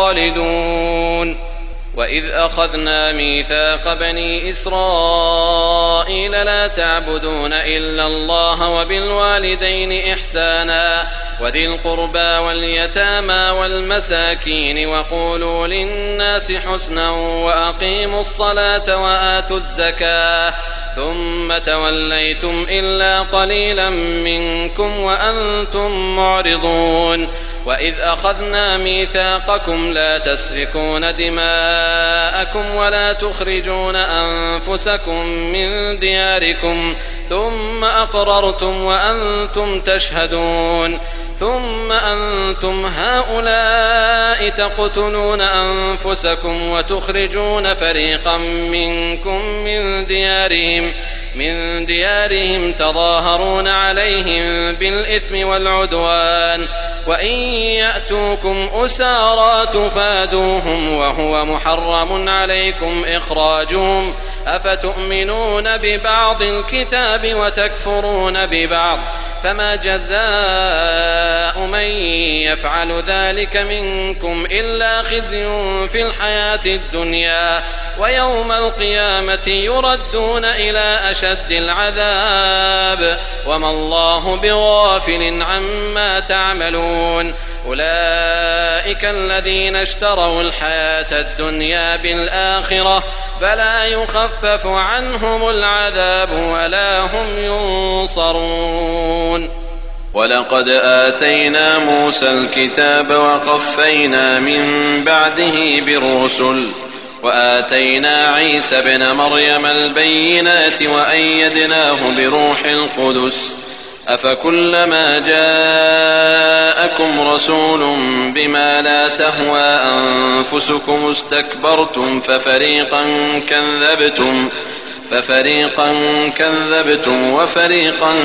خالدون. وإذ أخذنا ميثاق بني إسرائيل لا تعبدون إلا الله وبالوالدين إحسانا وذي القربى واليتامى والمساكين وقولوا للناس حسنا وأقيموا الصلاة وآتوا الزكاة ثم توليتم إلا قليلا منكم وأنتم معرضون. وإذ أخذنا ميثاقكم لا تسفكون دماءكم ولا تخرجون أنفسكم من دياركم ثم أقررتم وأنتم تشهدون ثم أنتم هؤلاء تقتلون أنفسكم وتخرجون فريقا منكم من ديارهم من ديارهم تظاهرون عليهم بالإثم والعدوان وإن يأتوكم أسارى تفادوهم وهو محرم عليكم إخراجهم أفتؤمنون ببعض الكتاب وتكفرون ببعض فما جزاء من يفعل ذلك منكم إلا خزي في الحياة الدنيا ويوم القيامة يردون إلى أشد العذاب وما الله بغافل عما تعملون. أولئك الذين اشتروا الحياة الدنيا بالآخرة فلا يخفف عنهم العذاب ولا هم ينصرون. ولقد آتينا موسى الكتاب وقفينا من بعده بالرسل وآتينا عيسى ابن مريم البينات وأيدناه بروح القدس أفكلما جاءكم رسول بما لا تهوى أنفسكم استكبرتم ففريقا كذبتم ففريقا كذبتم وفريقا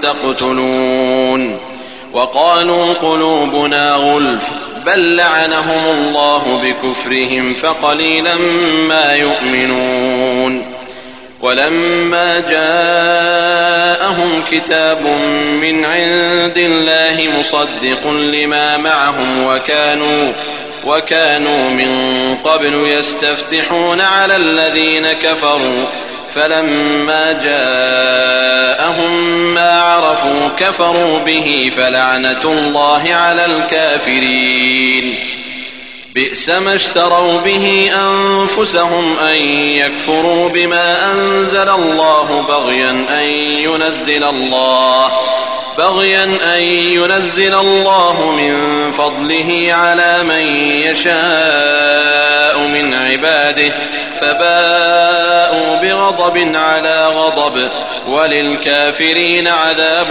تقتلون. وقالوا قلوبنا غلف بل لعنهم الله بكفرهم فقليلا ما يؤمنون. ولما جاءهم كتاب من عند الله مصدق لما معهم وكانوا وكانوا من قبل يستفتحون على الذين كفروا فلما جاءهم ما عرفوا كفروا به فلعنة الله على الكافرين. بئس ما اشتروا به أنفسهم أن يكفروا بما أنزل الله بغيا أن ينزل الله بغيا أن ينزل الله من فضله على من يشاء من عباده فباءوا بغضب على غضب وللكافرين عذاب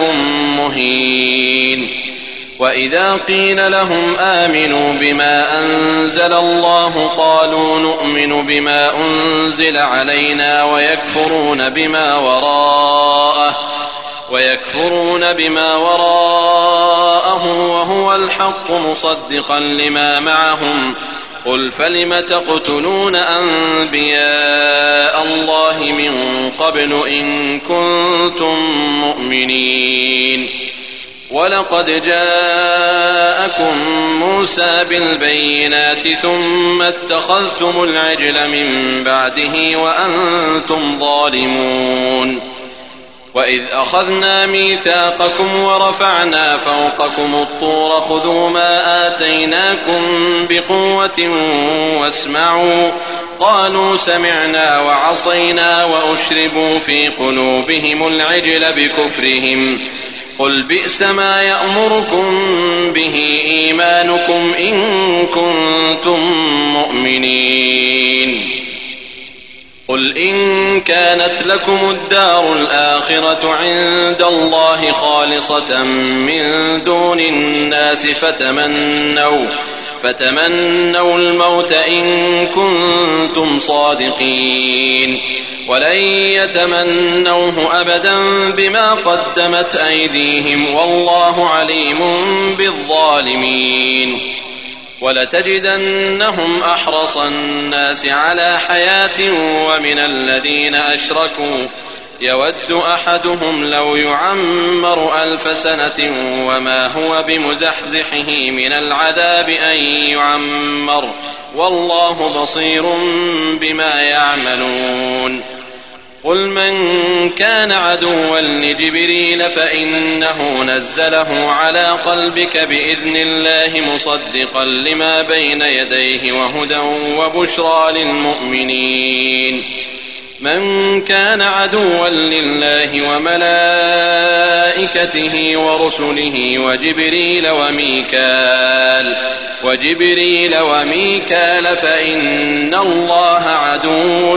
مهين. وإذا قيل لهم آمنوا بما أنزل الله قالوا نؤمن بما أنزل علينا ويكفرون بما وراءه ويكفرون بما وراءه وهو الحق مصدقا لما معهم قل فلم تقتلون أنبياء الله من قبل إن كنتم مؤمنين ولقد جاءكم موسى بالبينات ثم اتخذتم العجل من بعده وأنتم ظالمون وإذ أخذنا ميثاقكم ورفعنا فوقكم الطور خذوا ما آتيناكم بقوة واسمعوا قالوا سمعنا وعصينا وأشربوا في قلوبهم العجل بكفرهم قل بئس ما يأمركم به إيمانكم إن كنتم مؤمنين قل إن كانت لكم الدار الآخرة عند الله خالصة من دون الناس فتمنوا فتمنوا الموت إن كنتم صادقين ولن يتمنوه أبدا بما قدمت أيديهم والله عليم بالظالمين ولتجدنهم أحرص الناس على حياة ومن الذين أشركوا يود أحدهم لو يعمر ألف سنة وما هو بمزحزحه من العذاب أن يعمر والله بصير بما يعملون قل من كان عدوا لجبريل فإنه نزله على قلبك بإذن الله مصدقا لما بين يديه وهدى وبشرى للمؤمنين من كان عدوا لله وملائكته ورسله وجبريل وميكال وجبريل وميكال فإن الله عدو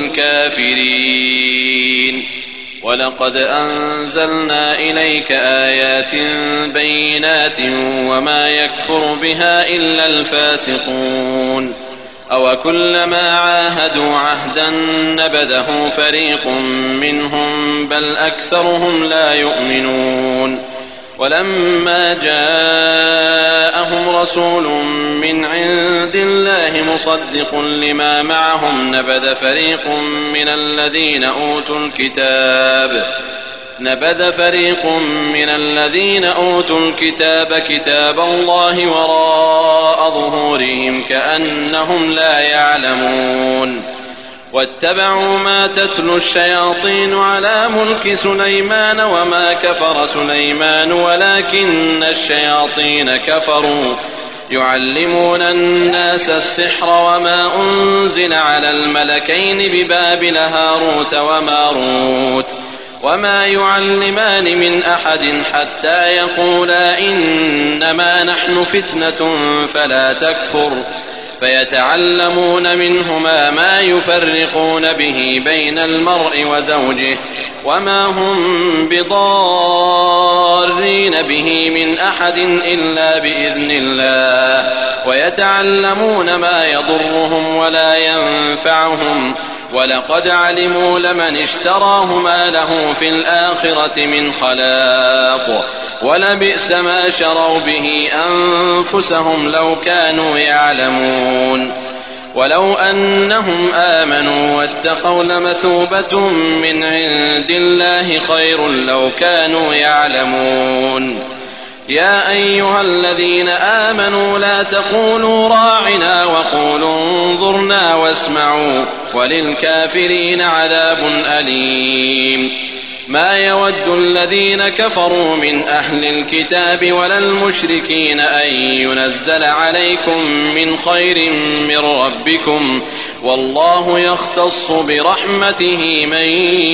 للكافرين ولقد أنزلنا إليك آيات بينات وما يكفر بها إلا الفاسقون أوكلما عاهدوا عهدا نبذه فريق منهم بل أكثرهم لا يؤمنون ولما جاءهم رسول من عند الله مصدق لما معهم نبذ فريق من الذين أوتوا الكتاب نبذ فريق من الذين أوتوا الكتاب كتاب الله وراء ظهورهم كأنهم لا يعلمون واتبعوا ما تتلو الشياطين على ملك سليمان وما كفر سليمان ولكن الشياطين كفروا يعلمون الناس السحر وما أنزل على الملكين ببابل هاروت وماروت وما يعلمان من أحد حتى يقولا إنما نحن فتنة فلا تكفر فيتعلمون منهما ما يفرقون به بين المرء وزوجه وما هم بضارين به من أحد إلا بإذن الله ويتعلمون ما يضرهم ولا ينفعهم ولقد علموا لمن اشتراه ما له في الآخرة من خلاق ولبئس ما شروا به أنفسهم لو كانوا يعلمون ولو أنهم آمنوا واتقوا لمثوبة من عند الله خير لو كانوا يعلمون يا أيها الذين آمنوا لا تقولوا راعنا وقولوا انظرنا واسمعوا وللكافرين عذاب أليم ما يود الذين كفروا من أهل الكتاب ولا المشركين أن ينزل عليكم من خير من ربكم والله يختص برحمته من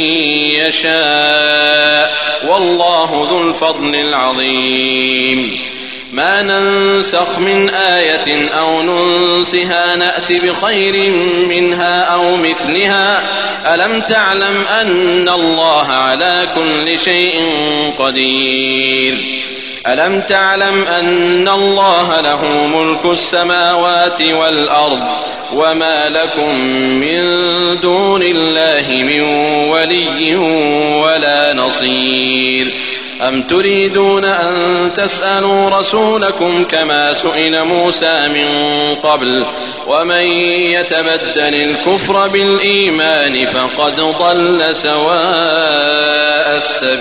يشاء والله ذو الفضل العظيم ما ننسخ من آية أو ننسها نأت بخير منها أو مثلها ألم تعلم أن الله على كل شيء قدير ألم تعلم أن الله له ملك السماوات والأرض وما لكم من دون الله من ولي ولا نصير أم تريدون أن تسألوا رسولكم كما سئل موسى من قبل ومن يتبدل الكفر بالإيمان فقد ضل سواء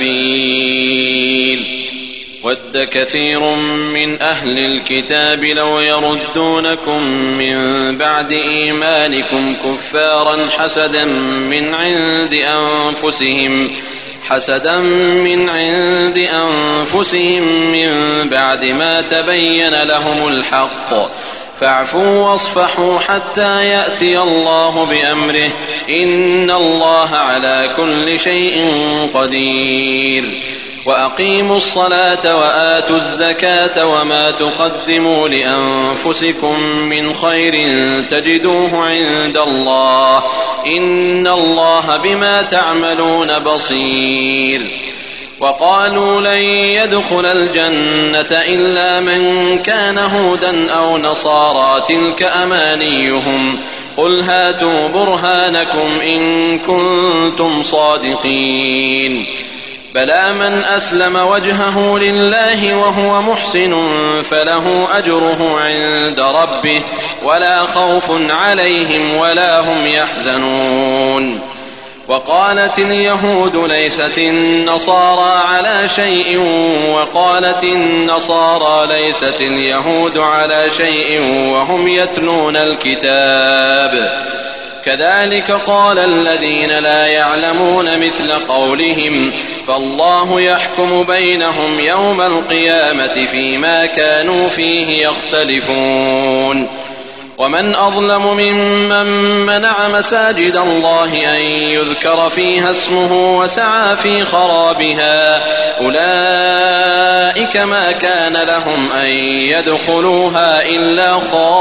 السبيل ود كثير من أهل الكتاب لو يردونكم من بعد إيمانكم كفارا حسدا من عند أنفسهم حسدا من عند أنفسهم من بعد ما تبين لهم الحق فاعفوا واصفحوا حتى يأتي الله بأمره إن الله على كل شيء قدير وأقيموا الصلاة وآتوا الزكاة وما تقدموا لأنفسكم من خير تجدوه عند الله إن الله بما تعملون بصير وقالوا لن يدخل الجنة إلا من كان هودا أو نصارى تلك أمانيهم قل هاتوا برهانكم إن كنتم صادقين بلى من أسلم وجهه لله وهو محسن فله أجره عند ربه ولا خوف عليهم ولا هم يحزنون وقالت اليهود ليست النصارى على شيء وقالت النصارى ليست اليهود على شيء وهم يتلون الكتاب كذلك قال الذين لا يعلمون مثل قولهم فالله يحكم بينهم يوم القيامة فيما كانوا فيه يختلفون ومن أظلم ممن منع مساجد الله أن يذكر فيها اسمه وسعى في خرابها أولئك ما كان لهم أن يدخلوها إلا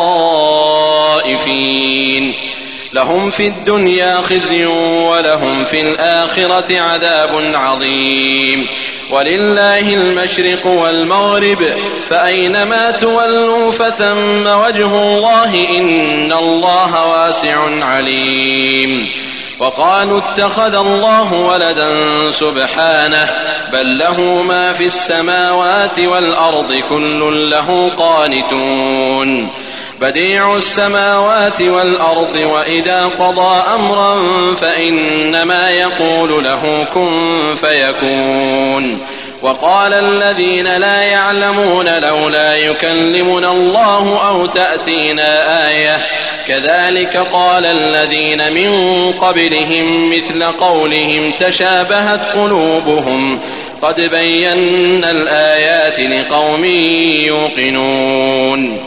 خائفين لهم في الدنيا خزي ولهم في الآخرة عذاب عظيم ولله المشرق والمغرب فأينما تولوا فثم وجه الله إن الله واسع عليم وقالوا اتخذ الله ولدا سبحانه بل له ما في السماوات والأرض كل له قانتون بديع السماوات والأرض وإذا قضى أمرا فإنما يقول له كن فيكون وقال الذين لا يعلمون لولا يكلمنا الله أو تأتينا آية كذلك قال الذين من قبلهم مثل قولهم تشابهت قلوبهم قد بينا الآيات لقوم يوقنون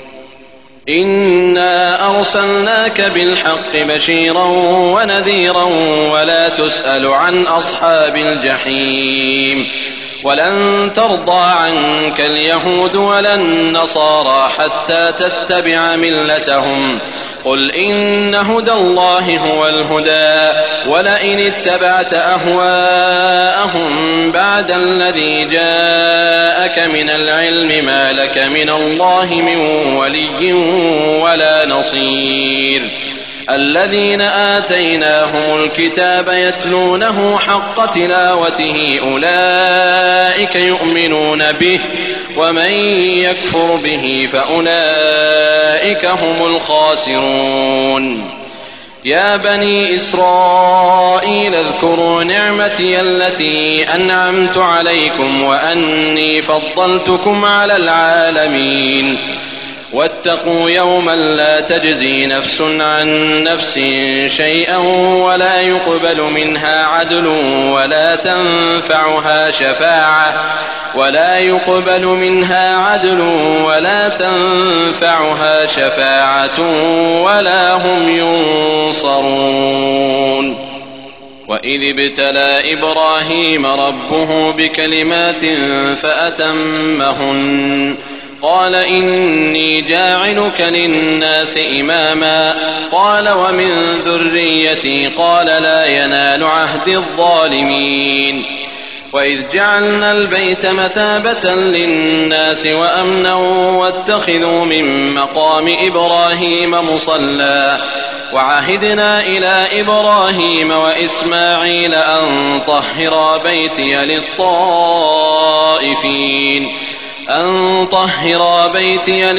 إنا أرسلناك بالحق بشيرا ونذيرا ولا تسأل عن أصحاب الجحيم ولن ترضى عنك اليهود ولا النصارى حتى تتبع ملتهم قل إن هدى الله هو الهدى ولئن اتبعت أهواءهم بعد الذي جاءك من العلم ما لك من الله من ولي ولا نصير الذين آتيناهم الكتاب يتلونه حق تلاوته أولئك يؤمنون به ومن يكفر به فأولئك هم الخاسرون يا بني إسرائيل اذكروا نعمتي التي أنعمت عليكم وأني فضلتكم على العالمين واتقوا يوما لا تجزي نفس عن نفس شيئا ولا يقبل منها عدل ولا تنفعها شفاعة ولا يقبل منها عدل ولا تنفعها شفاعة ولا هم ينصرون وإذ ابتلى إبراهيم ربه بكلمات فأتمهن قال إني جاعلك للناس إماما قال ومن ذريتي قال لا ينال عهد الظالمين وإذ جعلنا البيت مثابة للناس وأمنا واتخذوا من مقام إبراهيم مصلى وعهدنا إلى إبراهيم وإسماعيل أن طهرا بيتي للطائفين أن طهرا بيتي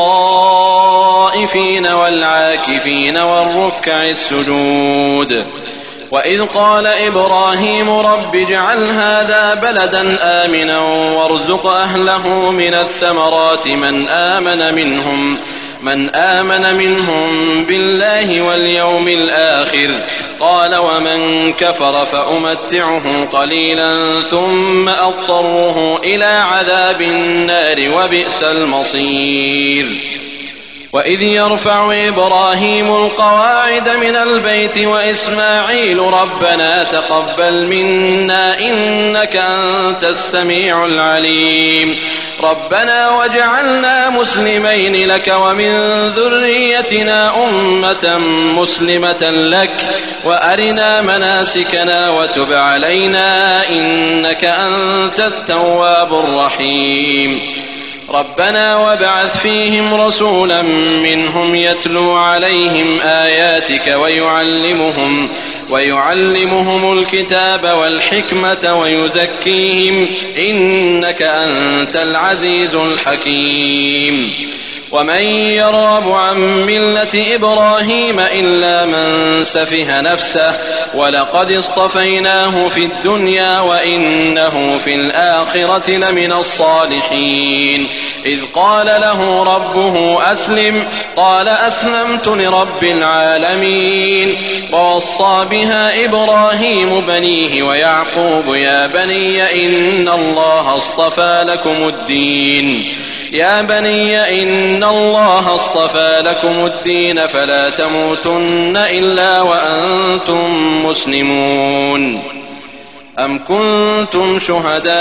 للطائفين والعاكفين والركع السجود. وإذ قال إبراهيم رب اجعل هذا بلدا آمنا وارزق أهله من الثمرات من آمن منهم من آمن منهم بالله واليوم الآخر قال ومن كفر فأمتعه قليلا ثم أضطره إلى عذاب النار وبئس المصير. وإذ يرفع إبراهيم القواعد من البيت وإسماعيل ربنا تقبل منا إنك أنت السميع العليم ربنا واجعلنا مسلمين لك ومن ذريتنا أمة مسلمة لك وأرنا مناسكنا وتب علينا إنك أنت التواب الرحيم ربنا وابعث فيهم رسولا منهم يتلو عليهم آياتك ويعلمهم ويعلمهم الكتاب والحكمة ويزكيهم إنك أنت العزيز الحكيم. ومن يرغب عن ملة إبراهيم إلا من سفه نفسه ولقد اصطفيناه في الدنيا وإنه في الآخرة لمن الصالحين. إذ قال له ربه أسلم قال أسلمت لرب العالمين. ووصى بها إبراهيم بنيه ويعقوب يا بني إن الله اصطفى لكم الدين يا بني إن الله اصطفى لكم الدين فلا تموتن إلا وأنتم مسلمون. أم كنتم شهداء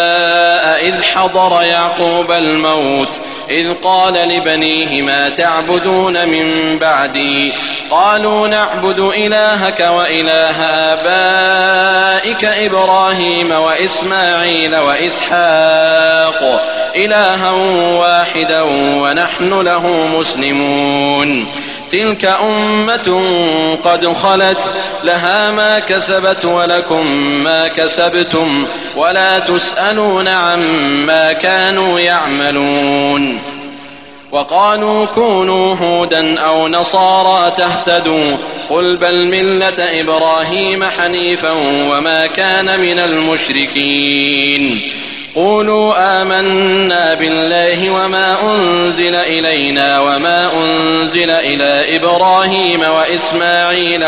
إذ حضر يعقوب الموت إذ قال لبنيه ما تعبدون من بعدي قالوا نعبد إلهك وإله آبائك إبراهيم وإسماعيل وإسحاق إلها واحدا ونحن له مسلمون. تلك أمة قد خلت لها ما كسبت ولكم ما كسبتم ولا تسألون عما كانوا يعملون. وقالوا كونوا هودا أو نصارى تهتدوا قل بل ملة إبراهيم حنيفا وما كان من المشركين. قولوا آمنا بالله وما أنزل إلينا وما أنزل إلى إبراهيم وإسماعيل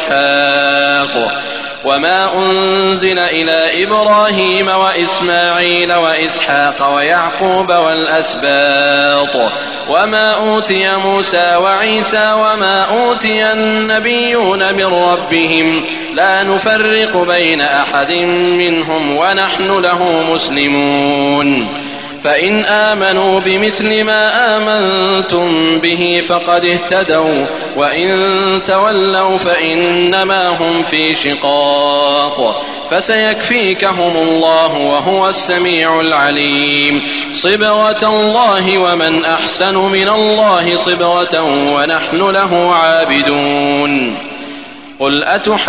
وإسحاق وما أنزل إلى إبراهيم وإسماعيل وإسحاق ويعقوب والأسباط وما أوتي موسى وعيسى وما أوتي النبيون من ربهم لا نفرق بين أحد منهم ونحن له مسلمون. فإن آمنوا بمثل ما آمنتم به فقد اهتدوا وإن تولوا فإنما هم في شقاق فسيكفيكهم الله وهو السميع العليم. صبغة الله ومن أحسن من الله صبغة ونحن له عابدون. قل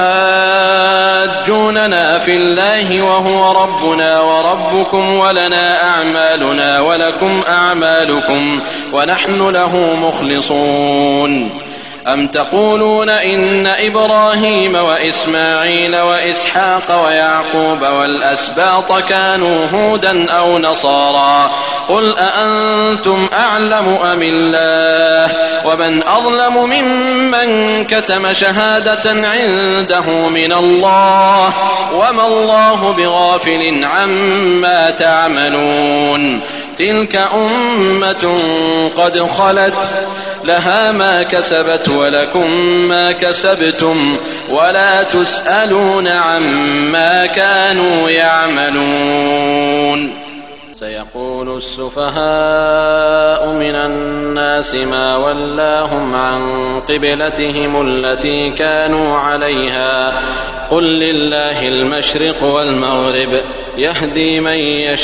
أتحاجوننا في الله وهو ربنا وربكم ولنا أعمالنا ولكم أعمالكم ونحن له مخلصون. أم تقولون إن إبراهيم وإسماعيل وإسحاق ويعقوب والأسباط كانوا هودا أو نصارى قل أأنتم أعلم أم الله ومن أظلم ممن كتم شهادة عنده من الله وما الله بغافل عما تعملون. تلك أمة قد خلت لها ما كسبت ولكم ما كسبتم ولا تسألون عما كانوا يعملون. سيقول السفهاء من الناس ما ولاهم عن قبلتهم التي كانوا عليها قل لله المشرق والمغرب يهدي من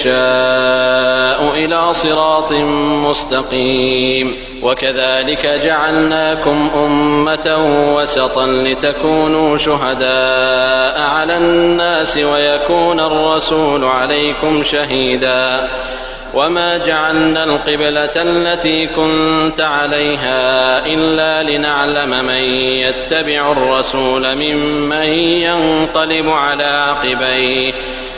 يشاء إلى صراط مستقيم. وكذلك جعلناكم أمة وسطا لتكونوا شهداء على الناس ويكون الرسول عليكم شهيدا. وما جعلنا القبلة التي كنت عليها إلا لنعلم من يتبع الرسول ممن ينقلب على عقبيه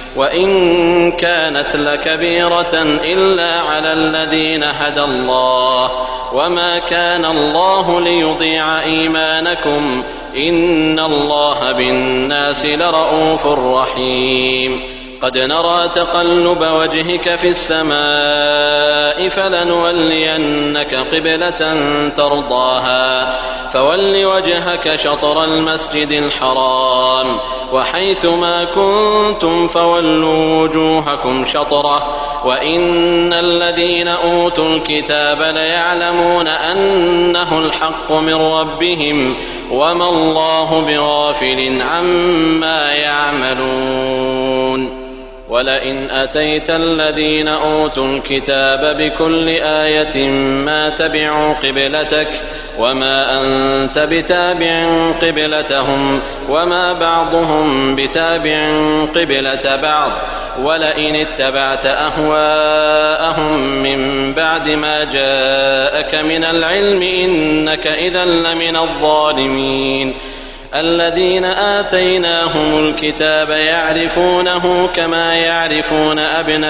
وإن كانت لكبيرة إلا على الذين هدى الله وما كان الله ليضيع إيمانكم إن الله بالناس لرءوف رحيم. قد نرى تقلب وجهك في السماء فلنولينك قبلة ترضاها فول وجهك شطر المسجد الحرام وحيث ما كنتم فولوا وجوهكم شطره وإن الذين أوتوا الكتاب ليعلمون أنه الحق من ربهم وما الله بغافل عما يعملون. ولئن أتيت الذين أوتوا الكتاب بكل آية ما تبعوا قبلتك وما أنت بتابع قبلتهم وما بعضهم بتابع قبلة بعض ولئن اتبعت أهواءهم من بعد ما جاءك من العلم إنك إذا لمن الظالمين. الذين آتيناهم الكتاب يعرفونه كما يعرفون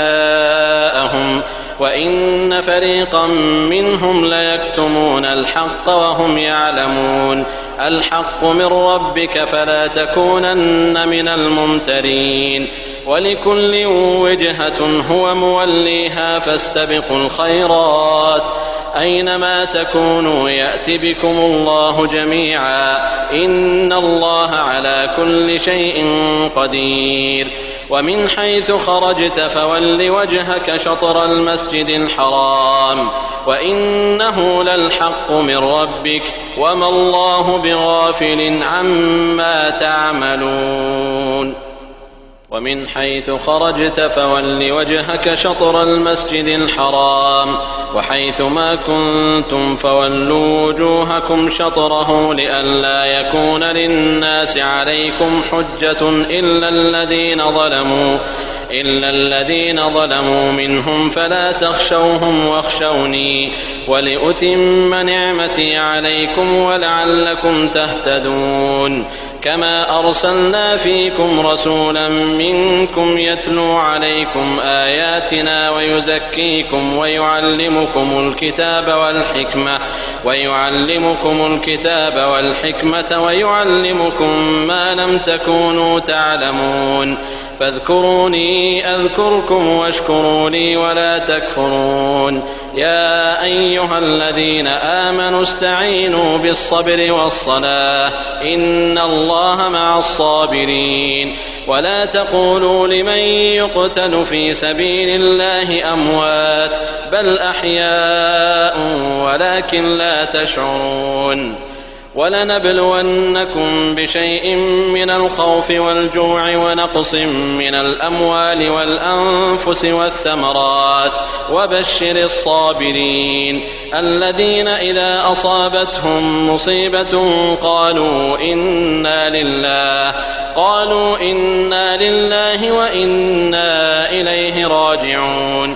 أبناءهم وإن فريقا منهم ليكتمون الحق وهم يعلمون. الحق من ربك فلا تكونن من الممترين. ولكل وجهة هو موليها فاستبقوا الخيرات أينما تكونوا يأت بكم الله جميعا إن الله على كل شيء قدير. ومن حيث خرجت فول وجهك شطر المسجد الحرام وإنه للحق من ربك وما الله بغافل عما تعملون. ومن حيث خرجت فول وجهك شطر المسجد الحرام وحيث ما كنتم فولوا وجوهكم شطره لئلا يكون للناس عليكم حجة إلا الذين ظلموا إلا الذين ظلموا منهم فلا تخشوهم واخشوني ولأتم نعمتي عليكم ولعلكم تهتدون. كما أرسلنا فيكم رسولا منكم يتلو عليكم آياتنا ويزكيكم ويعلمكم الكتاب والحكمة ويعلمكم الكتاب والحكمة ويعلمكم ما لم تكونوا تعلمون. فاذكروني أذكركم واشكروا لي ولا تكفرون. يا أيها الذين آمنوا استعينوا بالصبر والصلاة إن الله مع الصابرين. ولا تقولوا لمن يقتل في سبيل الله أموات بل أحياء ولكن لا تشعرون. ولنبلونكم بشيء من الخوف والجوع ونقص من الأموال والأنفس والثمرات وبشر الصابرين الذين إذا أصابتهم مصيبة قالوا إنا لله قالوا إنا لله وإنا إليه راجعون.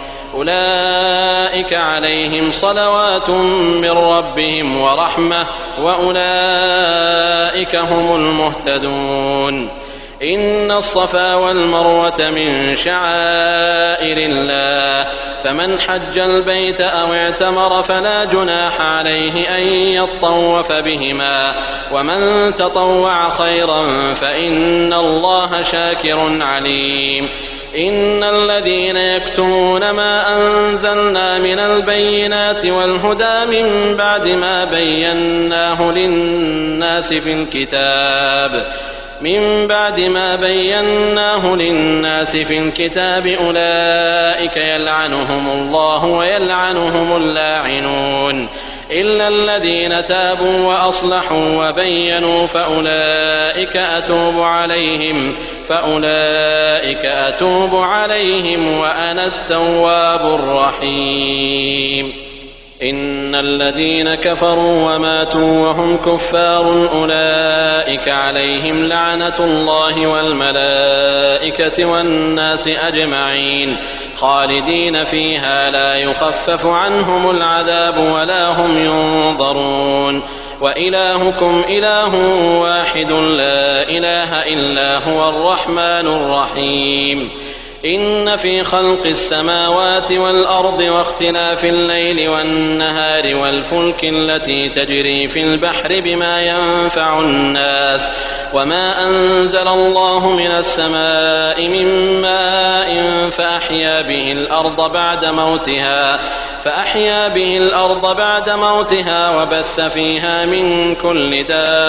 أولئك عليهم صلوات من ربهم ورحمة وأولئك هم المهتدون. إن الصفا والمروة من شعائر الله فمن حج البيت أو اعتمر فلا جناح عليه أن يطوف بهما ومن تطوع خيرا فإن الله شاكر عليم. إن الذين يكتمون ما أنزلنا من البينات والهدى من بعد ما بيناه للناس في الكتاب من بعد ما بيناه للناس في الكتاب أولئك يلعنهم الله ويلعنهم اللاعنون. إلا الذين تابوا وأصلحوا وبينوا فأولئك أتوب عليهم فأولئك أتوب عليهم وأنا التواب الرحيم. إن الذين كفروا وماتوا وهم كفار أولئك عليهم لعنة الله والملائكة والناس أجمعين خالدين فيها لا يخفف عنهم العذاب ولا هم ينظرون. وإلهكم إله واحد لا إله إلا هو الرحمن الرحيم. إن في خلق السماوات والأرض واختلاف الليل والنهار والفلك التي تجري في البحر بما ينفع الناس وما أنزل الله من السماء من ماء فأحيا به الأرض بعد موتها فأحيا به الأرض بعد موتها وبث فيها من كل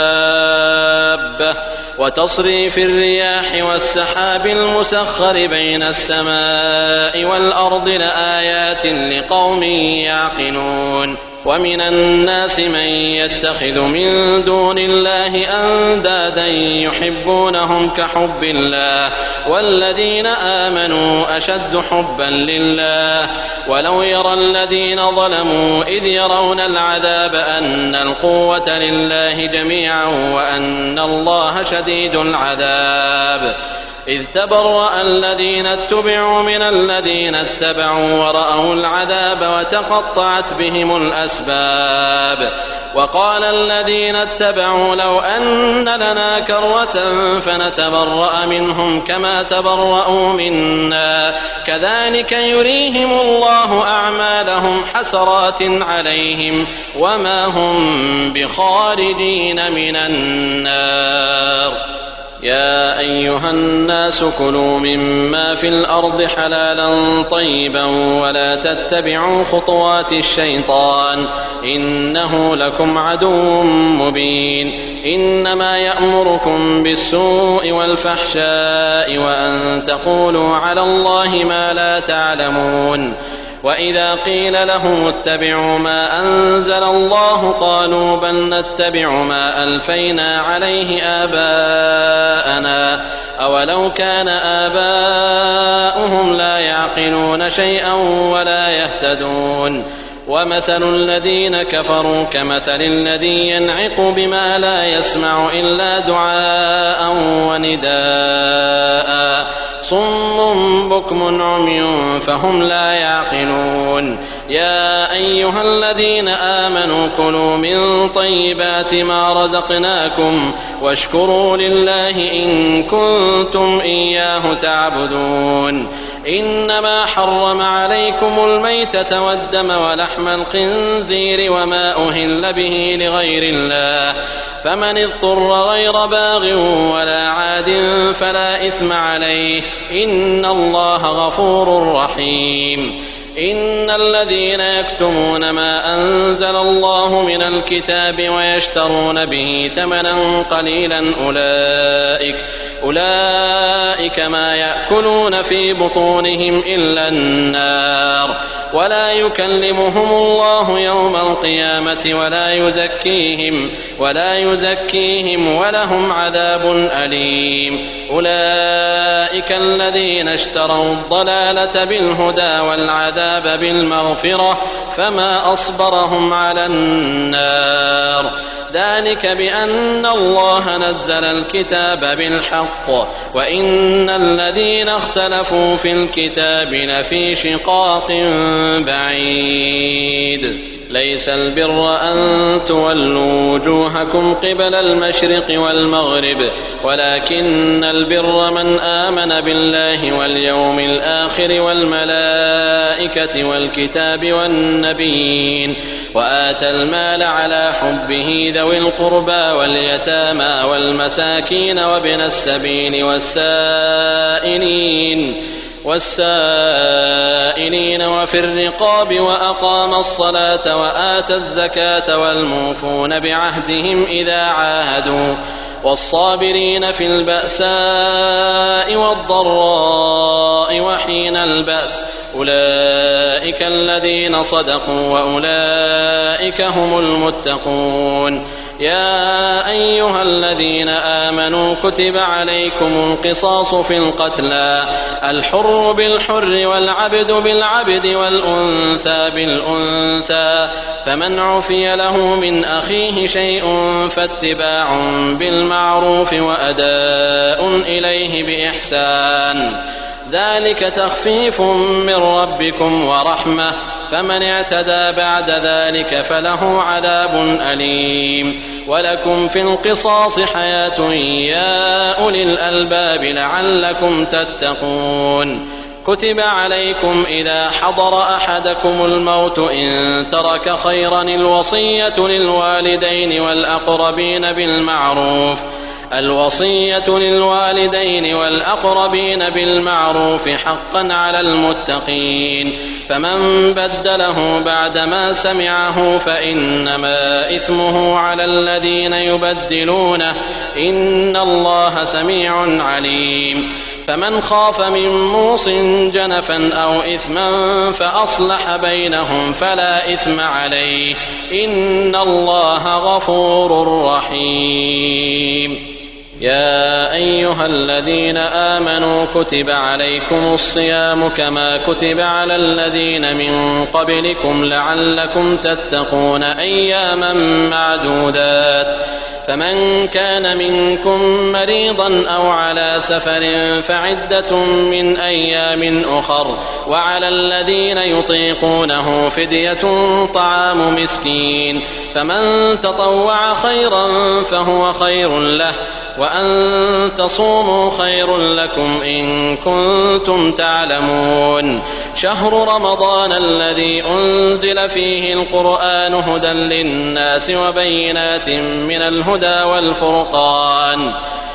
دابة وتصريف الرياح والسحاب المسخر بين السماء والأرض لآيات لقوم يعقلون. ومن الناس من يتخذ من دون الله أندادا يحبونهم كحب الله والذين آمنوا أشد حبا لله. ولو يرى الذين ظلموا إذ يرون العذاب أن القوة لله جميعا وأن الله شديد العذاب إذ تبرأ الذين اتبعوا من الذين اتبعوا ورأوا العذاب وتقطعت بهم الأسباب. وقال الذين اتبعوا لو أن لنا كرة فنتبرأ منهم كما تبرأوا منا كذلك يريهم الله أعمالهم حسرات عليهم وما هم بخارجين من النار. يا أيها الناس كلوا مما في الأرض حلالا طيبا ولا تتبعوا خطوات الشيطان إنه لكم عدو مبين. إنما يأمركم بالسوء والفحشاء وأن تقولوا على الله ما لا تعلمون. وإذا قيل لهم اتبعوا ما أنزل الله قالوا بل نتبع ما ألفينا عليه آباءنا أولو كان آباؤهم لا يعقلون شيئا ولا يهتدون. ومثل الذين كفروا كمثل الذي ينعق بما لا يسمع إلا دعاء ونداء صم بكم عمي فهم لا يعقلون. يا أيها الذين آمنوا كلوا من طيبات ما رزقناكم واشكروا لله إن كنتم إياه تعبدون. إنما حرم عليكم الميتة والدم ولحم الخنزير وما أهل به لغير الله فمن اضطر غير باغ ولا عاد فلا إثم عليه إن الله غفور رحيم. إن الذين يكتمون ما أنزل الله من الكتاب ويشترون به ثمنا قليلا أولئك أولئك ما يأكلون في بطونهم إلا النار ولا يكلمهم الله يوم القيامة ولا يزكيهم ولا يزكيهم ولهم عذاب أليم. أولئك الذين اشتروا الضلالة بالهدى والعذاب بالمغفرة فما أصبرهم على النار. ذلك بأن الله نزل الكتاب بالحق وإن الذين اختلفوا في الكتاب لفي شقاق بعيد. ليس البر أن تولوا وجوهكم قبل المشرق والمغرب ولكن البر من آمن بالله واليوم الآخر والملائكة والكتاب والنبيين وآتى المال على حبه ذوي القربى واليتامى والمساكين وابن السبيل والسائلين والسائلين وفي الرقاب وأقام الصلاة وآتى الزكاة والموفون بعهدهم إذا عاهدوا والصابرين في البأساء والضراء وحين البأس أولئك الذين صدقوا وأولئك هم المتقون. يا أيها الذين آمنوا كتب عليكم القصاص في القتلى الحر بالحر والعبد بالعبد والأنثى بالأنثى فمن عفي له من أخيه شيء فاتباع بالمعروف وأداء إليه بإحسان ذلك تخفيف من ربكم ورحمة فمن اعتدى بعد ذلك فله عذاب أليم. ولكم في القصاص حياة يا أولي الألباب لعلكم تتقون. كتب عليكم إذا حضر أحدكم الموت إن ترك خيرا الوصية للوالدين والأقربين بالمعروف الوصية للوالدين والأقربين بالمعروف حقا على المتقين. فمن بدله بعدما سمعه فإنما إثمه على الذين يبدلونه إن الله سميع عليم. فمن خاف من موص جنفا أو إثما فأصلح بينهم فلا إثم عليه إن الله غفور رحيم. يا أيها الذين آمنوا كتب عليكم الصيام كما كتب على الذين من قبلكم لعلكم تتقون أياما معدودات. فمن كان منكم مريضا أو على سفر فعدة من أيام أخر وعلى الذين يطيقونه فدية طعام مسكين فمن تطوع خيرا فهو خير له وأن تصوموا خير لكم إن كنتم تعلمون. شهر رمضان الذي أنزل فيه القرآن هدى للناس وبينات من الهدى والفرقان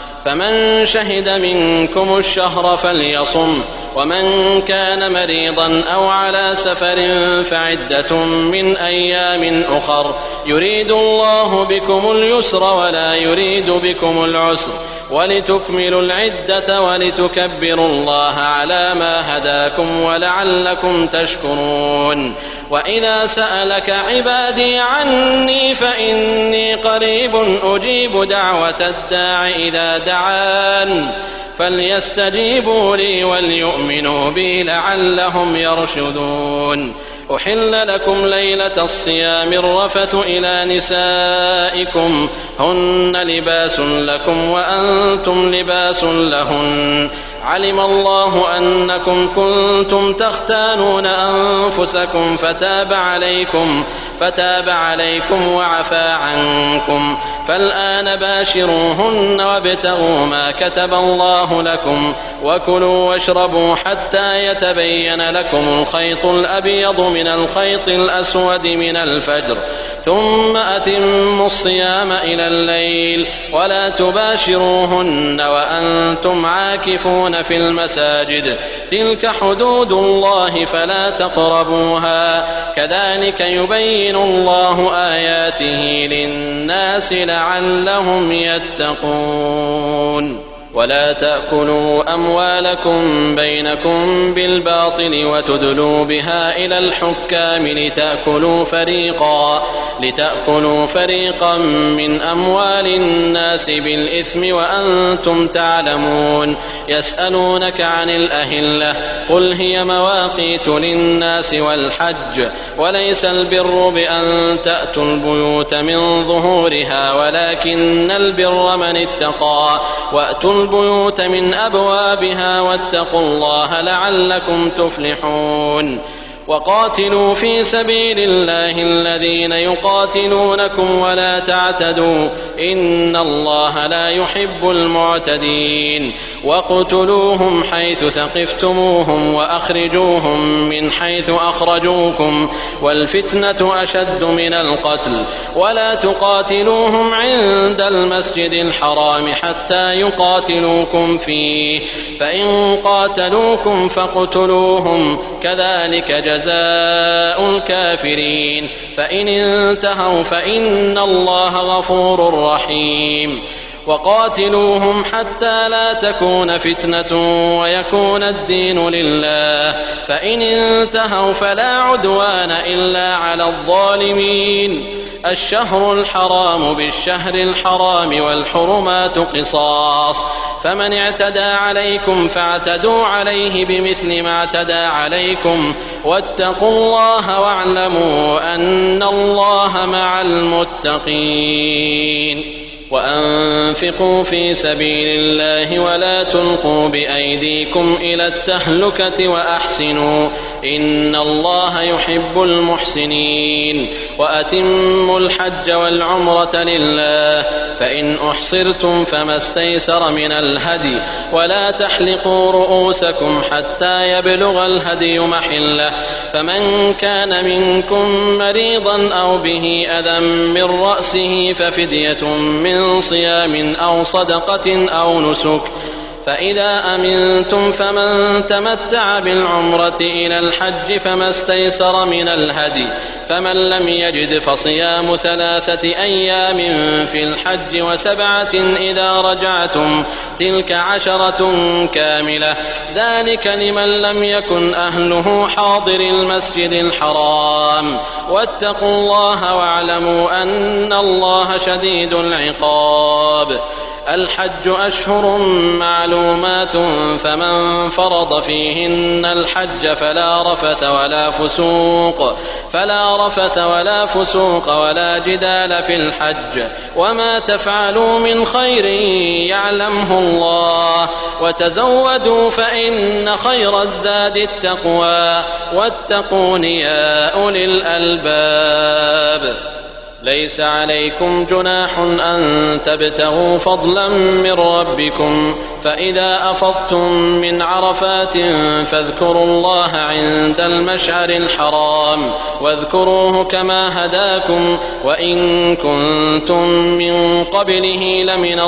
فمن شهد منكم الشهر فليصم ومن كان مريضا أو على سفر فعدة من أيام أخر يريد الله بكم اليسر ولا يريد بكم العسر ولتكملوا العدة ولتكبروا الله على ما هداكم ولعلكم تشكرون. وإذا سألك عبادي عني فإني قريب أجيب دعوة الداع إذا دعان فليستجيبوا لي وليؤمنوا بي لعلهم يرشدون. أحل لكم ليلة الصيام الرفث إلى نسائكم هن لباس لكم وأنتم لباس لهن علم الله أنكم كنتم تختانون أنفسكم فتاب عليكم فتاب عليكم وعفى عنكم فالآن باشروهن وابتغوا ما كتب الله لكم وكلوا واشربوا حتى يتبين لكم الخيط الأبيض من الخيط الأسود من الفجر ثم أتموا الصيام إلى الليل ولا تباشروهن وأنتم عاكفون في المساجد تلك حدود الله فلا تقربوها كذلك يبين الله آياته للناس لعلهم يتقون. ولا تأكلوا أموالكم بينكم بالباطل وتدلوا بها إلى الحكام لتأكلوا فريقا لتأكلوا فريقا من أموال الناس بالإثم وأنتم تعلمون. يسألونك عن الأهلة قل هي مواقيت للناس والحج وليس البر بأن تأتوا البيوت من ظهورها ولكن البر من اتقى وأتوا البيوت من أبوابها واتقوا الله لعلكم تفلحون. وقاتلوا في سبيل الله الذين يقاتلونكم ولا تعتدوا إن الله لا يحب المعتدين. واقتلوهم حيث ثقفتموهم وأخرجوهم من حيث أخرجوكم والفتنة أشد من القتل ولا تقاتلوهم عند المسجد الحرام حتى يقاتلوكم فيه فإن قاتلوكم فاقتلوهم كذلك جزاء جزاء الكافرين فإن انتهوا فإن الله غفور رحيم. وقاتلوهم حتى لا تكون فتنة ويكون الدين لله، فإن انتهوا فلا عدوان إلا على الظالمين. الشهر الحرام بالشهر الحرام والحرمات قصاص، فمن اعتدى عليكم فاعتدوا عليه بمثل ما اعتدى عليكم، واتقوا الله واعلموا أن الله مع المتقين. وأنفقوا في سبيل الله ولا تلقوا بأيديكم إلى التهلكة وأحسنوا إن الله يحب المحسنين. وأتموا الحج والعمرة لله، فإن أحصرتم فما استيسر من الهدي، ولا تحلقوا رؤوسكم حتى يبلغ الهدي محله، فمن كان منكم مريضا أو به أذى من رأسه ففدية من صيام أو صدقة أو نسك، فإذا أمنتم فمن تمتع بالعمرة إلى الحج فما استيسر من الهدي، فمن لم يجد فصيام ثلاثة أيام في الحج وسبعة إذا رجعتم، تلك عشرة كاملة، ذلك لمن لم يكن أهله حاضر المسجد الحرام. واتقوا الله واعلموا أن الله شديد العقاب. الحج أشهر معلومات، فمن فرض فيهن الحج فلا رفث ولا فسوق فلا رفث ولا فسوق ولا جدال في الحج، وما تفعلوا من خير يعلمه الله، وتزودوا فإن خير الزاد التقوى، واتقون يا أولي الألباب. ليس عليكم جناح أن تبتغوا فضلا من ربكم، فإذا أفضتم من عرفات فاذكروا الله عند المشعر الحرام، واذكروه كما هداكم وإن كنتم من قبله لمن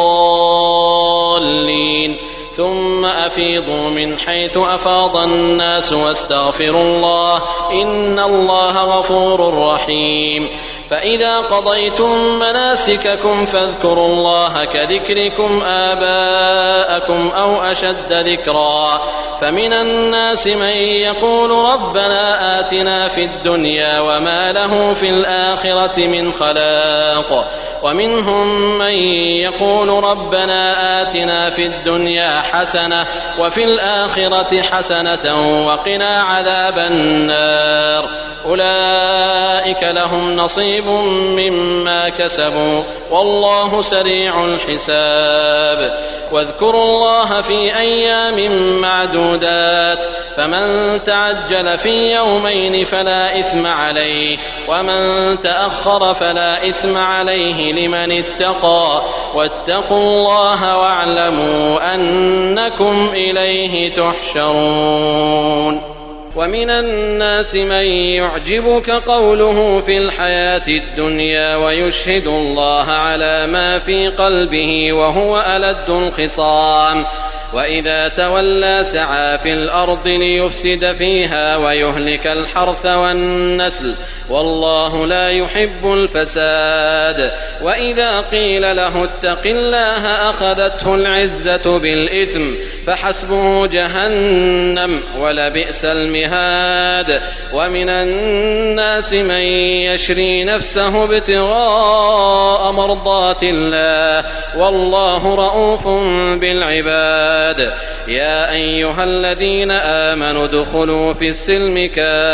الضالين. ثم أفيضوا من حيث أفاض الناس واستغفروا الله إن الله غفور رحيم. فإذا قضيتم مناسككم فاذكروا الله كذكركم آباءكم أو أشد ذكرا، فمن الناس من يقول ربنا آتنا في الدنيا وما له في الآخرة من خلاق، ومنهم من يقول ربنا آتنا في الدنيا حسنة وفي الآخرة حسنة وقنا عذاب النار. أولئك لهم نصيب مما كسبوا والله سريع الحساب. واذكروا الله في أيام معدودات، فمن تعجل في يومين فلا إثم عليه، ومن تأخر فلا إثم عليه لمن اتقى، واتقوا الله واعلموا أنكم إليه تحشرون. ومن الناس من يعجبك قوله في الحياة الدنيا ويشهد الله على ما في قلبه وهو ألد الخصام، وإذا تولى سعى في الأرض ليفسد فيها ويهلك الحرث والنسل والله لا يحب الفساد. وإذا قيل له اتق الله أخذته العزة بالإثم فحسبه جهنم ولبئس المهاد. ومن الناس من يشري نفسه ابتغاء مرضات الله والله رؤوف بالعباد. يا أيها الذين آمنوا ادخلوا في السلم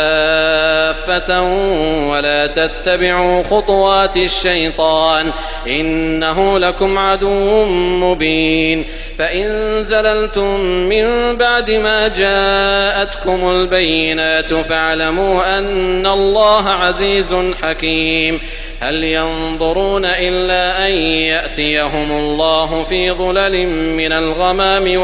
كافة ولا تتبعوا خطوات الشيطان إنه لكم عدو مبين. فإن زللتم من بعد ما جاءتكم البينات فاعلموا أن الله عزيز حكيم. هل ينظرون إلا أن يأتيهم الله في ظلل من الغمام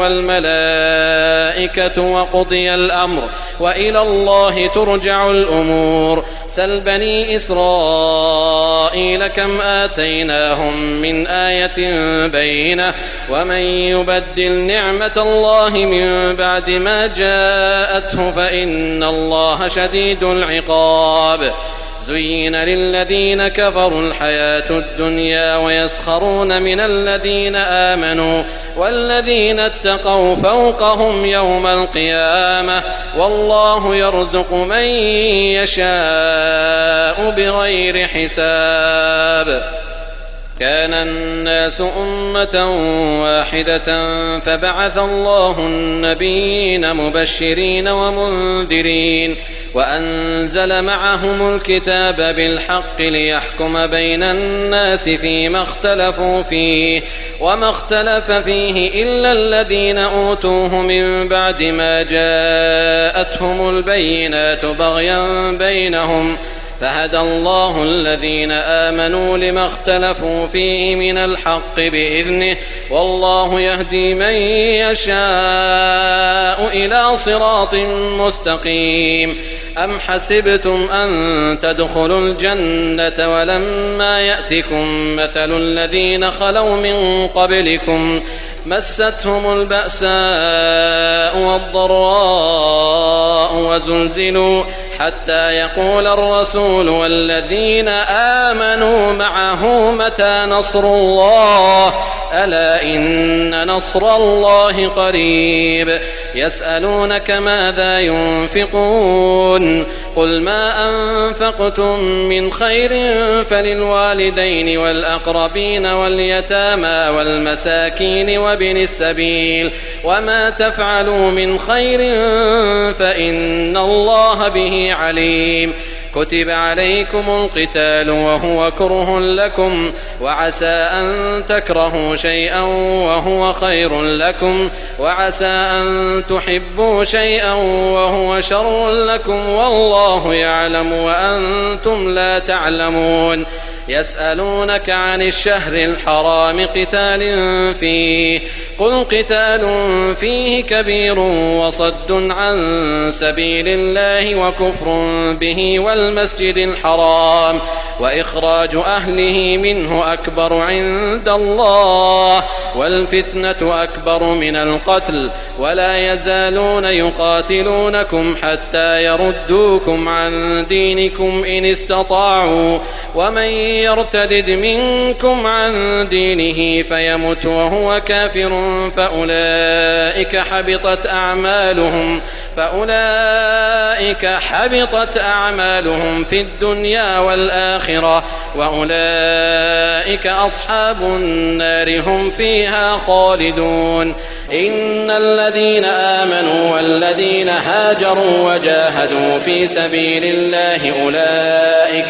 والملائكة وقضي الأمر وإلى الله ترجع الأمور. سل بني إسرائيل كم آتيناهم من آية بينة ومن يبدل نعمة الله من بعد ما جاءته فإن الله شديد العقاب. زين للذين كفروا الحياة الدنيا ويسخرون من الذين آمنوا والذين اتقوا فوقهم يوم القيامة والله يرزق من يشاء بغير حساب. كان الناس أمة واحدة فبعث الله النبيين مبشرين ومنذرين وأنزل معهم الكتاب بالحق ليحكم بين الناس فيما اختلفوا فيه وما اختلف فيه إلا الذين أوتوه من بعد ما جاءتهم البينات بغيا بينهم فهدى الله الذين آمنوا لما اختلفوا فيه من الحق بإذنه والله يهدي من يشاء إلى صراط مستقيم. أم حسبتم أن تدخلوا الجنة ولما يأتكم مثل الذين خلوا من قبلكم مستهم البأساء والضراء وزلزلوا حتى يقول الرسول والذين آمنوا معه متى نصر الله ألا إن نصر الله قريب. يسألونك ماذا ينفقون قل ما أنفقتم من خير فللوالدين والأقربين واليتامى والمساكين وابن السبيل وما تفعلوا من خير فإن الله به عليم. كتب عليكم القتال وهو كره لكم وعسى أن تكرهوا شيئا وهو خير لكم وعسى أن تحبوا شيئا وهو شر لكم والله يعلم وأنتم لا تعلمون. يسألونك عن الشهر الحرام قتال فيه قل قتال فيه كبير وصد عن سبيل الله وكفر به والمسجد الحرام وإخراج أهله منه أكبر عند الله والفتنة أكبر من القتل ولا يزالون يقاتلونكم حتى يردوكم عن دينكم إن استطاعوا ومن يرتدد منكم عن دينه فيمت وهو كافر فأولئك حبطت أعمالهم فأولئك حبطت أعمالهم في الدنيا والآخرة وأولئك أصحاب النار هم فيها خالدون. إن الذين آمنوا والذين هاجروا وجاهدوا في سبيل الله أولئك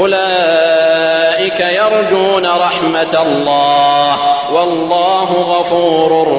أولئك يرجون رحمة الله والله غفور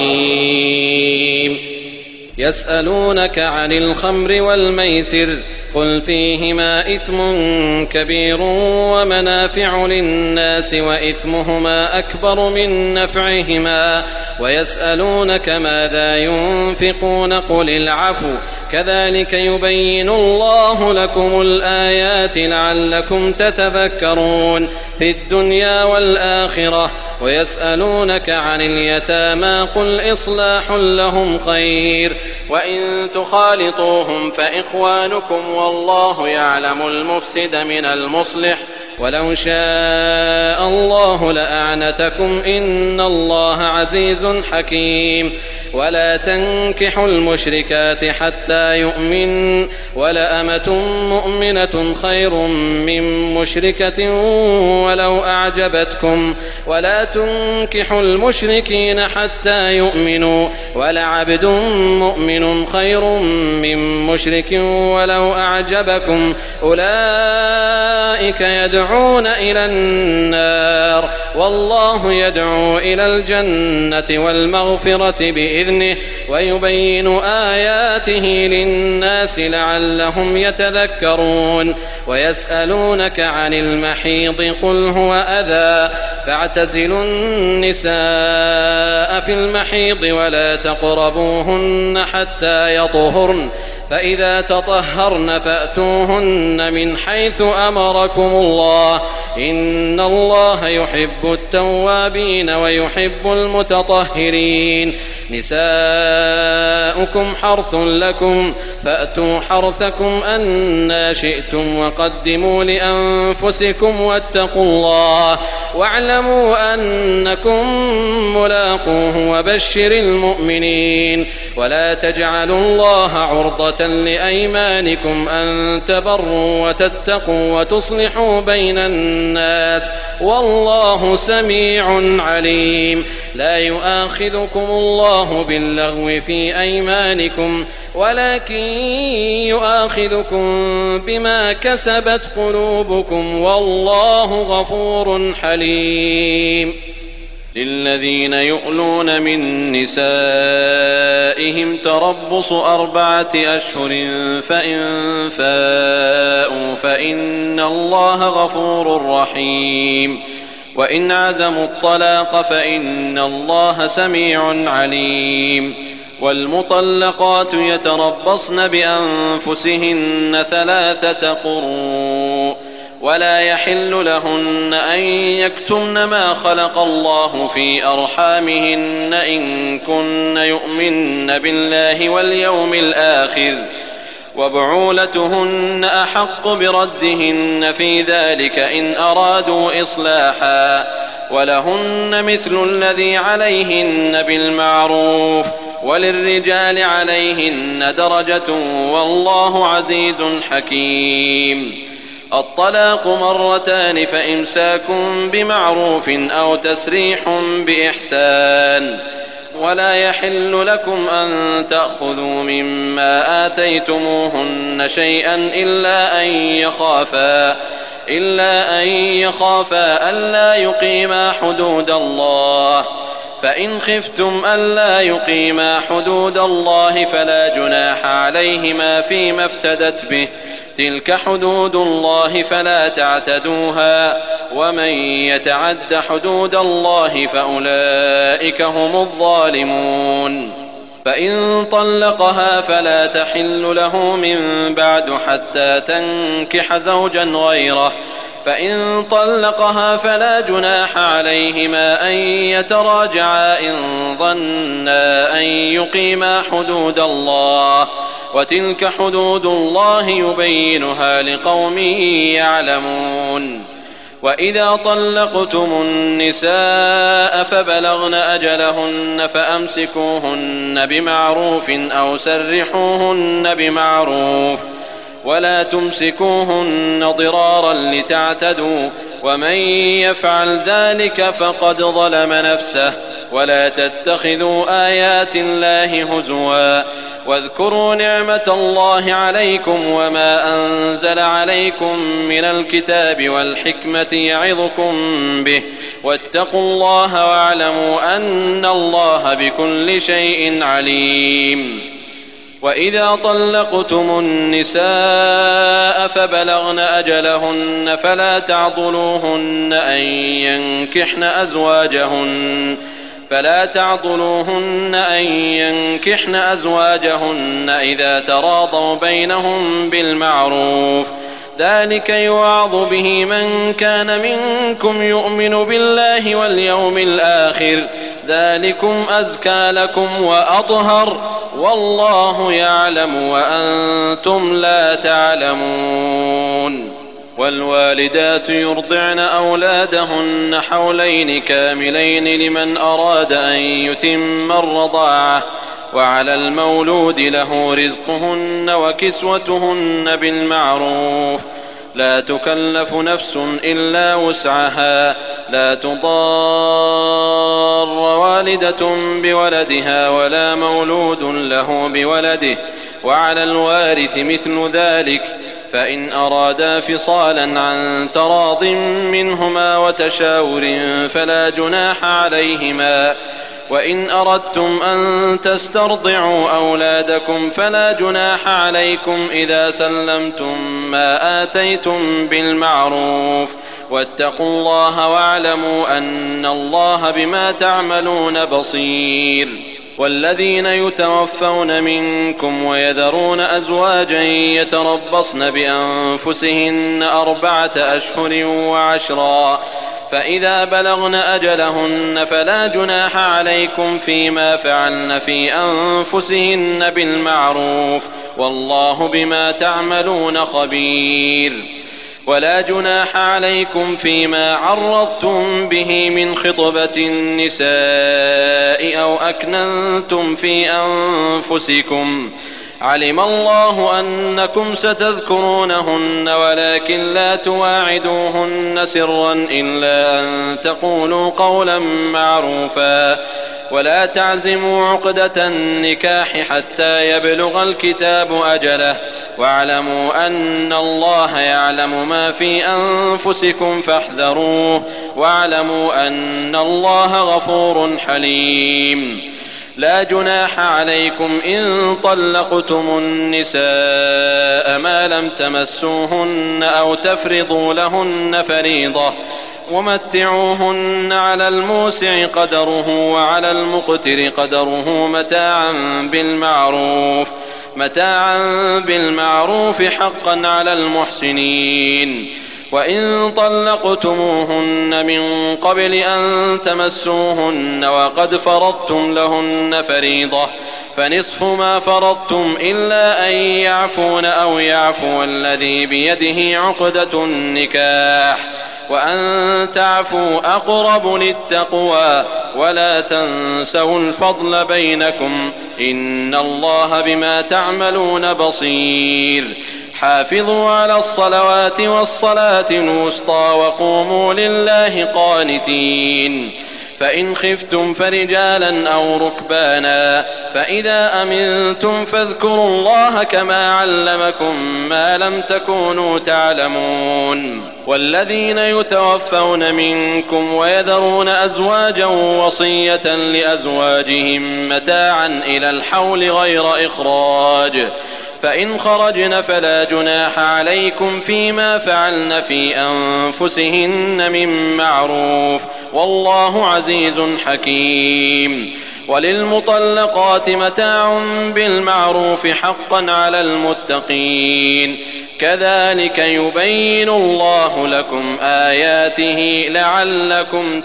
رحيم. يسألونك عن الخمر والميسر قل فيهما إثم كبير ومنافع للناس وإثمهما أكبر من نفعهما ويسألونك ماذا ينفقون قل العفو كذلك يبين الله لكم الآيات لعلكم تتفكرون في الدنيا والآخرة. ويسألونك عن اليتامى قل إصلاح لهم خير وإن تخالطوهم فإخوانكم والله يعلم المفسد من المصلح ولو شاء الله لأعنتكم إن الله عزيز حكيم. ولا تنكحوا المشركات حتى يؤمن ولأمة مؤمنة خير من مشركة ولو أعجبتكم ولا تنكحوا المشركين حتى يؤمنوا ولعبد مؤمن خير من مشرك ولو أعجبكم أولئك يدعون إلى النار والله يدعو إلى الجنة والمغفرة بإذنه ويبين آياته للناس لعلهم يتذكرون. ويسألونك عن المحيض قل هو أذى فاعتزلوا النساء في المحيض ولا تقربوهن حتى يطهرن فإذا تطهرن فأتوهن من حيث أمركم الله إن الله يحب التوابين ويحب المتطهرين. نساؤكم حرث لكم فأتوا حرثكم أنى شئتم وقدموا لأنفسكم واتقوا الله واعلموا أنكم ملاقوه وبشر المؤمنين ولا تجعلوا الله عرضة لأيمانكم أن تبروا وتتقوا وتصلحوا بين الناس والله سميع عليم. لا يؤاخذكم الله باللغو في أيمانكم ولكن يؤاخذكم بما كسبت قلوبكم والله غفور حليم. للذين يؤلون من نسائهم تربص أربعة أشهر فإن فاءوا فإن الله غفور رحيم. وإن عزموا الطلاق فإن الله سميع عليم. والمطلقات يتربصن بأنفسهن ثلاثة قروء ولا يحل لهن أن يكتمن ما خلق الله في أرحامهن إن كن يؤمن بالله واليوم الآخر وبعولتهن أحق بردهن في ذلك إن أرادوا إصلاحا ولهن مثل الذي عليهن بالمعروف وللرجال عليهن درجة والله عزيز حكيم. الطلاق مرتان فإمساك بمعروف أو تسريح بإحسان ولا يحل لكم أن تأخذوا مما آتيتموهن شيئا إلا أن يخافا إلا أن يخافا ألا يقيما حدود الله فإن خفتم ألا يقيما حدود الله فلا جناح عليهما فيما افتدت به تلك حدود الله فلا تعتدوها ومن يتعد حدود الله فأولئك هم الظالمون. فإن طلقها فلا تحل له من بعد حتى تنكح زوجا غيره فإن طلقها فلا جناح عليهما أن يتراجعا إن ظنا أن يقيما حدود الله وتلك حدود الله يبينها لقوم يعلمون. وإذا طلقتم النساء فبلغن أجلهن فأمسكوهن بمعروف أو سرحوهن بمعروف ولا تمسكوهن ضرارا لتعتدوا ومن يفعل ذلك فقد ظلم نفسه. ولا تتخذوا آيات الله هزوا واذكروا نعمة الله عليكم وما أنزل عليكم من الكتاب والحكمة يعظكم به واتقوا الله واعلموا أن الله بكل شيء عليم. وإذا طلقتم النساء فبلغن أجلهن فلا تعضلوهن أن ينكحن أزواجهن فلا تعضلوهن أن ينكحن أزواجهن إذا تراضوا بينهم بالمعروف ذلك يوعظ به من كان منكم يؤمن بالله واليوم الآخر ذلكم أزكى لكم وأطهر والله يعلم وأنتم لا تعلمون. والوالدات يرضعن أولادهن حولين كاملين لمن أراد أن يتم الرضاعة وعلى المولود له رزقهن وكسوتهن بالمعروف لا تكلف نفس إلا وسعها لا تضار والدة بولدها ولا مولود له بولده وعلى الوارث مثل ذلك فإن أرادا فصالا عن تراض منهما وتشاور فلا جناح عليهما. وإن أردتم أن تسترضعوا أولادكم فلا جناح عليكم إذا سلمتم ما آتيتم بالمعروف واتقوا الله واعلموا أن الله بما تعملون بصير. والذين يتوفون منكم ويذرون أزواجا يتربصن بأنفسهن أربعة أشهر وعشرا فإذا بلغن أجلهن فلا جناح عليكم فيما فعلن في أنفسهن بالمعروف والله بما تعملون خبير. ولا جناح عليكم فيما عرضتم به من خطبة النساء أو أكننتم في أنفسكم علم الله أنكم ستذكرونهن ولكن لا تواعدوهن سرا إلا أن تقولوا قولا معروفا ولا تعزموا عقدة النكاح حتى يبلغ الكتاب أجله واعلموا أن الله يعلم ما في أنفسكم فاحذروه واعلموا أن الله غفور حليم. لا جناح عليكم إن طلقتم النساء ما لم تمسوهن أو تفرضوا لهن فريضة ومتعوهن على الموسع قدره وعلى المقتر قدره متاعا بالمعروف متاعا بالمعروف حقا على المحسنين. وإن طلقتموهن من قبل أن تمسوهن وقد فرضتم لهن فريضة فنصف ما فرضتم إلا أن يعفون أو يعفو الذي بيده عقدة النكاح وأن تعفوا أقرب للتقوى ولا تنسوا الفضل بينكم إن الله بما تعملون بصير. حافظوا على الصلوات والصلاة الوسطى وقوموا لله قانتين. فإن خفتم فرجالا أو ركبانا فإذا أمنتم فاذكروا الله كما علمكم ما لم تكونوا تعلمون. والذين يتوفون منكم ويذرون أزواجا وصية لأزواجهم متاعا إلى الحول غير إخراج فإن خرجن فلا جناح عليكم فيما فعلن في أنفسهن من معروف والله عزيز حكيم. وللمطلقات متاع بالمعروف حقا على المتقين كذلك يبين الله لكم آياته لعلكم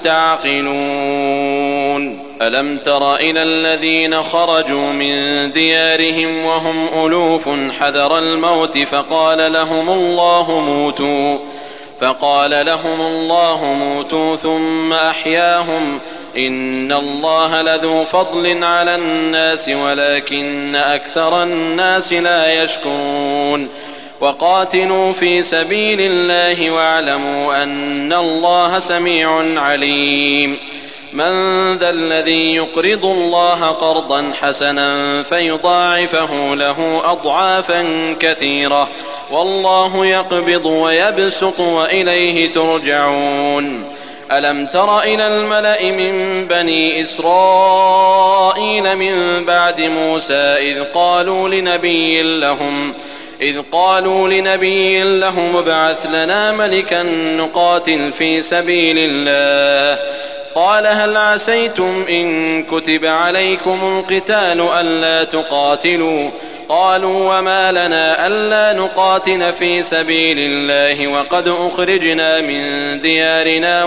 تعقلون. ألم تر إلى الذين خرجوا من ديارهم وهم ألوف حذر الموت فقال لهم الله موتوا فقال لهم الله موتوا ثم أحياهم إن الله لذو فضل على الناس ولكن أكثر الناس لا يشكرون. وقاتلوا في سبيل الله واعلموا أن الله سميع عليم. من ذا الذي يقرض الله قرضا حسنا فيضاعفه له أضعافا كثيرة والله يقبض ويبسط وإليه ترجعون. ألم تر إلى الملأ من بني إسرائيل من بعد موسى إذ قالوا لنبي لهم إذ قالوا لنبي لهم ابعث لنا ملكا نقاتل في سبيل الله قال هل عسيتم إن كتب عليكم القتال ألا تقاتلوا قالوا وما لنا ألا نقاتل في سبيل الله وقد أخرجنا من ديارنا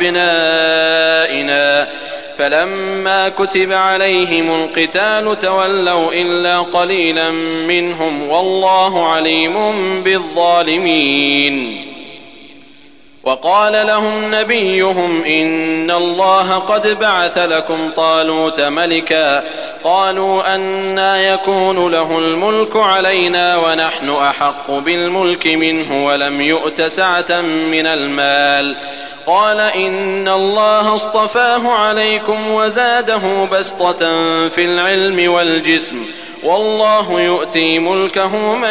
وأبنائنا فلما كتب عليهم القتال تولوا إلا قليلا منهم والله عليم بالظالمين. وقال لهم نبيهم إن الله قد بعث لكم طالوت ملكا قالوا أنى يكون له الملك علينا ونحن أحق بالملك منه ولم يؤت سعة من المال قال إن الله اصطفاه عليكم وزاده بسطة في العلم والجسم والله يؤتي ملكه من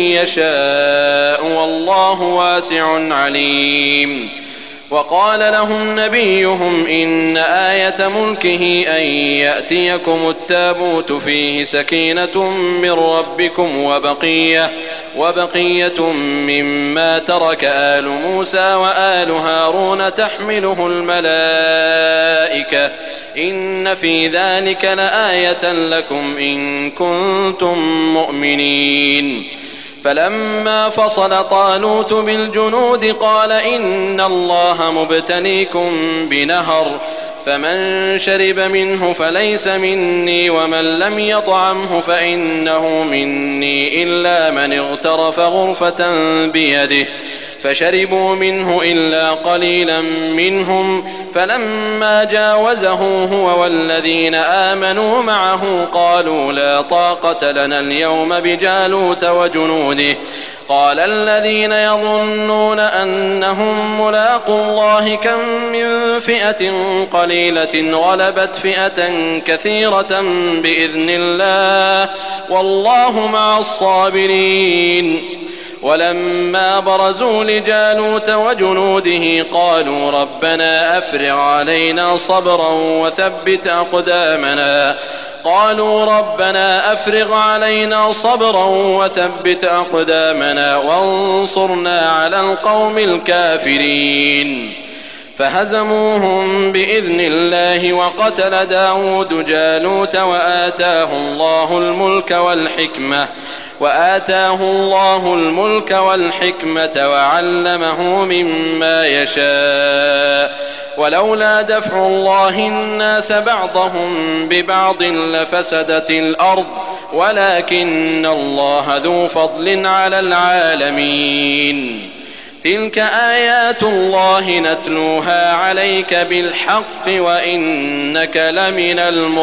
يشاء والله واسع عليم. وقال لهم نبيهم إن آية ملكه أن يأتيكم التابوت فيه سكينة من ربكم وبقية, وبقية مما ترك آل موسى وآل هارون تحمله الملائكة إن في ذلك لآية لكم إن كنتم مؤمنين. فلما فصل طالوت بالجنود قال إن الله مبتليكم بنهر فمن شرب منه فليس مني ومن لم يطعمه فإنه مني إلا من اغترف غرفة بيده فشربوا منه إلا قليلا منهم فلما جاوزه هو والذين آمنوا معه قالوا لا طاقة لنا اليوم بجالوت وجنوده قال الذين يظنون أنهم ملاقو الله كم من فئة قليلة غلبت فئة كثيرة بإذن الله والله مع الصابرين. ولما برزوا لجالوت وجنوده قالوا ربنا أفرغ علينا صبرا وثبت أقدامنا قالوا ربنا أفرغ علينا صبرا وثبت أقدامنا وانصرنا على القوم الكافرين فهزموهم بإذن الله وقتل داود جالوت وآتاه الله الملك والحكمة وآتاه الله الملك والحكمة وعلمه مما يشاء ولولا دفع الله الناس بعضهم ببعض لفسدت الأرض ولكن الله ذو فضل على العالمين. تلك آيات الله نتلوها عليك بالحق وإنك لمن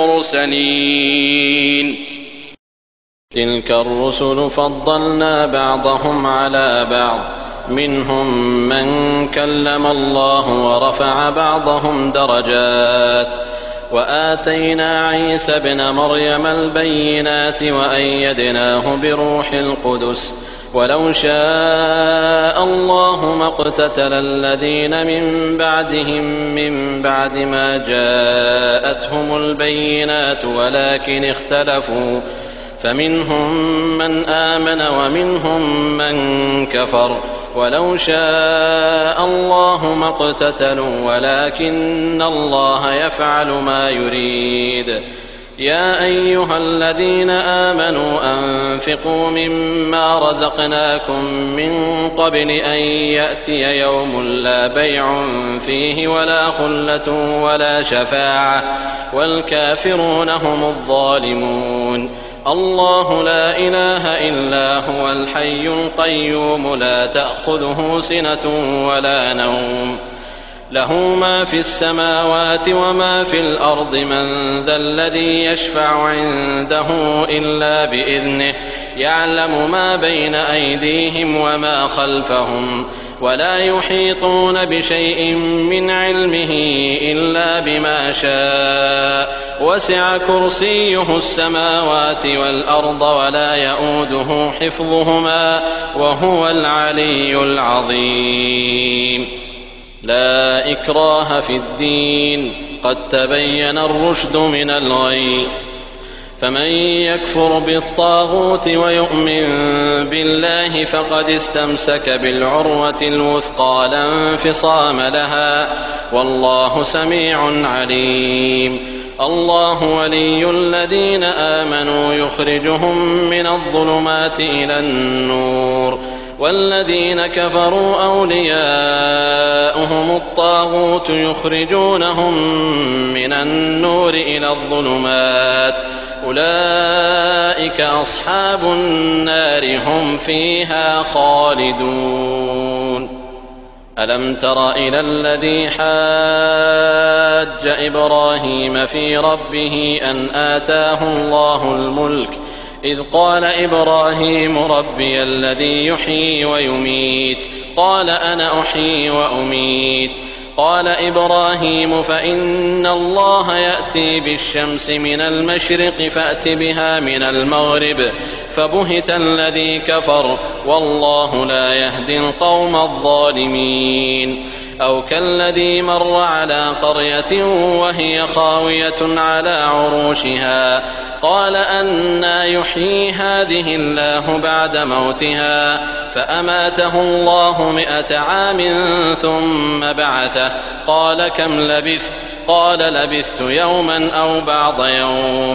المرسلين. تلك الرسل فضلنا بعضهم على بعض منهم من كلم الله ورفع بعضهم درجات وآتينا عيسى ابن مريم البينات وأيدناه بروح القدس ولو شاء الله ما اقتتل الذين من بعدهم من بعد ما جاءتهم البينات ولكن اختلفوا فمنهم من آمن ومنهم من كفر ولو شاء الله ما اقتتلوا ولكن الله يفعل ما يريد. يا أيها الذين آمنوا أنفقوا مما رزقناكم من قبل أن يأتي يوم لا بيع فيه ولا خلة ولا شفاعة والكافرون هم الظالمون. الله لا إله إلا هو الحي القيوم لا تأخذه سنة ولا نوم له ما في السماوات وما في الأرض من ذا الذي يشفع عنده إلا بإذنه يعلم ما بين أيديهم وما خلفهم ولا يحيطون بشيء من علمه إلا بما شاء وسع كرسيه السماوات والأرض ولا يؤوده حفظهما وهو العلي العظيم. لا إكراه في الدين قد تبين الرشد من الغي فمن يكفر بالطاغوت ويؤمن بالله فقد استمسك بالعروة الوثقى لا انفصام لها والله سميع عليم. الله ولي الذين آمنوا يخرجهم من الظلمات إلى النور والذين كفروا أولياؤهم الطاغوت يخرجونهم من النور إلى الظلمات أولئك أصحاب النار هم فيها خالدون. ألم تر إلى الذي حاج إبراهيم في ربه أن آتاه الله الملك إذ قال إبراهيم ربي الذي يحيي ويميت قال أنا أحيي وأميت قال إبراهيم فإن الله يأتي بالشمس من المشرق فأت بها من المغرب فبهت الذي كفر والله لا يهدي القوم الظالمين. أو كالذي مر على قرية وهي خاوية على عروشها قال أنى يحيي هذه الله بعد موتها فأماته الله مئة عام ثم بعثه قال كم لبثت قال لبثت يوما أو بعض يوم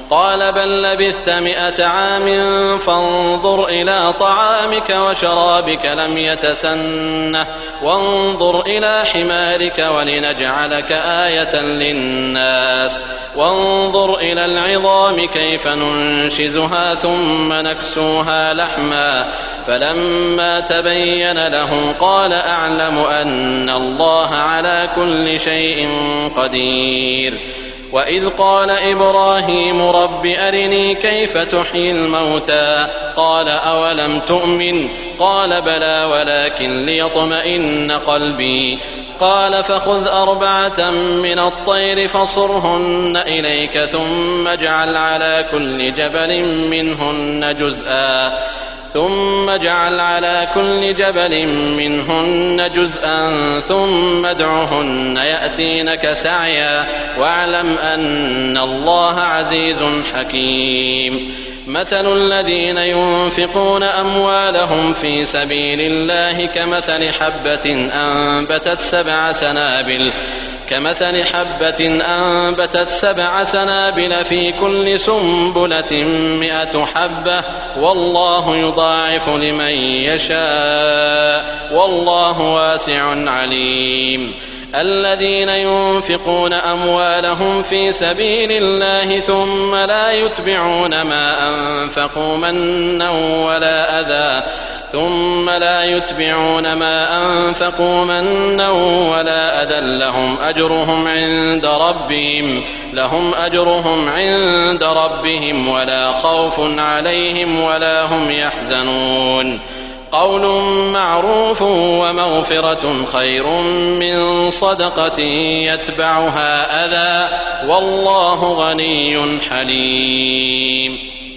قال بل لبثت مئة عام فانظر إلى طعامك وشرابك لم يتسنه وانظر إلى حمارك ولنجعلك آية للناس وانظر إلى العظام كيف ننشزها ثم نكسوها لحما فلما تبين له قال أعلم أن الله على كل شيء قدير. وإذ قال إبراهيم رب أرني كيف تحيي الموتى قال أولم تؤمن قال بلى ولكن ليطمئن قلبي قال فخذ أربعة من الطير فصرهن إليك ثم اجعل على كل جبل منهن جزءا ثم اجعل على كل جبل منهن جزءا ثم ادعهن يأتينك سعيا واعلم أن الله عزيز حكيم. مثل الذين ينفقون أموالهم في سبيل الله كمثل حبة أنبتت سبع سنابل كمثل حبة أنبتت سبع سنابل في كل سنبلة مئة حبة والله يضاعف لمن يشاء والله واسع عليم. الذين ينفقون أموالهم في سبيل الله ثم لا يتبعون ما أنفقوا منا ولا أذى ثم لا يتبعون ما أنفقوا منا ولا أذى لهم أجرهم عند ربهم لهم أجرهم عند ربهم ولا خوف عليهم ولا هم يحزنون. قول معروف ومغفرة خير من صدقة يتبعها أذى والله غني حليم.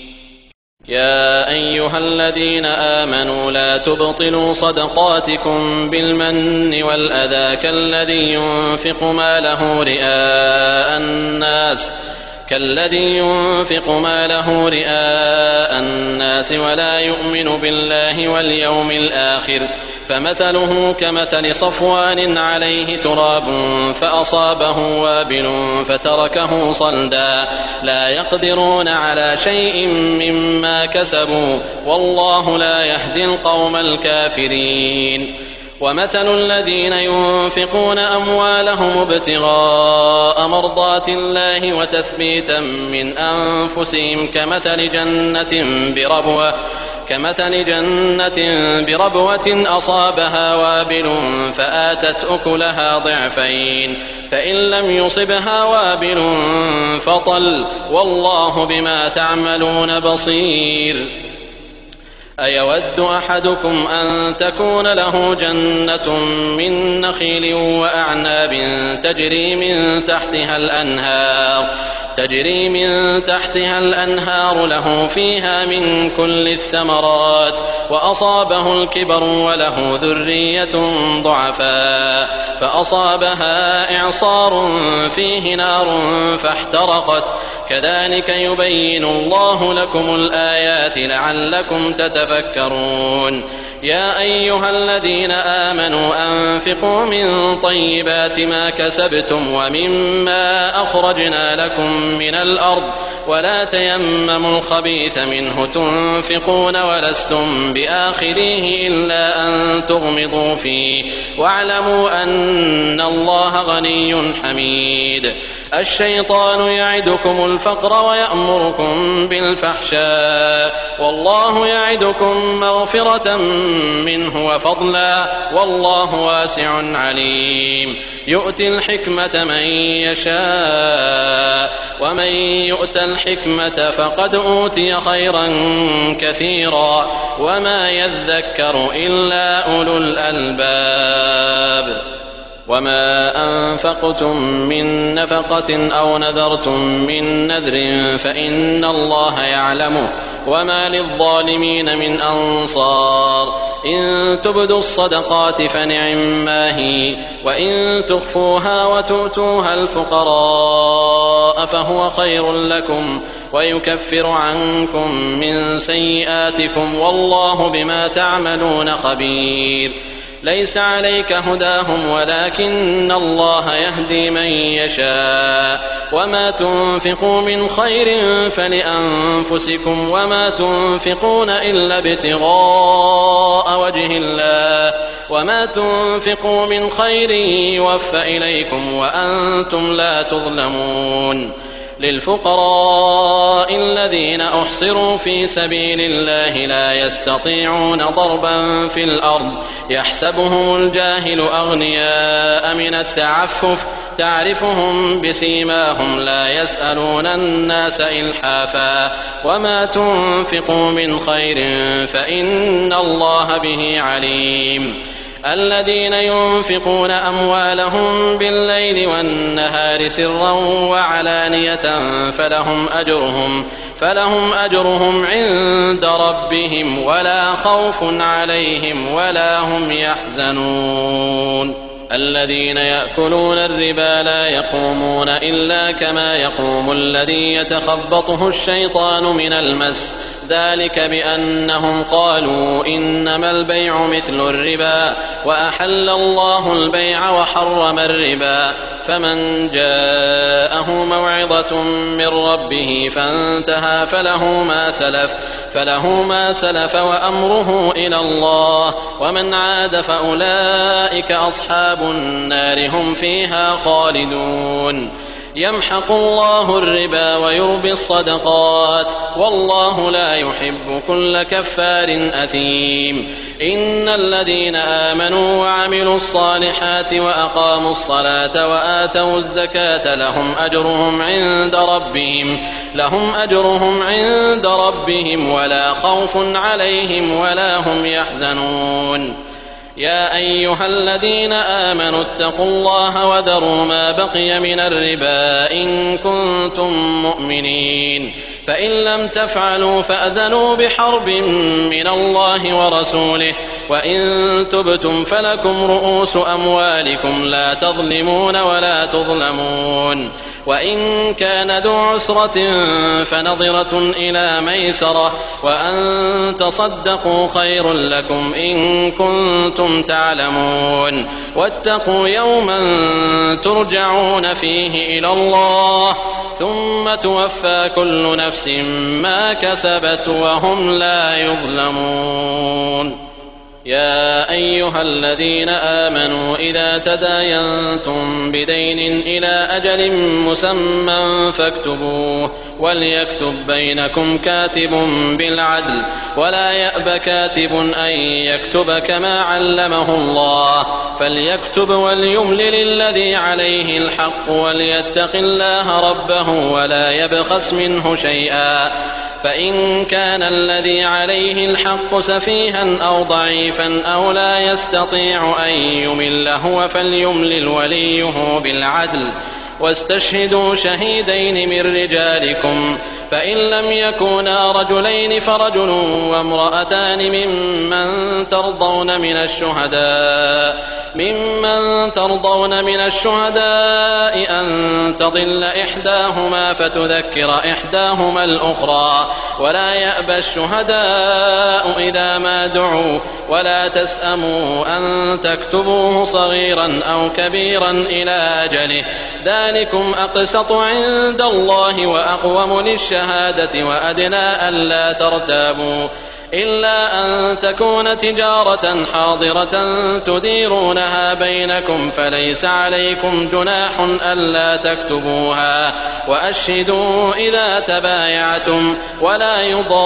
يا أيها الذين آمنوا لا تبطلوا صدقاتكم بالمن والأذى كالذي ينفق ماله رئاء الناس كالذي ينفق ماله رئاء الناس ولا يؤمن بالله واليوم الآخر فمثله كمثل صفوان عليه تراب فأصابه وابل فتركه صلدا لا يقدرون على شيء مما كسبوا والله لا يهدي القوم الكافرين. ومثل الذين ينفقون أموالهم ابتغاء مرضات الله وتثبيتا من أنفسهم كمثل جنة بربوة كمثل جنة بربوة أصابها وابل فآتت أكلها ضعفين فإن لم يصبها وابل فطل والله بما تعملون بصير. أيود أحدكم أن تكون له جنة من نخيل وأعناب تجري من تحتها الأنهار تجري من تحتها الأنهار له فيها من كل الثمرات وأصابه الكبر وله ذرية ضعفاء فأصابها إعصار فيه نار فاحترقت كذلك يبين الله لكم الآيات لعلكم تتفكرون. يا أيها الذين آمنوا أنفقوا من طيبات ما كسبتم ومما أخرجنا لكم من الأرض ولا تيمموا الخبيث منه تنفقون ولستم بآخذيه إلا أن تغمضوا فيه واعلموا أن الله غني حميد. الشيطان يعدكم الفقر ويأمركم بالفحشاء والله يعدكم مغفرة منه وفضلا والله واسع عليم. يؤتي الحكمة من يشاء ومن يؤت الحكمة فقد أوتي خيرا كثيرا وما يذكر إلا أولو الألباب. وما أنفقتم من نفقة أو نذرتم من نذر فإن الله يعلمه وما للظالمين من أنصار. إن تبدوا الصدقات فنعما هي وإن تخفوها وتؤتوها الفقراء فهو خير لكم ويكفر عنكم من سيئاتكم والله بما تعملون خبير. ليس عليك هداهم ولكن الله يهدي من يشاء وما تنفقوا من خير فلأنفسكم وما تنفقون إلا ابتغاء وجه الله وما تنفقوا من خير يوفى إليكم وأنتم لا تظلمون للفقراء الذين أحصروا في سبيل الله لا يستطيعون ضربا في الأرض يحسبهم الجاهل أغنياء من التعفف تعرفهم بسيماهم لا يسألون الناس إلحافا وما تنفقوا من خير فإن الله به عليم الذين ينفقون أموالهم بالليل والنهار سرا وعلانية فلهم أجرهم فلهم أجرهم عند ربهم ولا خوف عليهم ولا هم يحزنون الذين يأكلون الربا لا يقومون إلا كما يقوم الذي يتخبطه الشيطان من المس ذلك بأنهم قالوا إنما البيع مثل الربا وأحل الله البيع وحرم الربا فمن جاءه موعظة من ربه فانتهى فله ما سلف فله ما سلف وأمره إلى الله ومن عاد فأولئك أصحاب النار هم فيها خالدون يمحق الله الربا ويربي الصدقات والله لا يحب كل كفار أثيم إن الذين آمنوا وعملوا الصالحات وأقاموا الصلاة وآتوا الزكاة لهم أجرهم عند ربهم لهم أجرهم عند ربهم ولا خوف عليهم ولا هم يحزنون يا أيها الذين آمنوا اتقوا الله وذروا ما بقي من الربا إن كنتم مؤمنين فإن لم تفعلوا فأذنوا بحرب من الله ورسوله وإن تبتم فلكم رؤوس أموالكم لا تظلمون ولا تظلمون وإن كان ذو عسرة فنظرة إلى ميسرة وأن تصدقوا خير لكم إن كنتم تعلمون واتقوا يوما ترجعون فيه إلى الله ثم توفى كل نفس ما كسبت وهم لا يظلمون يا أيها الذين آمنوا إذا تداينتم بدين إلى أجل مسمى فاكتبوه وليكتب بينكم كاتب بالعدل ولا يأب كاتب أن يكتب كما علمه الله فليكتب وليملل الذي عليه الحق وليتق الله ربه ولا يبخس منه شيئا فإن كان الذي عليه الحق سفيها أو ضعيفا أو لا يستطيع أن يمل هو فليملل وليه بالعدل واستشهدوا شهيدين من رجالكم فإن لم يكونا رجلين فرجل وامرأتان ممن ترضون من الشهداء ممن ترضون من الشهداء أن تضل إحداهما فتذكر إحداهما الأخرى ولا يأبى الشهداء إذا ما دعوا ولا تسأموا أن تكتبوه صغيرا أو كبيرا إلى أجله ذلكم أقسط عند الله وأقوم للشهادة وأدنى ألا ترتابوا إلا أن تكون تجارة حاضرة تديرونها بينكم فليس عليكم جناح ألا تكتبوها وأشهدوا إذا تبايعتم ولا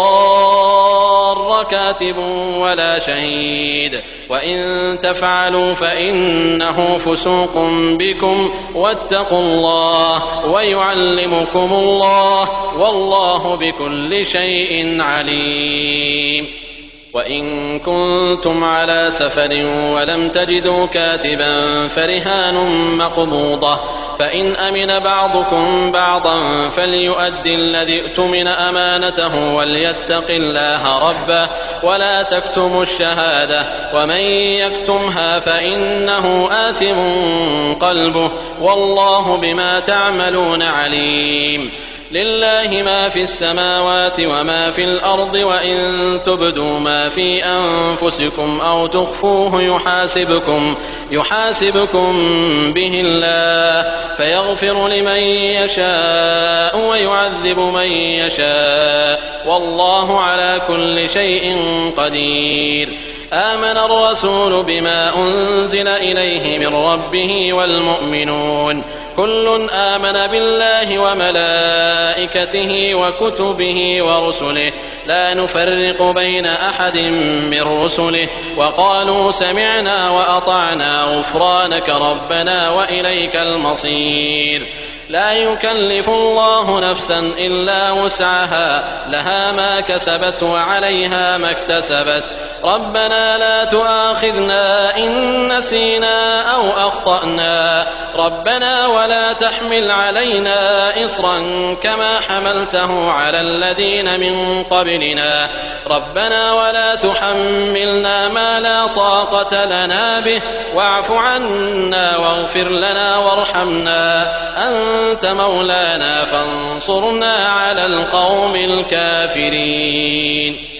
يضار كاتب ولا شهيد وإن تفعلوا فإنه فسوق بكم واتقوا الله ويعلمكم الله والله بكل شيء عليم وإن كنتم على سفر ولم تجدوا كاتبا فرهان مقبوضة فإن أمن بعضكم بعضا فليؤدي الذي اؤتمن أمانته وليتق الله ربه ولا تكتموا الشهادة ومن يكتمها فإنه آثم قلبه والله بما تعملون عليم لله ما في السماوات وما في الأرض وإن تبدوا ما في أنفسكم أو تخفوه يحاسبكم, يحاسبكم به الله فيغفر لمن يشاء ويعذب من يشاء والله على كل شيء قدير. آمن الرسول بما أنزل إليه من ربه والمؤمنون كل آمن بالله وملائكته وكتبه ورسله لا نفرق بين أحد من رسله وقالوا سمعنا وأطعنا غفرانك ربنا وإليك المصير. لا يكلف الله نفسا إلا وسعها لها ما كسبت وعليها ما اكتسبت ربنا لا تؤاخذنا إن نسينا أو أخطأنا ربنا ولا تحمل علينا إصرا كما حملته على الذين من قبلنا ربنا ولا تحملنا ما لا طاقة لنا به واعف عنا واغفر لنا وارحمنا أنت مولانا فانصرنا على القوم الكافرين.